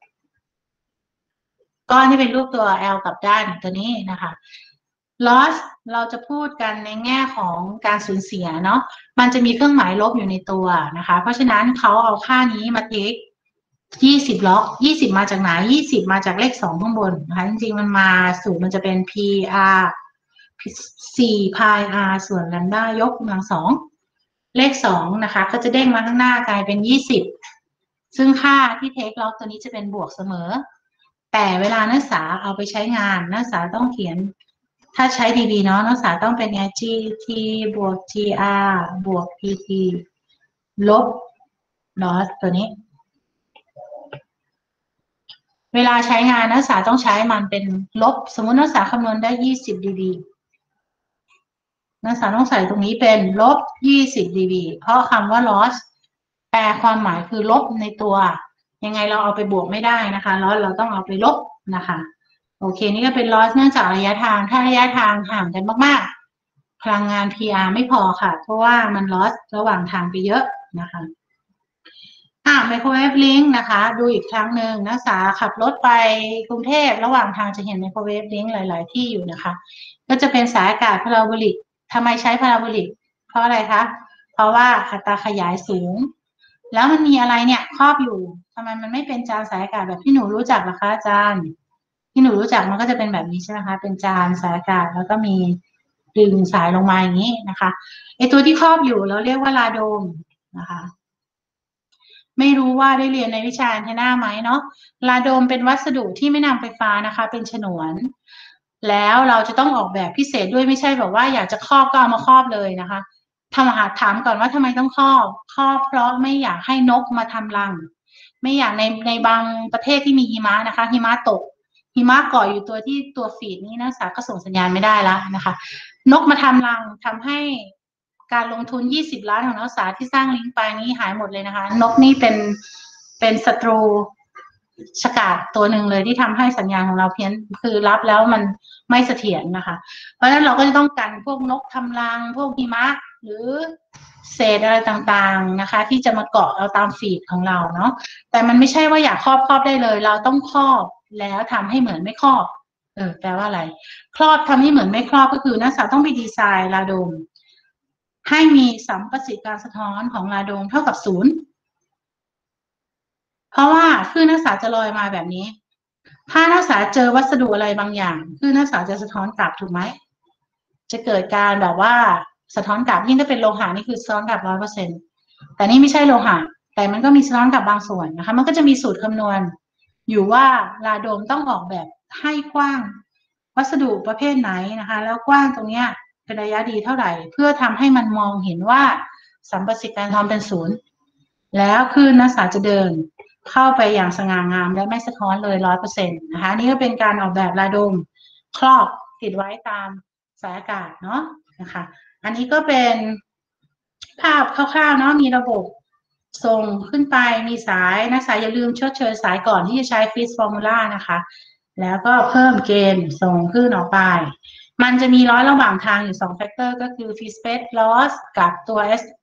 ก้อนที่เป็นรูปตัว L กับด้านตัวนี้นะคะ loss เราจะพูดกันในแง่ของการสูญเสียเนาะมันจะมีเครื่องหมายลบอยู่ในตัวนะคะเพราะฉะนั้นเขาเอาค่านี้มาเทคยี่สิบล็อกยี่สิบมาจากไหนยี่สิบมาจากเลขสองข้างบนนะคะจริงๆมันมาสูตรมันจะเป็น P R สี่พาย R ส่วนแลมด้ายกกำลังสองเลขสองนะคะก็จะเด้งมาข้างหน้ากลายเป็นยี่สิบซึ่งค่าที่เทคล็อกตัวนี้จะเป็นบวกเสมอแต่เวลานักศึกษาเอาไปใช้งานนักศึกษาต้องเขียนถ้าใช้ดีๆเนาะนักศึกษาต้องเป็นไง จี ที บวก จี อาร์ บวก พี ที ลบ loss ตัวนี้เวลาใช้งานนักศึกษาต้องใช้มันเป็นลบสมมตินักศึกษาคำนวณได้ยี่สิบ ดี บี นักศึกษาต้องใส่ตรงนี้เป็นลบยี่สิบ ดี บี เพราะคำว่า loss แปลความหมายคือลบในตัวยังไงเราเอาไปบวกไม่ได้นะคะแล้วเราต้องเอาไปลบนะคะโอเคนี่ก็เป็น loss เนื่องจากระยะทางถ้าระยะทางห่างกันมากๆพลังงาน พี อาร์ ไม่พอค่ะเพราะว่ามัน loss ระหว่างทางไปเยอะนะคะอ่า microwave link นะคะดูอีกครั้งหนึ่งนักศึกษาขับรถไปกรุงเทพระหว่างทางจะเห็น microwave link หลาย ๆ ที่อยู่นะคะก็จะเป็นสายอากาศพาราโบลิกทำไมใช้พาราโบลิกเพราะอะไรคะเพราะว่าอัตราขยายสูงแล้วมันมีอะไรเนี่ยครอบอยู่ทำไมมันไม่เป็นจานสายอากาศแบบที่หนูรู้จักล่ะคะอาจารย์ที่หนูรู้จักมันก็จะเป็นแบบนี้ใช่ไหมคะเป็นจานสายอากาศแล้วก็มีดึงสายลงมาอย่างนี้นะคะไอตัวที่ครอบอยู่เราเรียกว่าลาโดมนะคะไม่รู้ว่าได้เรียนในวิชาแอนเทนาไหมเนาะลาโดมเป็นวัสดุที่ไม่นำไฟฟ้านะคะเป็นฉนวนแล้วเราจะต้องออกแบบพิเศษด้วยไม่ใช่แบบว่าอยากจะครอบก็เอามาครอบเลยนะคะทำอาหารถามก่อนว่าทำไมต้องครอบครอบเพราะไม่อยากให้นกมาทำรังไม่อยากในในบางประเทศที่มีหิมะนะคะหิมะตกหิมะเกาะอยู่ตัวที่ตัวฟีดนี้นักศึกษาก็ส่งสัญญาณไม่ได้แล้วนะคะนกมาทำรังทำให้การลงทุนยี่สิบล้านของนักศึกษาที่สร้างลิงก์ไปนี้หายหมดเลยนะคะนกนี่เป็นเป็นศัตรูฉกาจตัวหนึ่งเลยที่ทำให้สัญญาณของเราเพี้ยนคือรับแล้วมันไม่เสถียรนะคะเพราะฉะนั้นเราก็จะต้องกันพวกนกทำรังพวกหิมะหรือเศษอะไรต่างๆนะคะที่จะมาเกาะเราตามฟีดของเราเนาะแต่มันไม่ใช่ว่าอยากครอบครอบได้เลยเราต้องครอบแล้วทำให้เหมือนไม่ครอบเออแปลว่าอะไรครอบทำให้เหมือนไม่ครอบก็คือนักศึกษาต้องไปดีไซน์ลาโดมให้มีสัมประสิทธิการสะท้อนของลาโดมเท่ากับศูนย์เพราะว่าคลื่นนักศึกษาจะลอยมาแบบนี้ถ้านักศึกษาเจอวัสดุอะไรบางอย่างคลื่นนักศึกษาจะสะท้อนกลับถูกไหมจะเกิดการแบบว่าสะท้อนกลับยิ่งถ้าเป็นโลหะนี่คือสะท้อนกลับร้อยเปอร์เซ็นต์แต่นี่ไม่ใช่โลหะแต่มันก็มีสะท้อนกลับบางส่วนนะคะมันก็จะมีสูตรคำนวณอยู่ว่าลาโดมต้องออกแบบให้กว้างวัสดุประเภทไหนนะคะแล้วกว้างตรงเนี้ยเป็นระยะดีเท่าไหร่เพื่อทำให้มันมองเห็นว่าสัมประสิทธิการสะท้อนเป็นศูนย์แล้วคลื่นนักศึกษาจะเดินเข้าไปอย่างสง่างามและไม่สะท้อนเลยร้อยเปอร์เซ็นต์นะคะนี่ก็เป็นการออกแบบลาโดมครอบติดไว้ตามสายอากาศเนาะนะคะอันนี้ก็เป็นภาพคร่าวๆเนาะมีระบบส่งขึ้นไปมีสายนักศึกษาอย่าลืมชดเชยสายก่อนที่จะใช้ฟิสฟอร์มูล่านะคะแล้วก็เพิ่มเกณฑ์ส่งคลื่นออกไปมันจะมีร้อยระหว่างทางอยู่สองแฟกเตอร์ก็คือ free space loss กับตัว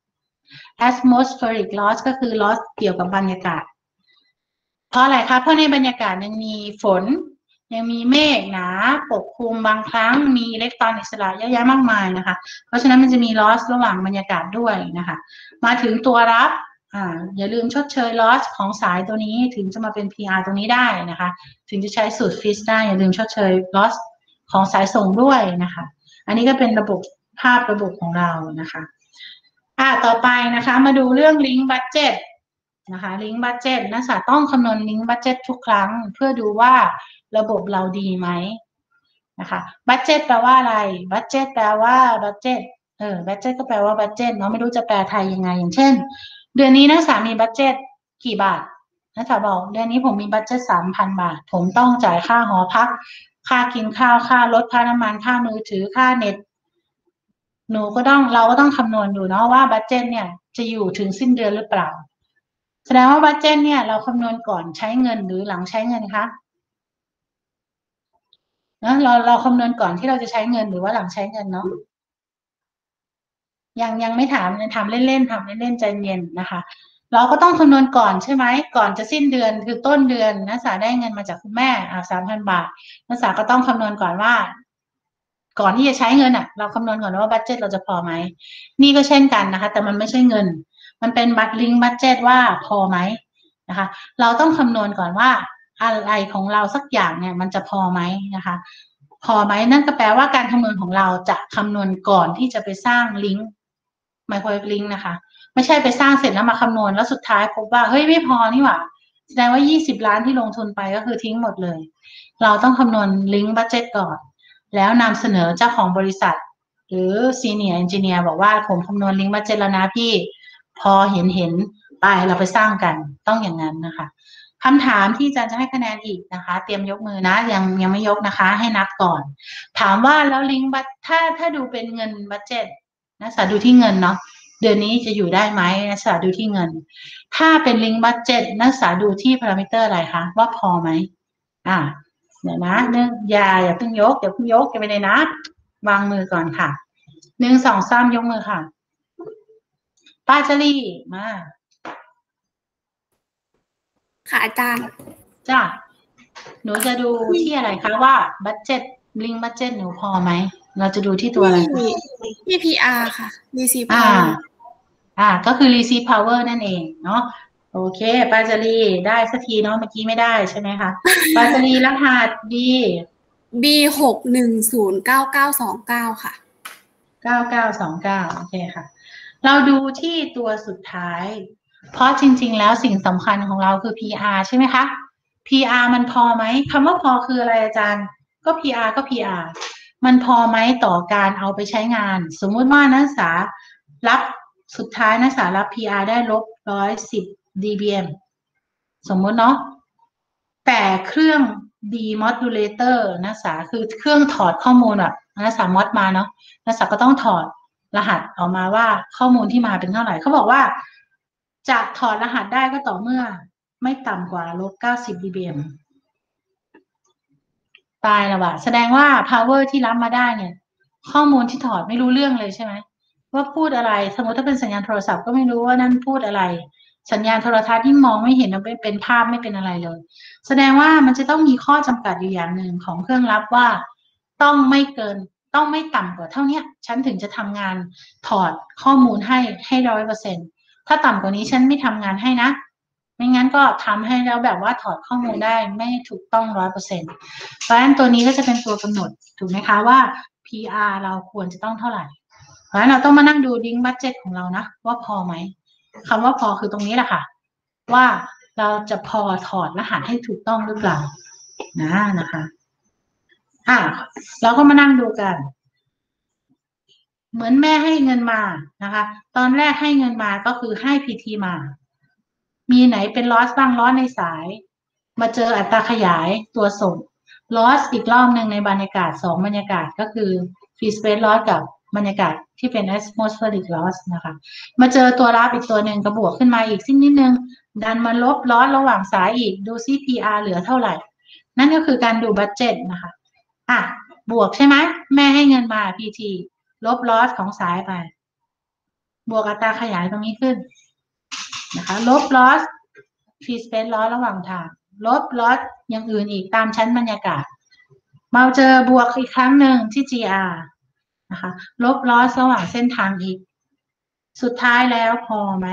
atmospheric loss ก็คือ loss เกี่ยวกับบรรยากาศเพราะอะไรคะเพราะในบรรยากาศยังมีฝนยังมีเมฆหนาปกคลุมบางครั้งมีอิเล็กตรอนอิสระเยอะแยะมากมายนะคะเพราะฉะนั้นมันจะมี loss ระหว่างบรรยากาศด้วยนะคะมาถึงตัวรับอ่าอย่าลืมชดเชย loss ของสายตัวนี้ถึงจะมาเป็น พี อาร์ ตรงนี้ได้นะคะถึงจะใช้สูตร ฟิช ได้อย่าลืมชดเชย loss ของสายส่งด้วยนะคะอันนี้ก็เป็นระบบภาพระบบของเรานะคะอ่าต่อไปนะคะมาดูเรื่อง link budget นะคะ link budget นักศึกษาต้องคำนวณ link budget ทุกครั้งเพื่อดูว่าระบบเราดีไหมนะคะ budget แปลว่าอะไร budget แปลว่า budget เออ budget ก็แปลว่า budget เนาะไม่รู้จะแปลไทยยังไงอย่างเช่นเดือนนี้นักศึกษามี budget กี่บาทนักศึกษาบอกเดือนนี้ผมมี budget สามพัน บาทผมต้องจ่ายค่าหอพักค่ากินข้าวค่ารถค่าน้ำมันค่ามือถือค่าเน็ตหนูก็ต้องเราก็ต้องคำนวณดูเนาะว่าบัดเจ็ตเนี่ยจะอยู่ถึงสิ้นเดือนหรือเปล่าแสดงว่าบัดเจ็ตเนี่ยเราคำนวณก่อนใช้เงินหรือหลังใช้เงินคะนะเราเราคำนวณก่อนที่เราจะใช้เงินหรือว่าหลังใช้เงินเนาะยังยังไม่ถามทำเล่นๆทำเล่นๆใจเย็นนะคะเราก็ต้องคำนวณก่อนใช่ไหมก่อนจะสิ้นเดือนคือต้นเดือนนักศึกษาได้เงินมาจากคุณแม่อ่าสามพันบาทนักศึกษาก็ต้องคำนวณก่อนว่าก่อนที่จะใช้เงินอ่ะเราคำนวณก่อนว่าบัดเจ็ตเราจะพอไหมนี่ก็เช่นกันนะคะแต่มันไม่ใช่เงินมันเป็นบัตรลิงก์บัดเจ็ตว่าพอไหมนะคะเราต้องคำนวณก่อนว่าอะไรของเราสักอย่างเนี่ยมันจะพอไหมนะคะพอไหมนั่นก็แปลว่าการคำนวณของเราจะคำนวณก่อนที่จะไปสร้างลิงก์ไมโครเวฟลิงก์นะคะไม่ใช่ไปสร้างเสร็จแล้วมาคำนวณแล้วสุดท้ายพบว่าเฮ้ยไม่พอนี่หว่าแสดงว่ายี่สิบล้านที่ลงทุนไปก็คือทิ้งหมดเลยเราต้องคำนวณลิงก์บัดเจ็ตก่อนแล้วนำเสนอเจ้าของบริษัทหรือซีเนียร์เอนจิเนียร์บอกว่าผมคำนวณลิงก์บัดเจ็ตแล้วนะพี่พอเห็นเห็นไปเราไปสร้างกันต้องอย่างนั้นนะคะคำถามที่อาจารย์จะให้คะแนนอีกนะคะเตรียมยกมือนะยังยังไม่ยกนะคะให้นับก่อนถามว่าแล้วลิงก์บัดถ้าถ้าดูเป็นเงินบัดเจ็ตนักศึกษาดูที่เงินเนาะเดือนนี้จะอยู่ได้ไหมนักศึกษาดูที่เงินถ้าเป็นลิงก์บัดเจ็ตนักศึกษาดูที่พารามิเตอร์อะไรคะว่าพอไหมอ่าเดี๋ยวนะหนึ่งอย่าอย่าเพิ่งยกอย่าเพิ่งยกอย่าไปเลยนะวางมือก่อนค่ะหนึ่งสองสามยกมือค่ะป้าจรีมาค่ะอาจารย์จ้ะหนูจะดูที่อะไรคะว่าบัดเจ็ตลิงก์บัดเจ็ตหนูพอไหมเราจะดูที่ตัวอะไรที่ พี อาร์ ค่ะ receive อ่า power อ่าก็คือ receive power นั่นเองเนาะโอเคปาจารีได้สักทีเนาะเมื่อกี้ไม่ได้ใช่ไหมคะปาจารีรหัส B B หกหนึ่งศูนย์เก้าเก้าสองเก้าค่ะเก้าเก้าสองเก้าโอเคค่ะเราดูที่ตัวสุดท้ายเพราะจริงๆแล้วสิ่งสำคัญของเราคือ พี อาร์ ใช่ไหมคะ พี อาร์ มันพอไหมคำว่าพอคืออะไรอาจารย์ก็ พี อาร์ ก็ พี อาร์ มันพอไหมต่อการเอาไปใช้งานสมมุติว่านักศึกษารับสุดท้ายนักศึกษารับ พี อาร์ ได้ลบร้อยสิบ ดี บี เอ็ม สมมุติเนาะแต่เครื่อง demodulator นักศึกษาคือเครื่องถอดข้อมูลแบบนักศึกษามอดมาเนาะนักศึกษาก็ต้องถอดรหัสออกมาว่าข้อมูลที่มาเป็นเท่าไหร่เขาบอกว่าจะถอดรหัสได้ก็ต่อเมื่อไม่ต่ำกว่าลบเก้าสิบ ดี บี เอ็ม ตายแล้วว่ะแสดงว่า power ที่รับมาได้เนี่ยข้อมูลที่ถอดไม่รู้เรื่องเลยใช่ไหมว่าพูดอะไรสมมติถ้าเป็นสัญญาณโทรศัพท์ก็ไม่รู้ว่านั่นพูดอะไรสัญญาณโทรทัศน์ที่มองไม่เห็นไม่เป็นภาพไม่เป็นอะไรเลยแสดงว่ามันจะต้องมีข้อจำกัดอยู่อย่างหนึ่งของเครื่องรับว่าต้องไม่เกินต้องไม่ต่ำกว่าเท่านี้ฉันถึงจะทำงานถอดข้อมูลให้ให้ร้อยเปอร์เซ็นต์ถ้าต่ำกว่านี้ฉันไม่ทำงานให้นะไม่งั้นก็ทำให้แล้วแบบว่าถอดข้อมูลได้ไม่ถูกต้องร้อยเปอร์เซ็นต์เพราะฉะนั้นตัวนี้ก็จะเป็นตัวกำหนดถูกไหมคะว่า พี อาร์ เราควรจะต้องเท่าไหร่เพราะฉะนั้นเราต้องมานั่งดูลิงก์บัดเจ็ตของเรานะว่าพอไหมคำว่าพอคือตรงนี้แหละค่ะว่าเราจะพอถอดรหัสให้ถูกต้องหรือเปล่านะนะคะอ่ะเราก็มานั่งดูกันเหมือนแม่ให้เงินมานะคะตอนแรกให้เงินมาก็คือให้ พี ที มามีไหนเป็นลอสบ้างลอสในสายมาเจออัตราขยายตัวส่งลอสอีกรอบหนึ่งในบรรยากาศสองบรรยากาศก็คือ free space loss กับบรรยากาศที่เป็น atmospheric loss นะคะมาเจอตัวรับอีกตัวหนึ่งกระบวกขึ้นมาอีกสิ่งนิดนึงดันมาลบลอสระหว่างสายอีกดูซิ พี อาร์ เหลือเท่าไหร่นั่นก็คือการดูบัดเจ็ตนะคะอ่ะบวกใช่ไหมแม่ให้เงินมา พี ที ลบลอสของสายไปบวกอัตราขยายตรงนี้ขึ้นนะคะลบลอส free space loss ระหว่างทางลบลอสอย่างอื่นอีกตามชั้นบรรยากาศมาเจอบวกอีกครั้งหนึ่งที่ จี อาร์ นะคะลบลอสระหว่างเส้นทางอีกสุดท้ายแล้วพอไหม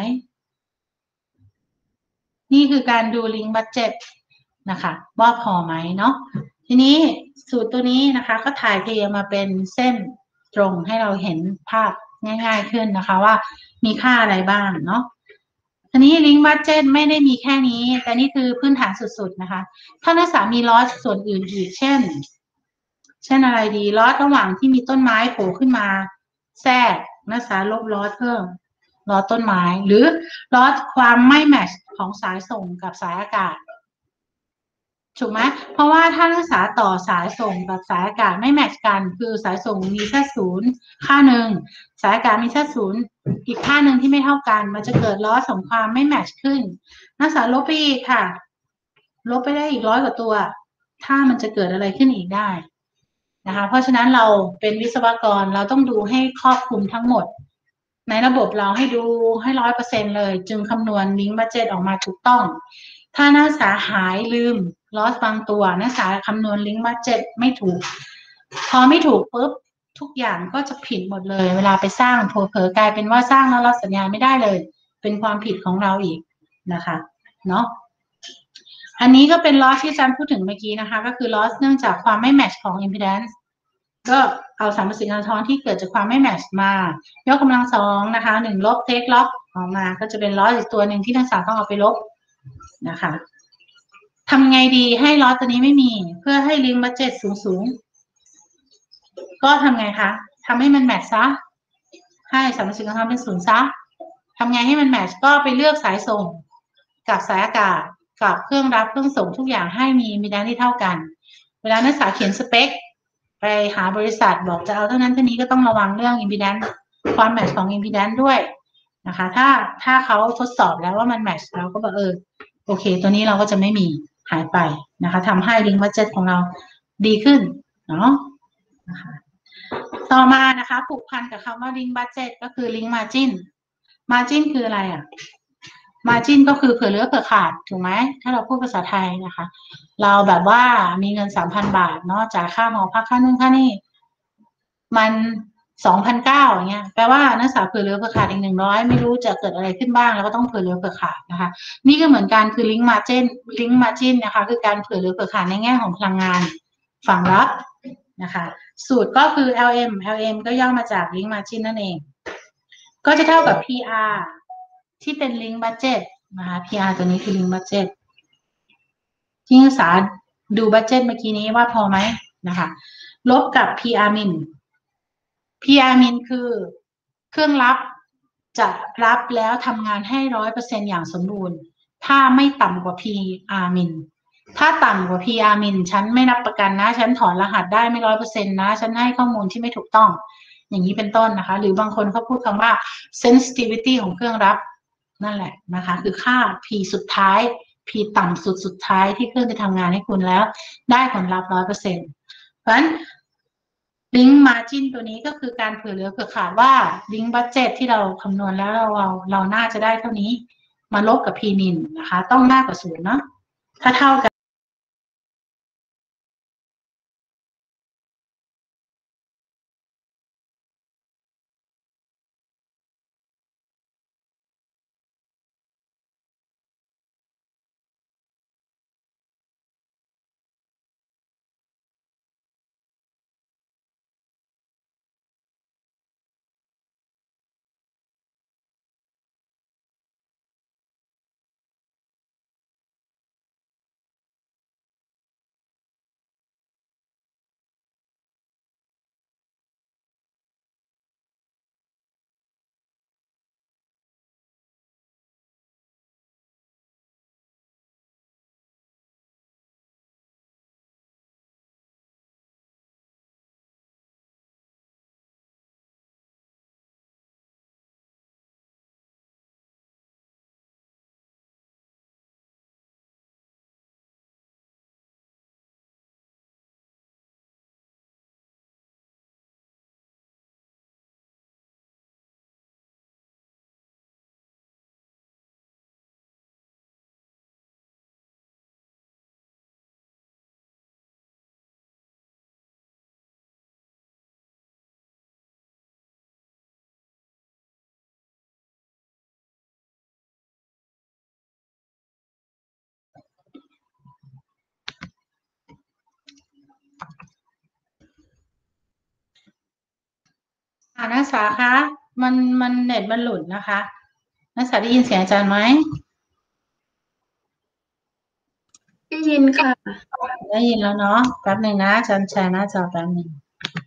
นี่คือการดูลิงก์บัดเจ็ตนะคะว่าพอไหมเนาะทีนี้สูตรตัวนี้นะคะก็ถ่ายเทมาเป็นเส้นตรงให้เราเห็นภาพง่ายๆขึ้นนะคะว่ามีค่าอะไรบ้างเนาะทีนี้ลิงก์บัดเจ็ตไม่ได้มีแค่นี้แต่นี่คือพื้นฐานสุดๆนะคะถ้านักศึกษามีลอสส่วนอื่นอีกเช่นเช่นอะไรดีลอสระหว่างที่มีต้นไม้โผล่ขึ้นมาแทรกนักศึกษาลบลอสเพิ่มลอสต้นไม้หรือลอสความไม่แมทช์ของสายส่งกับสายอากาศถูกไหมเพราะว่าถ้านักศึกษาต่อสายส่งกับสายอากาศไม่แมทช์กันคือสายส่งมีแค่ศูนย์ค่าหนึ่งสายอากาศมีแค่ศูนย์อีกค่าหนึ่งที่ไม่เท่ากันมันจะเกิดลอสของความไม่แมทช์ขึ้นนักศึกษาลบไปอีกค่ะลบไปได้อีกร้อยกว่าตัวถ้ามันจะเกิดอะไรขึ้นอีกได้นะคะเพราะฉะนั้นเราเป็นวิศวกรเราต้องดูให้ครอบคลุมทั้งหมดในระบบเราให้ดูให้ร้อยเปอร์เซ็นเลยจึงคำนวณลิงก์บัดเจ็ตออกมาถูกต้องถ้านักศึกษาหายลืมลอสบางตัวนักศึกษาคำนวณลิงก์บัดเจ็ตไม่ถูกพอไม่ถูกปุ๊บทุกอย่างก็จะผิดหมดเลยเวลาไปสร้างเผลอๆกลายเป็นว่าสร้างแล้วรับสัญญาณไม่ได้เลยเป็นความผิดของเราอีกนะคะเนาะอันนี้ก็เป็นลอสที่อาจารย์พูดถึงเมื่อกี้นะคะก็คือลอสเนื่องจากความไม่แมทช์ของ impedance ก็เอาสามประสิทธิ์การสะท้อนที่เกิดจากความไม่แมทช์มายกกำลังสองนะคะหนึ่งลบเทคล็อกออกมาก็จะเป็นลอสอีกตัวหนึ่งที่นักศึกษาต้องเอาไปลบนะคะทำไงดีให้ลอสตัวนี้ไม่มีเพื่อให้ลิงก์บัดเจ็ตสูงๆก็ทำไงคะทำให้มันแมทช์ซะให้สามประสิทธิ์การสะท้อนเป็นศูนย์ซะทำไงให้มันแมทช์ก็ไปเลือกสายส่งกับสายอากาศกับเครื่องรับเครื่องส่งทุกอย่างให้มีมีด้านที่เท่ากันเวลานักศึกษาเขียนสเปคไปหาบริษัทบอกจะเอาเท่านั้นเท่านี้ก็ต้องระวังเรื่อง impedance ความแมทช์ของ impedance ด้วยนะคะถ้าถ้าเขาทดสอบแล้วว่ามันแมทช์แล้วก็บอกเออโอเคตัวนี้เราก็จะไม่มีหายไปนะคะทำให้ลิงก์บัดเจ็ตของเราดีขึ้นเนาะนะคะต่อมานะคะผูกพันกับคำว่าลิงก์บัดเจ็ตก็คือลิงก์มาร์จิ้นมาร์จิ้นคืออะไรอ่ะมาร์จิ้นก็คือเผื่อเหลือเผื่อขาดถูกไหมถ้าเราพูดภาษาไทยนะคะเราแบบว่ามีเงินสามพันบาทเนาะจ่ายค่าหอพักค่านู่นค่านี่มันสองพันเก้าอย่างเงี้ยแปลว่านักศึกษาเผื่อเหลือเผื่อขาดอีกหนึ่งร้อยไม่รู้จะเกิดอะไรขึ้นบ้างแล้วก็ต้องเผื่อเหลือเผื่อขาดนะคะนี่ก็เหมือนกันคือลิงก์มาร์จิ้นลิงก์มาร์จิ้นนะคะคือการเผื่อเหลือเผื่อขาดในแง่ของพลังงานฝั่งรับนะคะสูตรก็คือ แอล เอ็ม แอล เอ็ม ก็ย่อมาจากลิงก์มาร์จิ้นนั่นเองก็จะเท่ากับ พี อาร์ ที่เป็นลิงก์บัดเจ็ตนะคะ พี อาร์ ตัวนี้คือลิงก์บัดเจ็ตที่นักศึกษาดูบัดเจ็ตเมื่อกี้นี้ว่าพอไหมนะคะลบกับ พี อาร์ min พี อาร์ min คือเครื่องรับจะรับแล้วทำงานให้ร้อยเปอร์เซ็นต์อย่างสมบูรณ์ถ้าไม่ต่ำกว่า พี อาร์ min ถ้าต่ำกว่า พี อาร์ min ฉันไม่รับประกันนะฉันถอนรหัสได้ไม่ร้อยเปอร์เซ็นต์นะฉันให้ข้อมูลที่ไม่ถูกต้องอย่างนี้เป็นต้นนะคะหรือบางคนเขาพูดคำว่า sensitivity ของเครื่องรับนั่นแหละนะคะคือค่า P สุดท้าย P ต่ำสุดสุดท้ายที่เครื่องจะทำงานให้คุณแล้วได้ผลลัพธ์ร้อยเปอร์เซ็นต์เพราะฉะนั้นลิงก์มาร์จิ้นตัวนี้ก็คือการเผื่อเหลือเผื่อขาดว่าลิงก์บัดเจ็ตที่เราคำนวณแล้วเราเราเราน่าจะได้เท่านี้มาลบกับ P min นะคะต้องมากกว่าศูนย์เนาะถ้าเท่ากันอ่านักศึกษาคะมันมันเน็ตมันหลุดนะคะนักศึกษาได้ยินเสียงอาจารย์ไหมได้ยินค่ะได้ยินแล้วเนาะแป๊บหนึ่งนะอาจารย์แชร์หน้าจอแป๊บหนึ่ง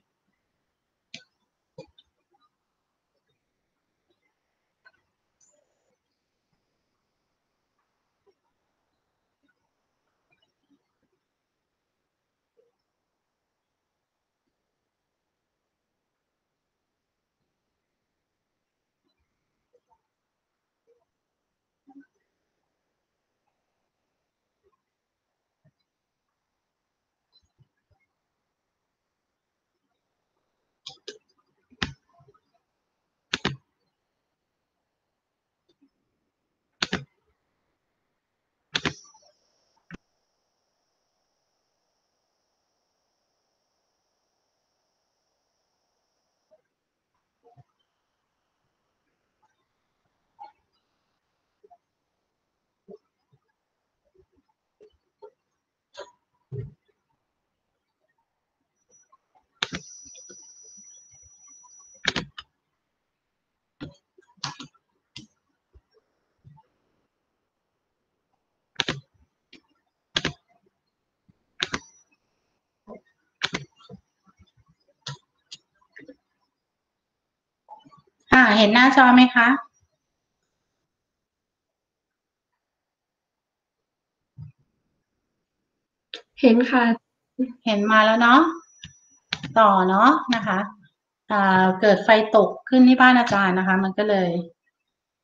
อ่าเห็นหน้าจอไหมคะเห็นค่ะเห็นมาแล้วเนาะต่อเนาะนะคะอ่าเกิดไฟตกขึ้นที่บ้านอาจารย์นะคะมันก็เลย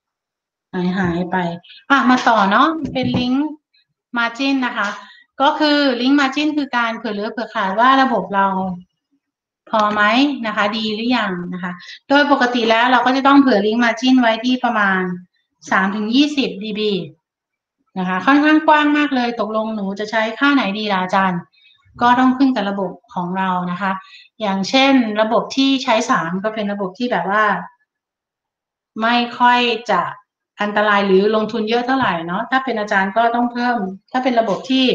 หายหายไปอ่ะมาต่อเนาะเป็นลิงก์ margin นะคะ ก็คือลิงก์ margin คือการเผื่อเหลือเผื่อขาดว่าระบบเราพอไหมนะคะ ดีหรือยังนะคะ โดยปกติแล้วเราก็จะต้องเผื่อลิงก์ margin ไว้ที่ประมาณ สามถึงยี่สิบ ดี บี นะคะค่อนข้างกว้างมากเลยตกลงหนูจะใช้ค่าไหนดีล่ะอาจารย์ก็ต้องขึ้นกับระบบของเรานะคะ อย่างเช่นระบบที่ใช้สามก็เป็นระบบที่แบบว่าไม่ค่อยจะอันตรายหรือลงทุนเยอะเท่าไหร่เนาะถ้าเป็นอาจารย์ก็ต้องเพิ่มถ้าเป็นระบบที่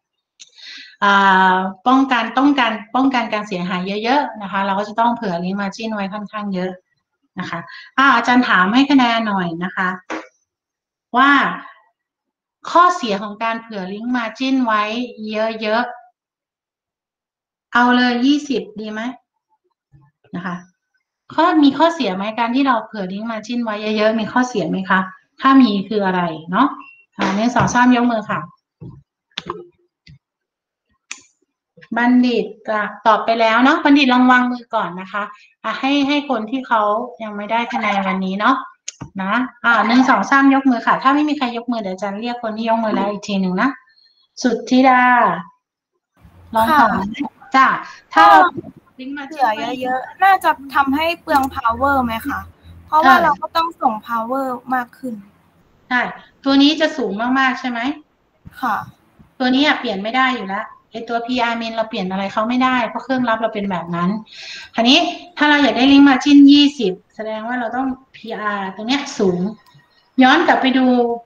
ป้องกันต้องการป้องกันการเสียหายเยอะๆนะคะเราก็จะต้องเผื่อลิงก์ margin ไว้ค่อนข้างเยอะนะคะอ่าอาจารย์ถามให้คะแนนหน่อยนะคะว่าข้อเสียของการเผื่อลิงก์ margin ไว้เยอะๆเอาเลยยี่สิบดีไหมนะคะข้อมีข้อเสียไหมการที่เราเผื่อลิงก์ margin ไว้เยอะๆมีข้อเสียไหมคะถ้ามีคืออะไรเนาะอ่าหนึ่งสองสามยกมือค่ะบัณฑิตตอบไปแล้วเนาะบัณฑิตลองวางมือก่อนนะคะอ่ะให้ให้คนที่เขายังไม่ได้คะแนนวันนี้เนาะนะอ่าหนึ่งสองสามยกมือค่ะถ้าไม่มีใครยกมือเดี๋ยวอาจารย์เรียกคนที่ยกมือแล้วอีกทีหนึ่งนะสุทธิดาลองตอบจ้ะถ้าเราลิงก์มาเผื่อเยอะๆน่าจะทำให้เปลือง power ไหมคะเพราะว่าเราก็ต้องส่ง power มากขึ้นใช่ตัวนี้จะสูงมากๆใช่ไหมค่ะตัวนี้เปลี่ยนไม่ได้อยู่แล้วไอตัว พี อาร์ min เราเปลี่ยนอะไรเขาไม่ได้เพราะเครื่องรับเราเป็นแบบนั้นคราวนี้ถ้าเราอยากได้ลิงก์ margin ยี่สิบแสดงว่าเราต้อง พี อาร์ ตรงเนี้ยสูงย้อนกลับไปดู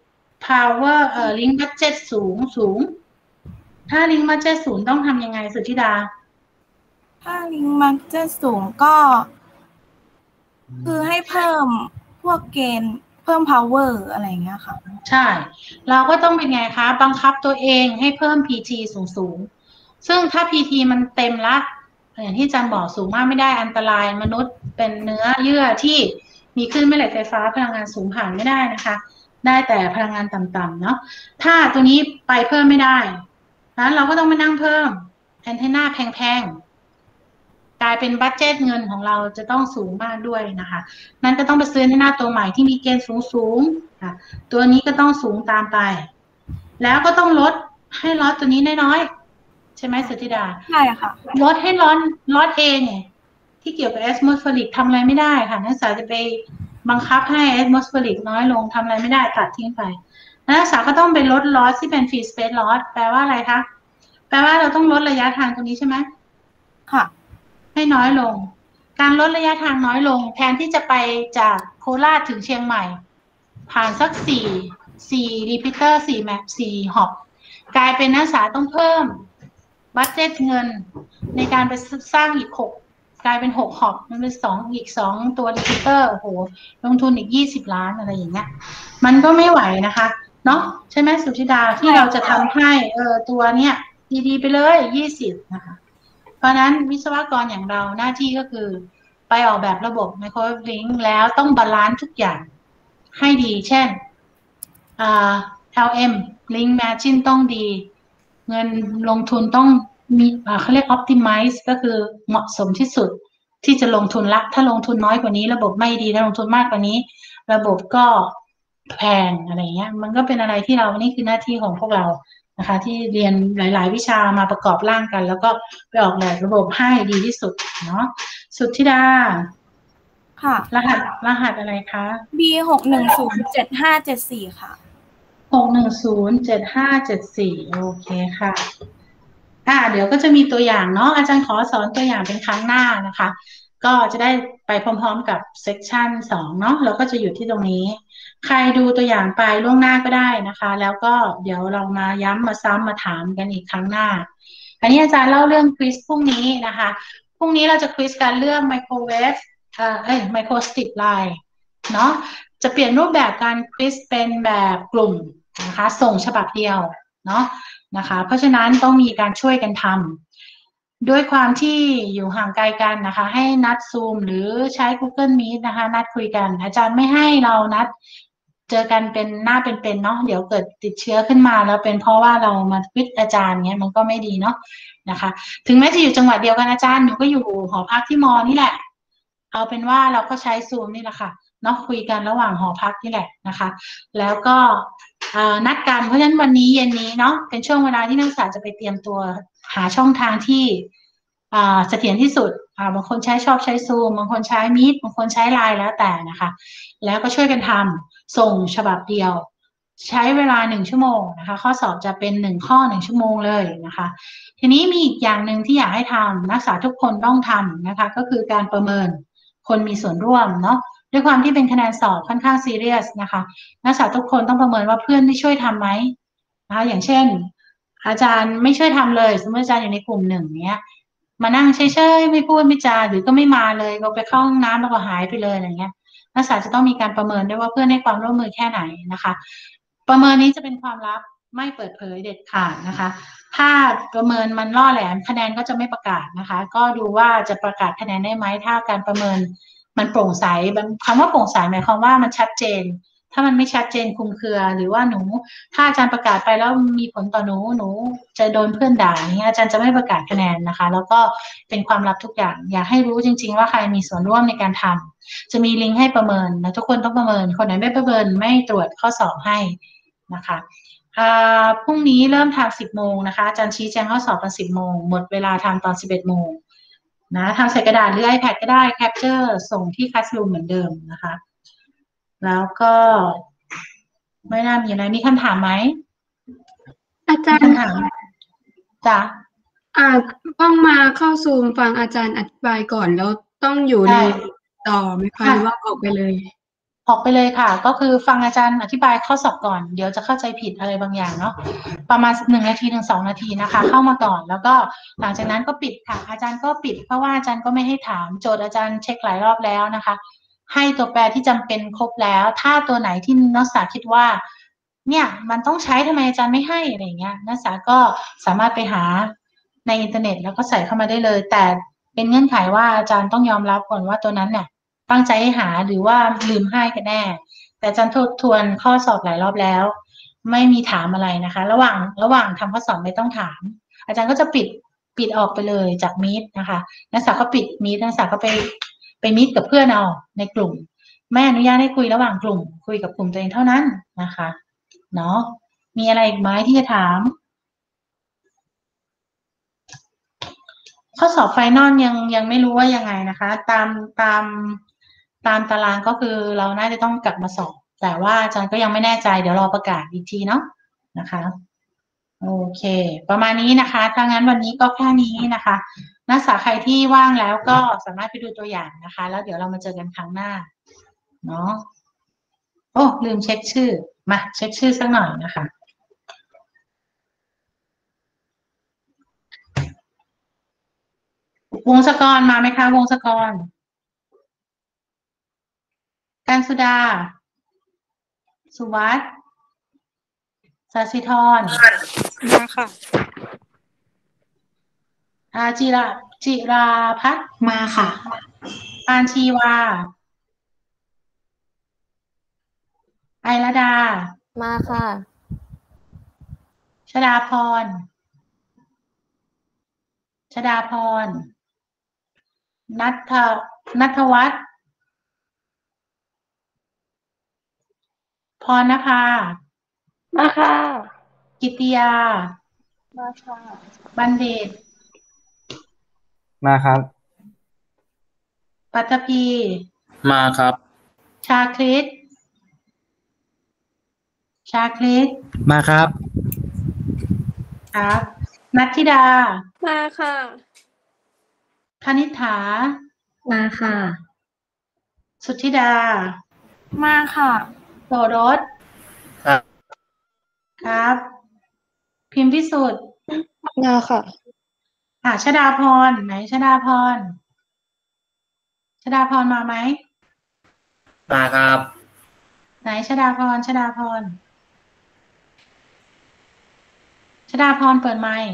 power เอ่อ link budget สูงสูงถ้า link budget สูงต้องทำยังไงสุทธิดาถ้า link budget สูงก็คือให้เพิ่มพวกเกณฑ์เพิ่ม power อะไรอย่างเงี้ยค่ะใช่เราก็ต้องเป็นไงคะบังคับตัวเองให้เพิ่ม พี ที สูงๆซึ่งถ้า พี ที มันเต็มละอย่างที่อาจารย์บอกสูงมากไม่ได้อันตรายมนุษย์เป็นเนื้อเยื่อที่มีคลื่นแม่เหล็กไฟฟ้าพลังงานสูงผ่านไม่ได้นะคะได้แต่พลังงานต่ำๆเนาะถ้าตัวนี้ไปเพิ่มไม่ได้นั้นเราก็ต้องมานั่งเพิ่มแอนเทนาแพงๆกลายเป็นบัดเจ็ตเงินของเราจะต้องสูงมากด้วยนะคะนั้นก็ต้องไปซื้อแอนเทนาตัวใหม่ที่มีเกณฑ์สูงๆตัวนี้ก็ต้องสูงตามไปแล้วก็ต้องลดให้ลดตัวนี้น้อยๆใช่ไหมสุทธิดาใช่ค่ะลดให้ลดลดเองไงที่เกี่ยวกับ atmospheric ทำอะไรไม่ได้ค่ะนักศึกษาจะไปบังคับให้ atmospheric น้อยลงทำอะไรไม่ได้ตัดทิ้งไปนักศึกษาก็ต้องไปลด loss ที่เป็น free space loss แปลว่าอะไรคะแปลว่าเราต้องลดระยะทางตรงนี้ใช่ไหมค่ะให้น้อยลงการลดระยะทางน้อยลงแทนที่จะไปจากโคราชถึงเชียงใหม่ผ่านสักสี่สี่รีพิเตอร์สี่แมปสี่ฮอปกลายเป็นนักศึกษาต้องเพิ่มบัดเจ็ตเงินในการไปสร้างอีกหกกลายเป็นหกฮอปมันเป็นสองอีกสองตัวรีพิเตอร์โอ้โหลงทุนอีกยี่สิบล้านอะไรอย่างเงี้ยมันก็ไม่ไหวนะคะเนาะใช่ไหมสุทธิดาที่เราจะทำให้เออตัวเนี้ยดีๆไปเลยยี่สิบนะคะเพราะนั้นวิศวกรอย่างเราหน้าที่ก็คือไปออกแบบระบบ Microwave Link แล้วต้องบาลานซ์ทุกอย่างให้ดีเช่นอ่า แอล เอ็ม Link Margin ต้องดีเงินลงทุนต้องมีเขาเรียก optimize ก็คือเหมาะสมที่สุดที่จะลงทุนละถ้าลงทุนน้อยกว่านี้ระบบไม่ดีถ้าลงทุนมากกว่านี้ระบบก็แพงอะไรเงี้ยมันก็เป็นอะไรที่เรานี่คือหน้าที่ของพวกเรานะคะที่เรียนหลายๆวิชามาประกอบร่างกันแล้วก็ไปออกแบบระบบให้ดีที่สุดเนาะสุทธิดาค่ะรหัสรหัสอะไรคะบี หกหนึ่งศูนย์ เจ็ดห้าเจ็ดสี่ค่ะหกหนึ่งศูนย์ เจ็ดห้าเจ็ดสี่โอเคค่ะอ่าเดี๋ยวก็จะมีตัวอย่างเนาะอาจารย์ขอสอนตัวอย่างเป็นครั้งหน้านะคะก็จะได้ไปพร้อมๆกับเซกชันสองเนาะเราก็จะอยู่ที่ตรงนี้ใครดูตัวอย่างไปล่วงหน้าก็ได้นะคะแล้วก็เดี๋ยวเรามาย้ำมาซ้ำมาถามกันอีกครั้งหน้าอันนี้อาจารย์เล่าเรื่องควิสพรุ่งนี้นะคะพรุ่งนี้เราจะควิสกันเรื่องไมโครเวฟเอ่อเอ้ยไมโครสติกไลน์เนาะจะเปลี่ยนรูปแบบการควิสเป็นแบบกลุ่มนะคะส่งฉบับเดียวเนาะนะคะเพราะฉะนั้นต้องมีการช่วยกันทำด้วยความที่อยู่ห่างไกลกันนะคะให้นัดซูมหรือใช้ Google Meet นะคะนัดคุยกันอาจารย์ไม่ให้เรานัดเจอกันเป็นหน้าเป็นๆ เ, เนาะเดี๋ยวเกิดติดเชื้อขึ้นมาแล้วเป็นเพราะว่าเรามาควิสอาจารย์เงี้ยมันก็ไม่ดีเนาะนะคะถึงแม้จะอยู่จังหวัดเดียวกันอาจารย์หนูก็อยู่หอพักที่มอนี่แหละเอาเป็นว่าเราก็ใช้ซูมนี่แหละค่ะเนาะคุยกันระหว่างหอพักนี่แหละนะคะ แล้วก็นัดกันเพราะฉะนั้นวันนี้เย็นนี้เนาะเป็นช่วงเวลาที่นักศึกษาจะไปเตรียมตัวหาช่องทางที่เสถียรที่สุดบางคนใช้ชอบใช้ซูมบางคนใช้มีดบางคนใช้ไลน์แล้วแต่นะคะแล้วก็ช่วยกันทำส่งฉบับเดียวใช้เวลาหนึ่งชั่วโมงนะคะข้อสอบจะเป็นหนึ่งข้อหนึ่งชั่วโมงเลยนะคะทีนี้มีอีกอย่างหนึ่งที่อยากให้ทำนักศึกษาทุกคนต้องทำนะคะก็คือการประเมินคนมีส่วนร่วมเนาะด้วยความที่เป็นคะแนนสอบค่อนข้างซีเรียสนะคะนักศึกษาทุกคนต้องประเมินว่าเพื่อนที่ช่วยทำไหมนะคะอย่างเช่นอาจารย์ไม่ช่วยทำเลยสมมติอาจารย์อยู่ในกลุ่มหนึ่งเนี้ยมานั่งเฉยๆไม่พูดไม่จาหรือก็ไม่มาเลยก็ไปเข้าห้องน้ำแล้วก็หายไปเลยอะไรเงี้ยนักศึกษาจะต้องมีการประเมินด้วยว่าเพื่อนให้ความร่วมมือแค่ไหนนะคะประเมินนี้จะเป็นความลับไม่เปิดเผยเด็ดขาดนะคะถ้าประเมินมันล่อแหลมคะแนนก็จะไม่ประกาศนะคะก็ดูว่าจะประกาศคะแนนได้ไหมถ้าการประเมินมันโปร่งใสคำว่าโปร่งใสหมายความว่ามันชัดเจนถ้ามันไม่ชัดเจนคลุมเครือหรือว่าหนูถ้าอาจารย์ประกาศไปแล้วมีผลต่อหนูหนูจะโดนเพื่อนด่าอย่างเงี้ยอาจารย์จะไม่ประกาศคะแนนนะคะแล้วก็เป็นความลับทุกอย่างอยากให้รู้จริงๆว่าใครมีส่วนร่วมในการทำจะมีลิงก์ให้ประเมินนะทุกคนต้องประเมินคนไหนไม่ประเมินไม่ตรวจข้อสอบให้นะคะพรุ่งนี้เริ่มทำสิบโมงนะคะอาจารย์ชี้แจงข้อสอบตอนสิบโมงหมดเวลาทำตอนสิบเอ็ดโมงนะทำใส่กระดาษหรือ iPad ก็ได้แคปเจอร์ส่งที่ Classroom เหมือนเดิมนะคะแล้วก็ไม่น่ามีอะไรมีคำถามไหมอาจารย์คำถามจ้ะอ่าต้องมาเข้าซูมฟังอาจารย์อธิบายก่อนแล้วต้องอยู่ในต่อไหมคะหรือว่าออกไปเลยออกไปเลยค่ะก็คือฟังอาจารย์อธิบายข้อสอบก่อนเดี๋ยวจะเข้าใจผิดอะไรบางอย่างเนาะประมาณหนึ่งนาทีถึงสองนาทีนะคะเข้ามาก่อนแล้วก็หลังจากนั้นก็ปิดค่ะอาจารย์ก็ปิดเพราะว่าอาจารย์ก็ไม่ให้ถามโจทย์อาจารย์เช็คหลายรอบแล้วนะคะให้ตัวแปรที่จำเป็นครบแล้วถ้าตัวไหนที่นักศึกษาคิดว่าเนี่ยมันต้องใช้ทำไมอาจารย์ไม่ให้อะไรเงี้ยนักศึกษาก็สามารถไปหาในอินเทอร์เน็ตแล้วก็ใส่เข้ามาได้เลยแต่เป็นเงื่อนไขว่าอาจารย์ต้องยอมรับก่อนว่าตัวนั้นเนี่ยตั้งใจให้หาหรือว่าลืมให้กันแน่แต่อาจารย์ทบทวนข้อสอบหลายรอบแล้วไม่มีถามอะไรนะคะระหว่างระหว่างทำข้อสอบไม่ต้องถามอาจารย์ก็จะปิดปิดออกไปเลยจากมีตนะคะนักศึกษาก็ปิดมีตนักศึกษาก็ไปไปมีตกับเพื่อนเอาในกลุ่มไม่อนุญาตให้คุยระหว่างกลุ่มคุยกับกลุ่มตัวเองเท่านั้นนะคะเนาะมีอะไรอีกไหมที่จะถามข้อสอบไฟนอลยังยังไม่รู้ว่ายังไงนะคะตามตามตามตารางก็คือเราน่าจะต้องกลับมาสอบแต่ว่าอาจารย์ก็ยังไม่แน่ใจเดี๋ยวรอประกาศอีกทีเนาะนะคะโอเคประมาณนี้นะคะถ้างั้นวันนี้ก็แค่นี้นะคะนักศึกษาใครที่ว่างแล้วก็สามารถไปดูตัวอย่างนะคะแล้วเดี๋ยวเรามาเจอกันครั้งหน้าเนาะโอ้ลืมเช็คชื่อมาเช็คชื่อสักหน่อยนะคะวงศกรมาไหมคะวงศกรการสุดาสุวัฒน์สศิธรมาค่ะอาจิราจิราพัฒน์มาค่ะปานชีวาไอรดามาค่ะชดาพรชดาพรนัทนัทวัฒน์พรณภามาค่ะกิติยามาค่ะบัณฑิตมาครับปัตภีมาครับชาคริตชาคริตมาครับครับนัทธิดามาค่ะคณิษฐามาค่ะสุทธิดามาค่ะโสรสครับครับพิมพ์พิสุทธิ์มาค่ะอ่าชดาพรไหนชดาพรชดาพรมาไหมมาครับไหนชดาพรชดาพรชดาพรเปิดไมค์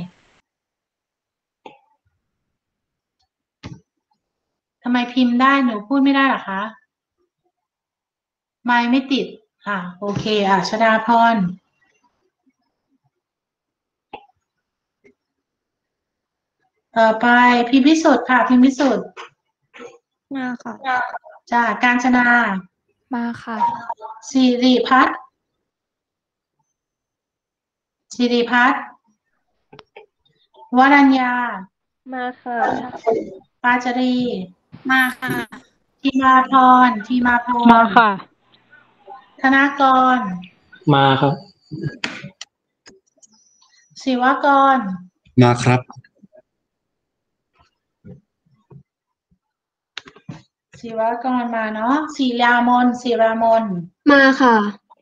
ทำไมพิมพ์ได้หนูพูดไม่ได้หรอคะไมค์ไม่ติดอ่ะโอเคอ่ะชดาพรต่อไปพิมพ์พิสุทธิ์ค่ะพิมพ์พิสุทธิ์มาค่ะจ้าการชนามาค่ะสิริพัฒน์สิริพัฒน์วรัญญามาค่ะปาจารีมาค่ะทีมาพรทีมาพรมาค่ะธนากรมาครับศิวกรมาครับศิวกรมาเนาะศิรามนศิรามนมาค่ะ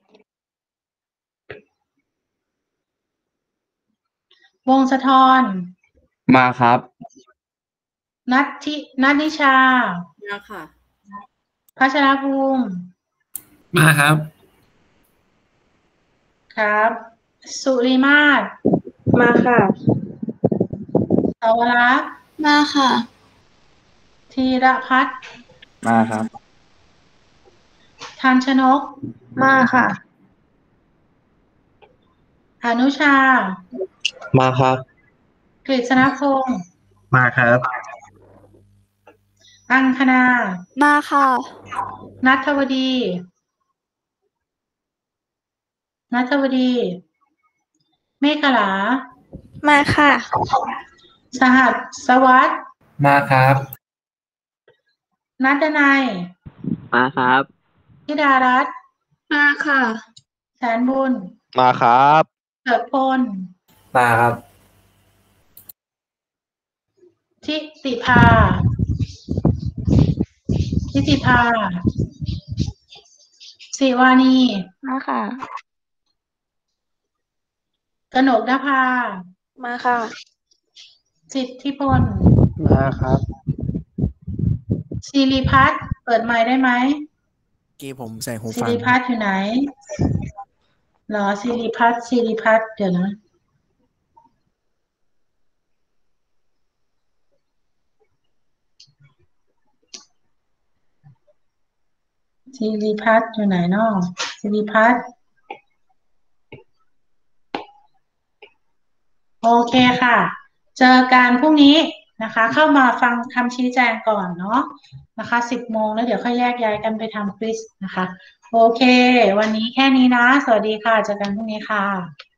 วงศธรมาครับนัทธินัทนิชามาค่ะพัชรภูมิมาครับครับ สุริมาศมาค่ะสาวรักษ์มาค่ะธีรพัฒน์มาครับทันชนกมาค่ะอนุชามาครับกฤษณพงศ์มาครับอังคณามาค่ะนัทวดี นัทวดี เมฆลามาค่ะสหัสสวัสดิ์มาครับนัดนัยมาครับธิดารัตน์มาค่ะแสนบุญมาครับเกิดพลมาครับทิติภา ทิติภา ศิวานีมาค่ะกนกนภามาค่ะสิทธิพลมาครับศิริพัฒน์เปิดไมค์ได้ไหมกี้ผมใส่หูศิฟังริพัฒน์อยู่ไหนเหรอศิริพัฒน์ศิริพัฒน์เดี๋ยวนะศิริพัฒน์อยู่ไหนเนาะศิริพัฒน์โอเคค่ะ เจอกันพรุ่งนี้นะคะ เข้ามาฟังคำชี้แจงก่อนเนาะนะคะสิบโมงแล้วเดี๋ยวค่อยแยกย้ายกันไปทำควิซนะคะ โอเค วันนี้แค่นี้นะ สวัสดีค่ะ เจอกันพรุ่งนี้ค่ะ